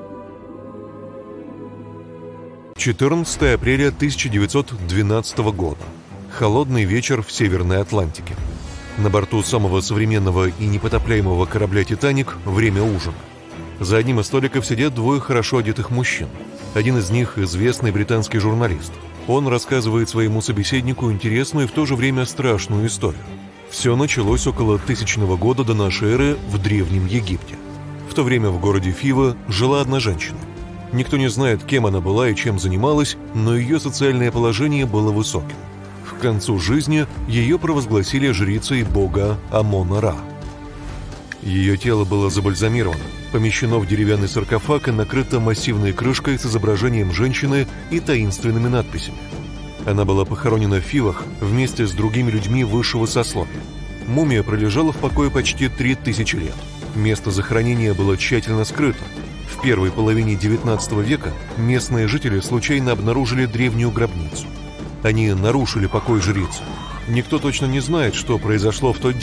четырнадцатое апреля тысяча девятьсот двенадцатого года. Холодный вечер в Северной Атлантике. На борту самого современного и непотопляемого корабля «Титаник» время ужина. За одним из столиков сидят двое хорошо одетых мужчин. Один из них – известный британский журналист. Он рассказывает своему собеседнику интересную и в то же время страшную историю. Все началось около тысячного года до нашей эры в Древнем Египте. В то время в городе Фива жила одна женщина. Никто не знает, кем она была и чем занималась, но ее социальное положение было высоким. К концу жизни ее провозгласили жрицей бога Амона-Ра. Ее тело было забальзамировано, помещено в деревянный саркофаг и накрыто массивной крышкой с изображением женщины и таинственными надписями. Она была похоронена в Фивах вместе с другими людьми высшего сословия. Мумия пролежала в покое почти три тысячи лет. Место захоронения было тщательно скрыто. В первой половине девятнадцатого века местные жители случайно обнаружили древнюю гробницу. Они нарушили покой жрицы. Никто точно не знает, что произошло в тот день.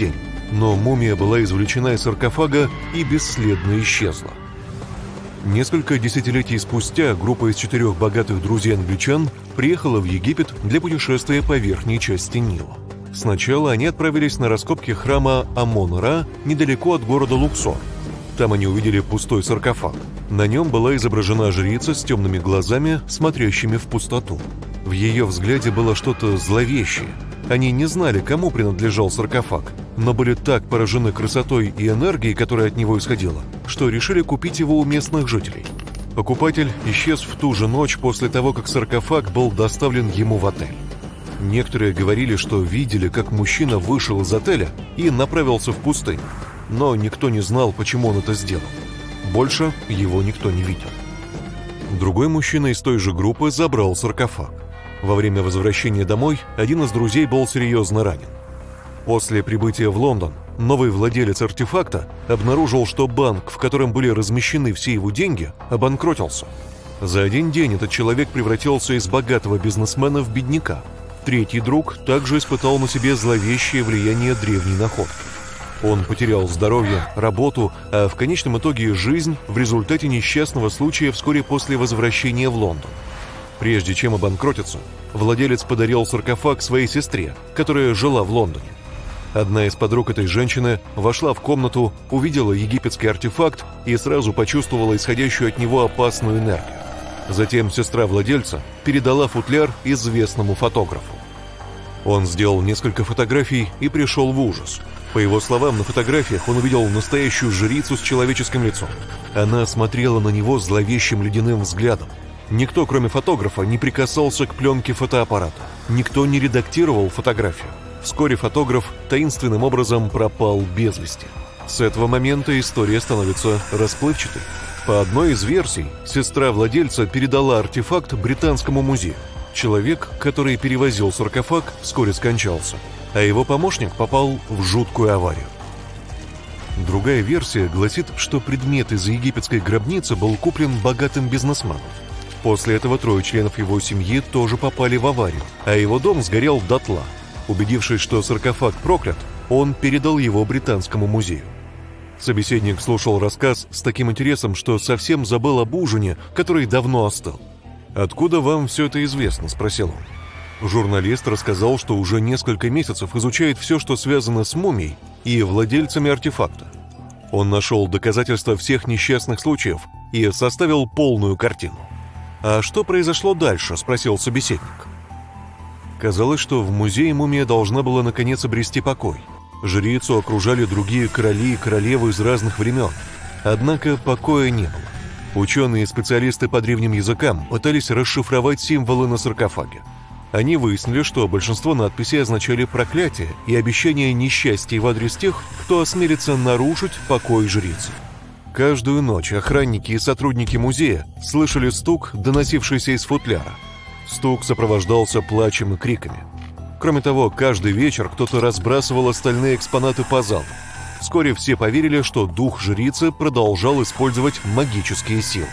но мумия была извлечена из саркофага и бесследно исчезла. Несколько десятилетий спустя группа из четырех богатых друзей-англичан приехала в Египет для путешествия по верхней части Нила. Сначала они отправились на раскопки храма Амон-Ра недалеко от города Луксор. Там они увидели пустой саркофаг. На нем была изображена жрица с темными глазами, смотрящими в пустоту. В ее взгляде было что-то зловещее. Они не знали, кому принадлежал саркофаг, но были так поражены красотой и энергией, которая от него исходила, что решили купить его у местных жителей. Покупатель исчез в ту же ночь после того, как саркофаг был доставлен ему в отель. Некоторые говорили, что видели, как мужчина вышел из отеля и направился в пустыню, но никто не знал, почему он это сделал. Больше его никто не видел. Другой мужчина из той же группы забрал саркофаг. Во время возвращения домой один из друзей был серьезно ранен. После прибытия в Лондон новый владелец артефакта обнаружил, что банк, в котором были размещены все его деньги, обанкротился. За один день этот человек превратился из богатого бизнесмена в бедняка. Третий друг также испытал на себе зловещее влияние древней находки. Он потерял здоровье, работу, а в конечном итоге жизнь в результате несчастного случая вскоре после возвращения в Лондон. Прежде чем обанкротиться, владелец подарил саркофаг своей сестре, которая жила в Лондоне. Одна из подруг этой женщины вошла в комнату, увидела египетский артефакт и сразу почувствовала исходящую от него опасную энергию. Затем сестра владельца передала футляр известному фотографу. Он сделал несколько фотографий и пришел в ужас. По его словам, на фотографиях он увидел настоящую жрицу с человеческим лицом. Она смотрела на него зловещим ледяным взглядом. Никто, кроме фотографа, не прикасался к пленке фотоаппарата. Никто не редактировал фотографию. Вскоре фотограф таинственным образом пропал без вести. С этого момента история становится расплывчатой. По одной из версий, сестра владельца передала артефакт Британскому музею. Человек, который перевозил саркофаг, вскоре скончался, а его помощник попал в жуткую аварию. Другая версия гласит, что предмет из египетской гробницы был куплен богатым бизнесменом. После этого трое членов его семьи тоже попали в аварию, а его дом сгорел дотла. Убедившись, что саркофаг проклят, он передал его Британскому музею. Собеседник слушал рассказ с таким интересом, что совсем забыл об ужине, который давно остыл. «Откуда вам все это известно?» – спросил он. Журналист рассказал, что уже несколько месяцев изучает все, что связано с мумией и владельцами артефакта. Он нашел доказательства всех несчастных случаев и составил полную картину. «А что произошло дальше?» – спросил собеседник. Казалось, что в музее мумия должна была наконец обрести покой. Жрицу окружали другие короли и королевы из разных времен. Однако покоя не было. Ученые и специалисты по древним языкам пытались расшифровать символы на саркофаге. Они выяснили, что большинство надписей означали проклятие и обещание несчастья в адрес тех, кто осмелится нарушить покой жрицы. Каждую ночь охранники и сотрудники музея слышали стук, доносившийся из футляра. Стук сопровождался плачем и криками. Кроме того, каждый вечер кто-то разбрасывал остальные экспонаты по залу. Вскоре все поверили, что дух жрицы продолжал использовать магические силы.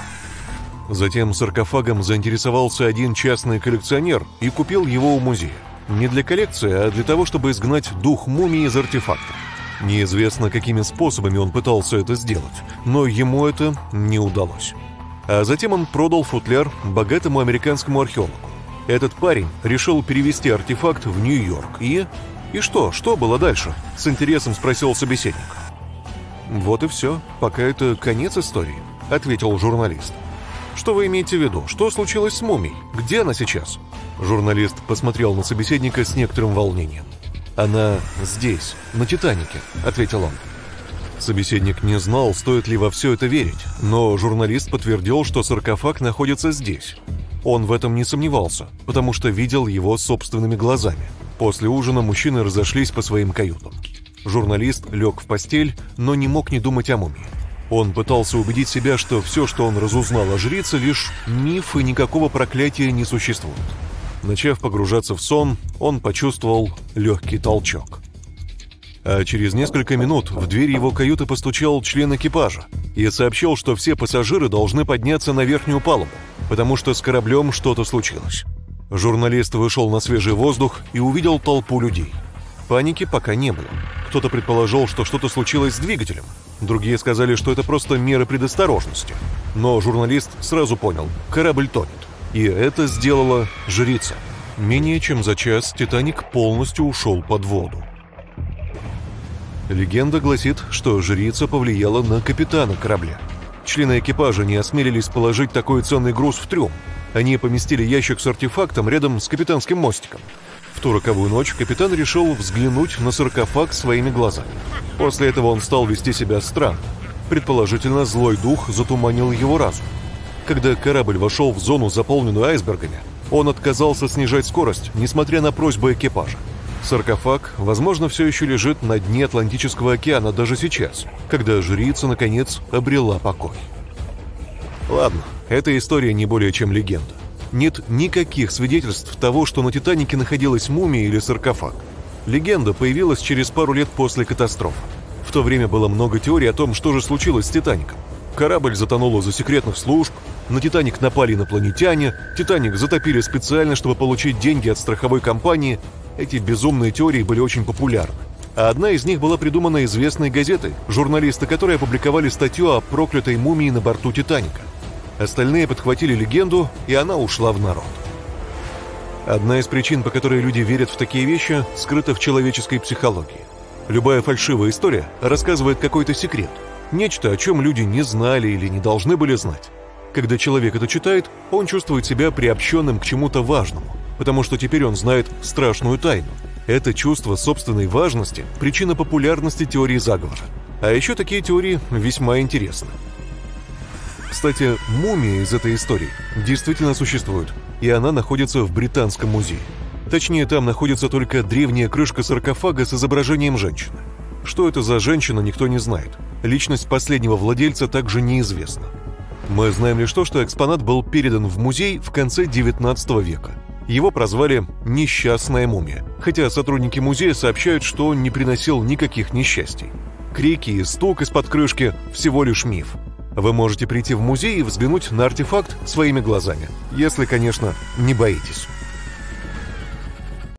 Затем саркофагом заинтересовался один частный коллекционер и купил его у музея. Не для коллекции, а для того, чтобы изгнать дух мумии из артефакта. Неизвестно, какими способами он пытался это сделать, но ему это не удалось. А затем он продал футляр богатому американскому археологу. Этот парень решил перевезти артефакт в Нью-Йорк и... «И что? Что было дальше?» — с интересом спросил собеседник. «Вот и все. Пока это конец истории», — ответил журналист. «Что вы имеете в виду? Что случилось с мумией? Где она сейчас?» Журналист посмотрел на собеседника с некоторым волнением. «Она здесь, на Титанике», — ответил он. Собеседник не знал, стоит ли во все это верить, но журналист подтвердил, что саркофаг находится здесь. Он в этом не сомневался, потому что видел его собственными глазами. После ужина мужчины разошлись по своим каютам. Журналист лег в постель, но не мог не думать о мумии. Он пытался убедить себя, что все, что он разузнал о жрице, лишь миф и никакого проклятия не существует. Начав погружаться в сон, он почувствовал легкий толчок. А через несколько минут в дверь его каюты постучал член экипажа и сообщил, что все пассажиры должны подняться на верхнюю палубу, потому что с кораблем что-то случилось. Журналист вышел на свежий воздух и увидел толпу людей. Паники пока не было. Кто-то предположил, что что-то случилось с двигателем. Другие сказали, что это просто меры предосторожности. Но журналист сразу понял – корабль тонет. И это сделала жрица. Менее чем за час «Титаник» полностью ушел под воду. Легенда гласит, что жрица повлияла на капитана корабля. Члены экипажа не осмелились положить такой ценный груз в трюм. Они поместили ящик с артефактом рядом с капитанским мостиком. В ту роковую ночь капитан решил взглянуть на саркофаг своими глазами. После этого он стал вести себя странно. Предположительно, злой дух затуманил его разум. Когда корабль вошел в зону, заполненную айсбергами, он отказался снижать скорость, несмотря на просьбы экипажа. Саркофаг, возможно, все еще лежит на дне Атлантического океана даже сейчас, когда жрица, наконец, обрела покой. Ладно, эта история не более чем легенда. Нет никаких свидетельств того, что на «Титанике» находилась мумия или саркофаг. Легенда появилась через пару лет после катастрофы. В то время было много теорий о том, что же случилось с «Титаником». Корабль затонул из-за секретных служб, на «Титаник» напали инопланетяне, «Титаник» затопили специально, чтобы получить деньги от страховой компании. Эти безумные теории были очень популярны. А одна из них была придумана известной газетой, журналисты которой опубликовали статью о проклятой мумии на борту «Титаника». Остальные подхватили легенду, и она ушла в народ. Одна из причин, по которой люди верят в такие вещи, скрыта в человеческой психологии. Любая фальшивая история рассказывает какой-то секрет, нечто, о чем люди не знали или не должны были знать. Когда человек это читает, он чувствует себя приобщенным к чему-то важному, потому что теперь он знает страшную тайну. Это чувство собственной важности – причина популярности теории заговора. А еще такие теории весьма интересны. Кстати, мумия из этой истории действительно существует, и она находится в Британском музее. Точнее, там находится только древняя крышка саркофага с изображением женщины. Что это за женщина, никто не знает. Личность последнего владельца также неизвестна. Мы знаем лишь то, что экспонат был передан в музей в конце девятнадцатого века. Его прозвали «несчастная мумия», хотя сотрудники музея сообщают, что он не приносил никаких несчастий. Крики и стук из-под крышки – всего лишь миф. Вы можете прийти в музей и взглянуть на артефакт своими глазами, если, конечно, не боитесь.